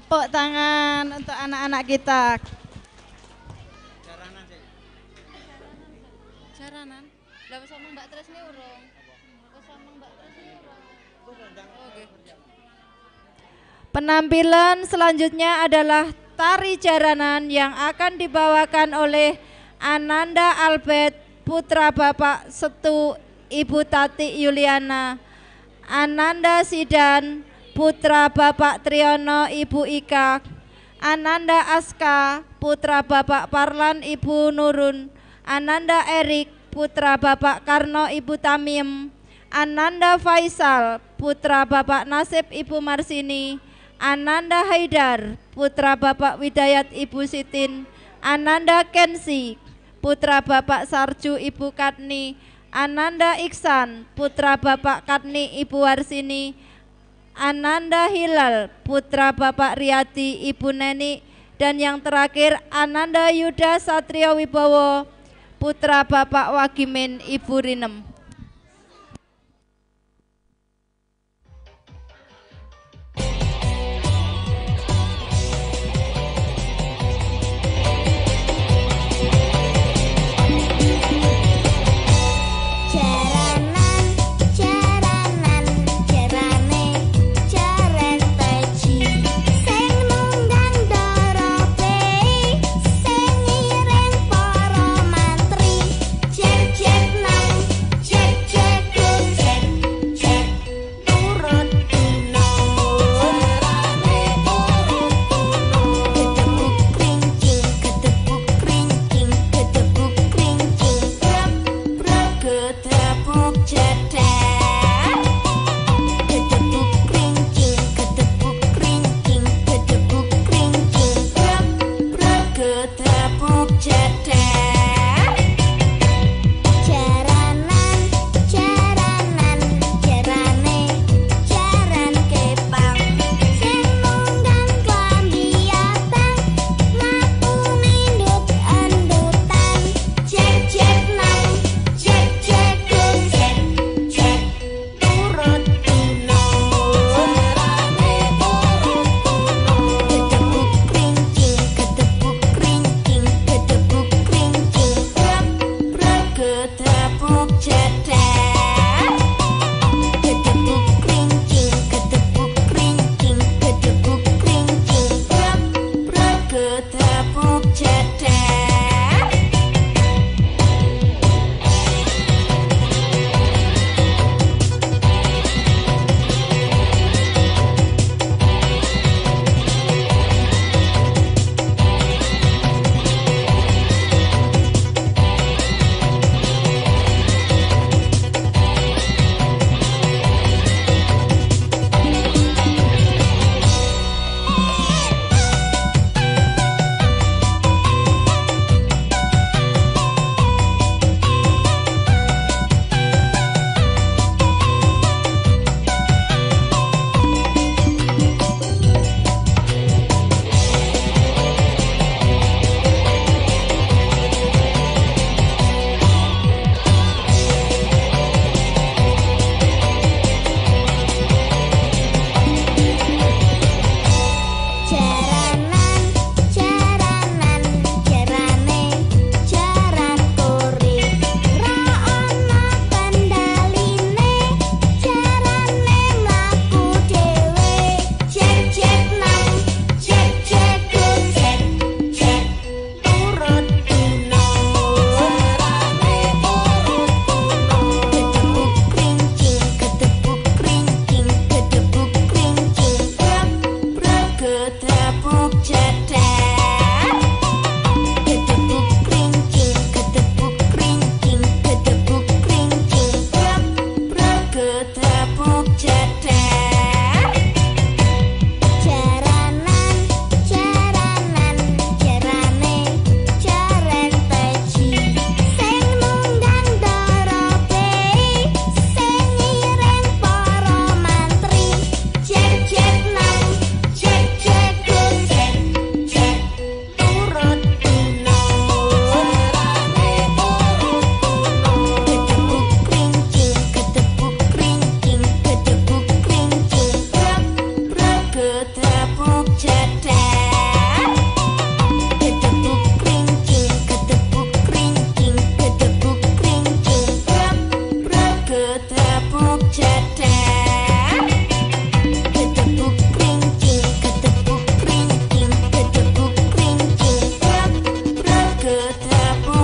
Tepuk tangan untuk anak-anak kita. Jaranan. Lah wis omong Mbak Tresni urung. Wis omong Mbak Tresni urung. Oke. Penampilan selanjutnya adalah tari jaranan yang akan dibawakan oleh Ananda Albert, putra Bapak Setu, Ibu Tati Yuliana. Ananda Sidan, putra Bapak Triyono, Ibu Ika. Ananda Aska, putra Bapak Parlan, Ibu Nurun. Ananda Erik, putra Bapak Karno, Ibu Tamim. Ananda Faisal, putra Bapak Nasib, Ibu Marsini. Ananda Haidar, putra Bapak Widayat, Ibu Sitin. Ananda Kensi, putra Bapak Sarju, Ibu Katni. Ananda Iksan, putra Bapak Katni, Ibu Warsini. Ananda Hilal, putra Bapak Riyadi, Ibu Neni. Dan yang terakhir Ananda Yuda Satrio Wibowo, putra Bapak Wagimin, Ibu Rinem. Jaranan, jaranan, jaranan,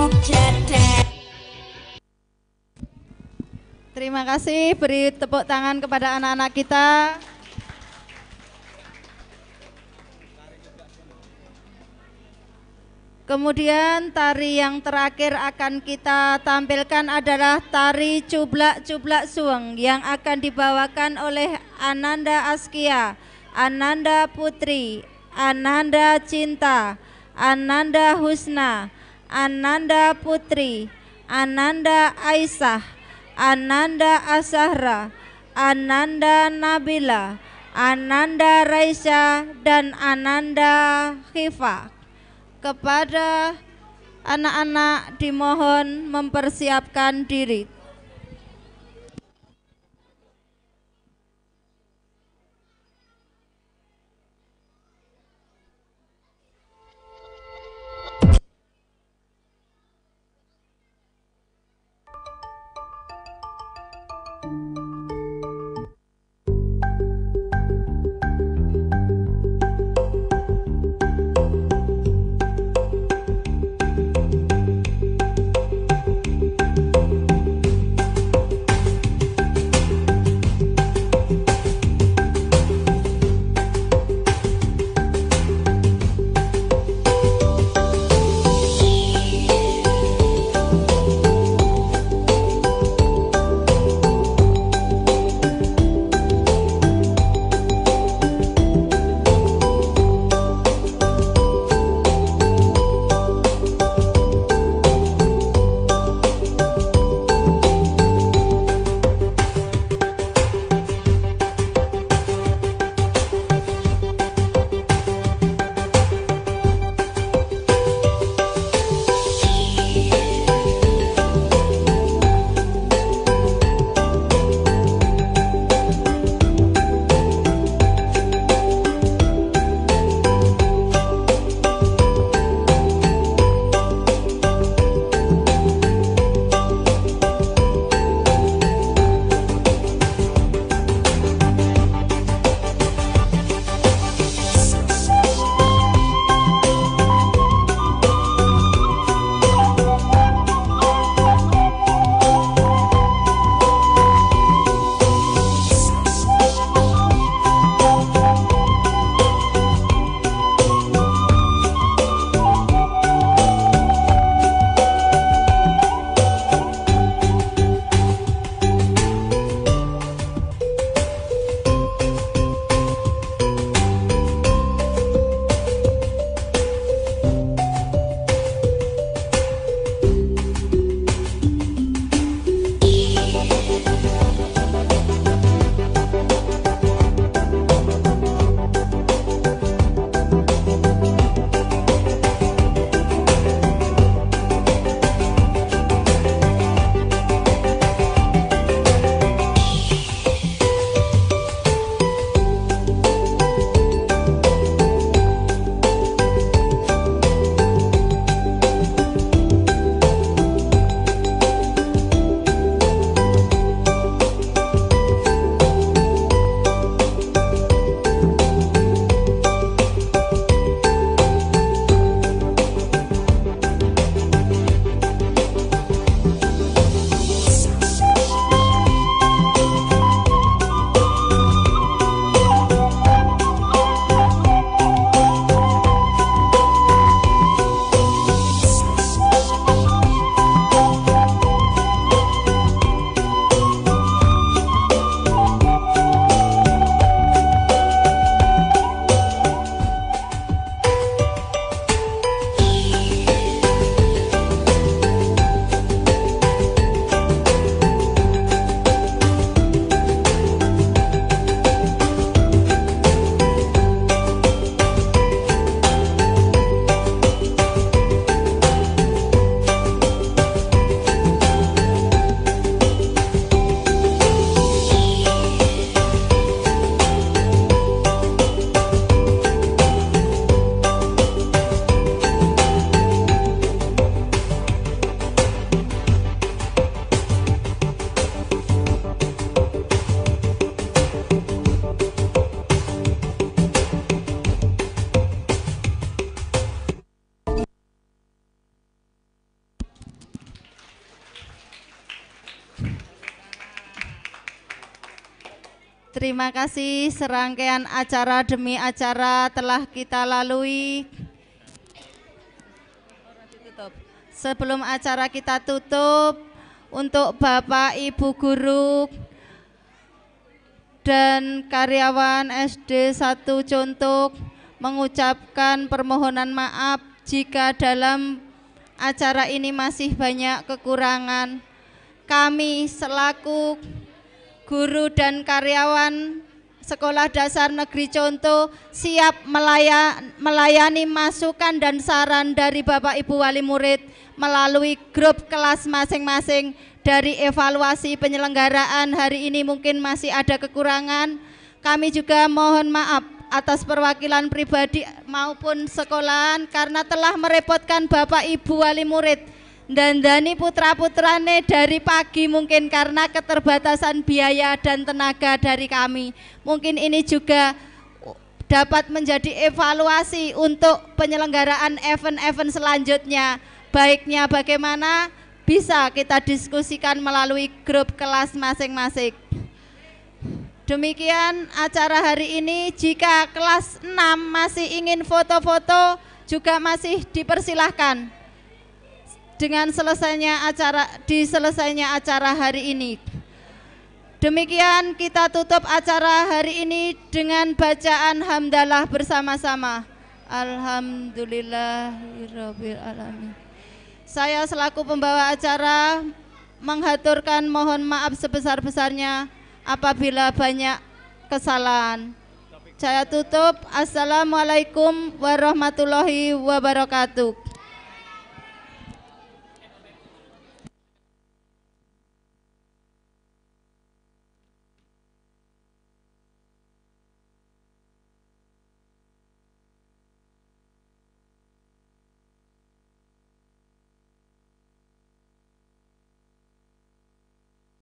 Terima kasih, beri tepuk tangan kepada anak-anak kita. Kemudian tari yang terakhir akan kita tampilkan adalah tari cublak-cublak suweng yang akan dibawakan oleh Ananda Askia, Ananda Putri, Ananda Cinta, Ananda Husna, Ananda Putri, Ananda Aisyah, Ananda Asahra, Ananda Nabila, Ananda Raisya, dan Ananda Khifa. Kepada anak-anak dimohon mempersiapkan diri. Terima kasih, serangkaian acara demi acara telah kita lalui. Sebelum acara kita tutup, untuk Bapak Ibu guru dan karyawan S D satu Contok mengucapkan permohonan maaf jika dalam acara ini masih banyak kekurangan. Kami selaku guru dan karyawan Sekolah Dasar Negeri Conto siap melayan, melayani masukan dan saran dari Bapak Ibu wali murid melalui grup kelas masing-masing. Dari evaluasi penyelenggaraan hari ini mungkin masih ada kekurangan. Kami juga mohon maaf atas perwakilan pribadi maupun sekolahan karena telah merepotkan Bapak Ibu wali murid dan Dani putra-putrane dari pagi mungkin karena keterbatasan biaya dan tenaga dari kami. Mungkin ini juga dapat menjadi evaluasi untuk penyelenggaraan event-event selanjutnya. Baiknya bagaimana bisa kita diskusikan melalui grup kelas masing-masing. Demikian acara hari ini. Jika kelas enam masih ingin foto-foto juga masih dipersilahkan. Dengan selesainya acara, diselesainya acara hari ini. Demikian kita tutup acara hari ini dengan bacaan hamdalah bersama-sama. Alhamdulillahirabbil alamin. Saya selaku pembawa acara menghaturkan mohon maaf sebesar-besarnya apabila banyak kesalahan. Saya tutup. Assalamualaikum warahmatullahi wabarakatuh.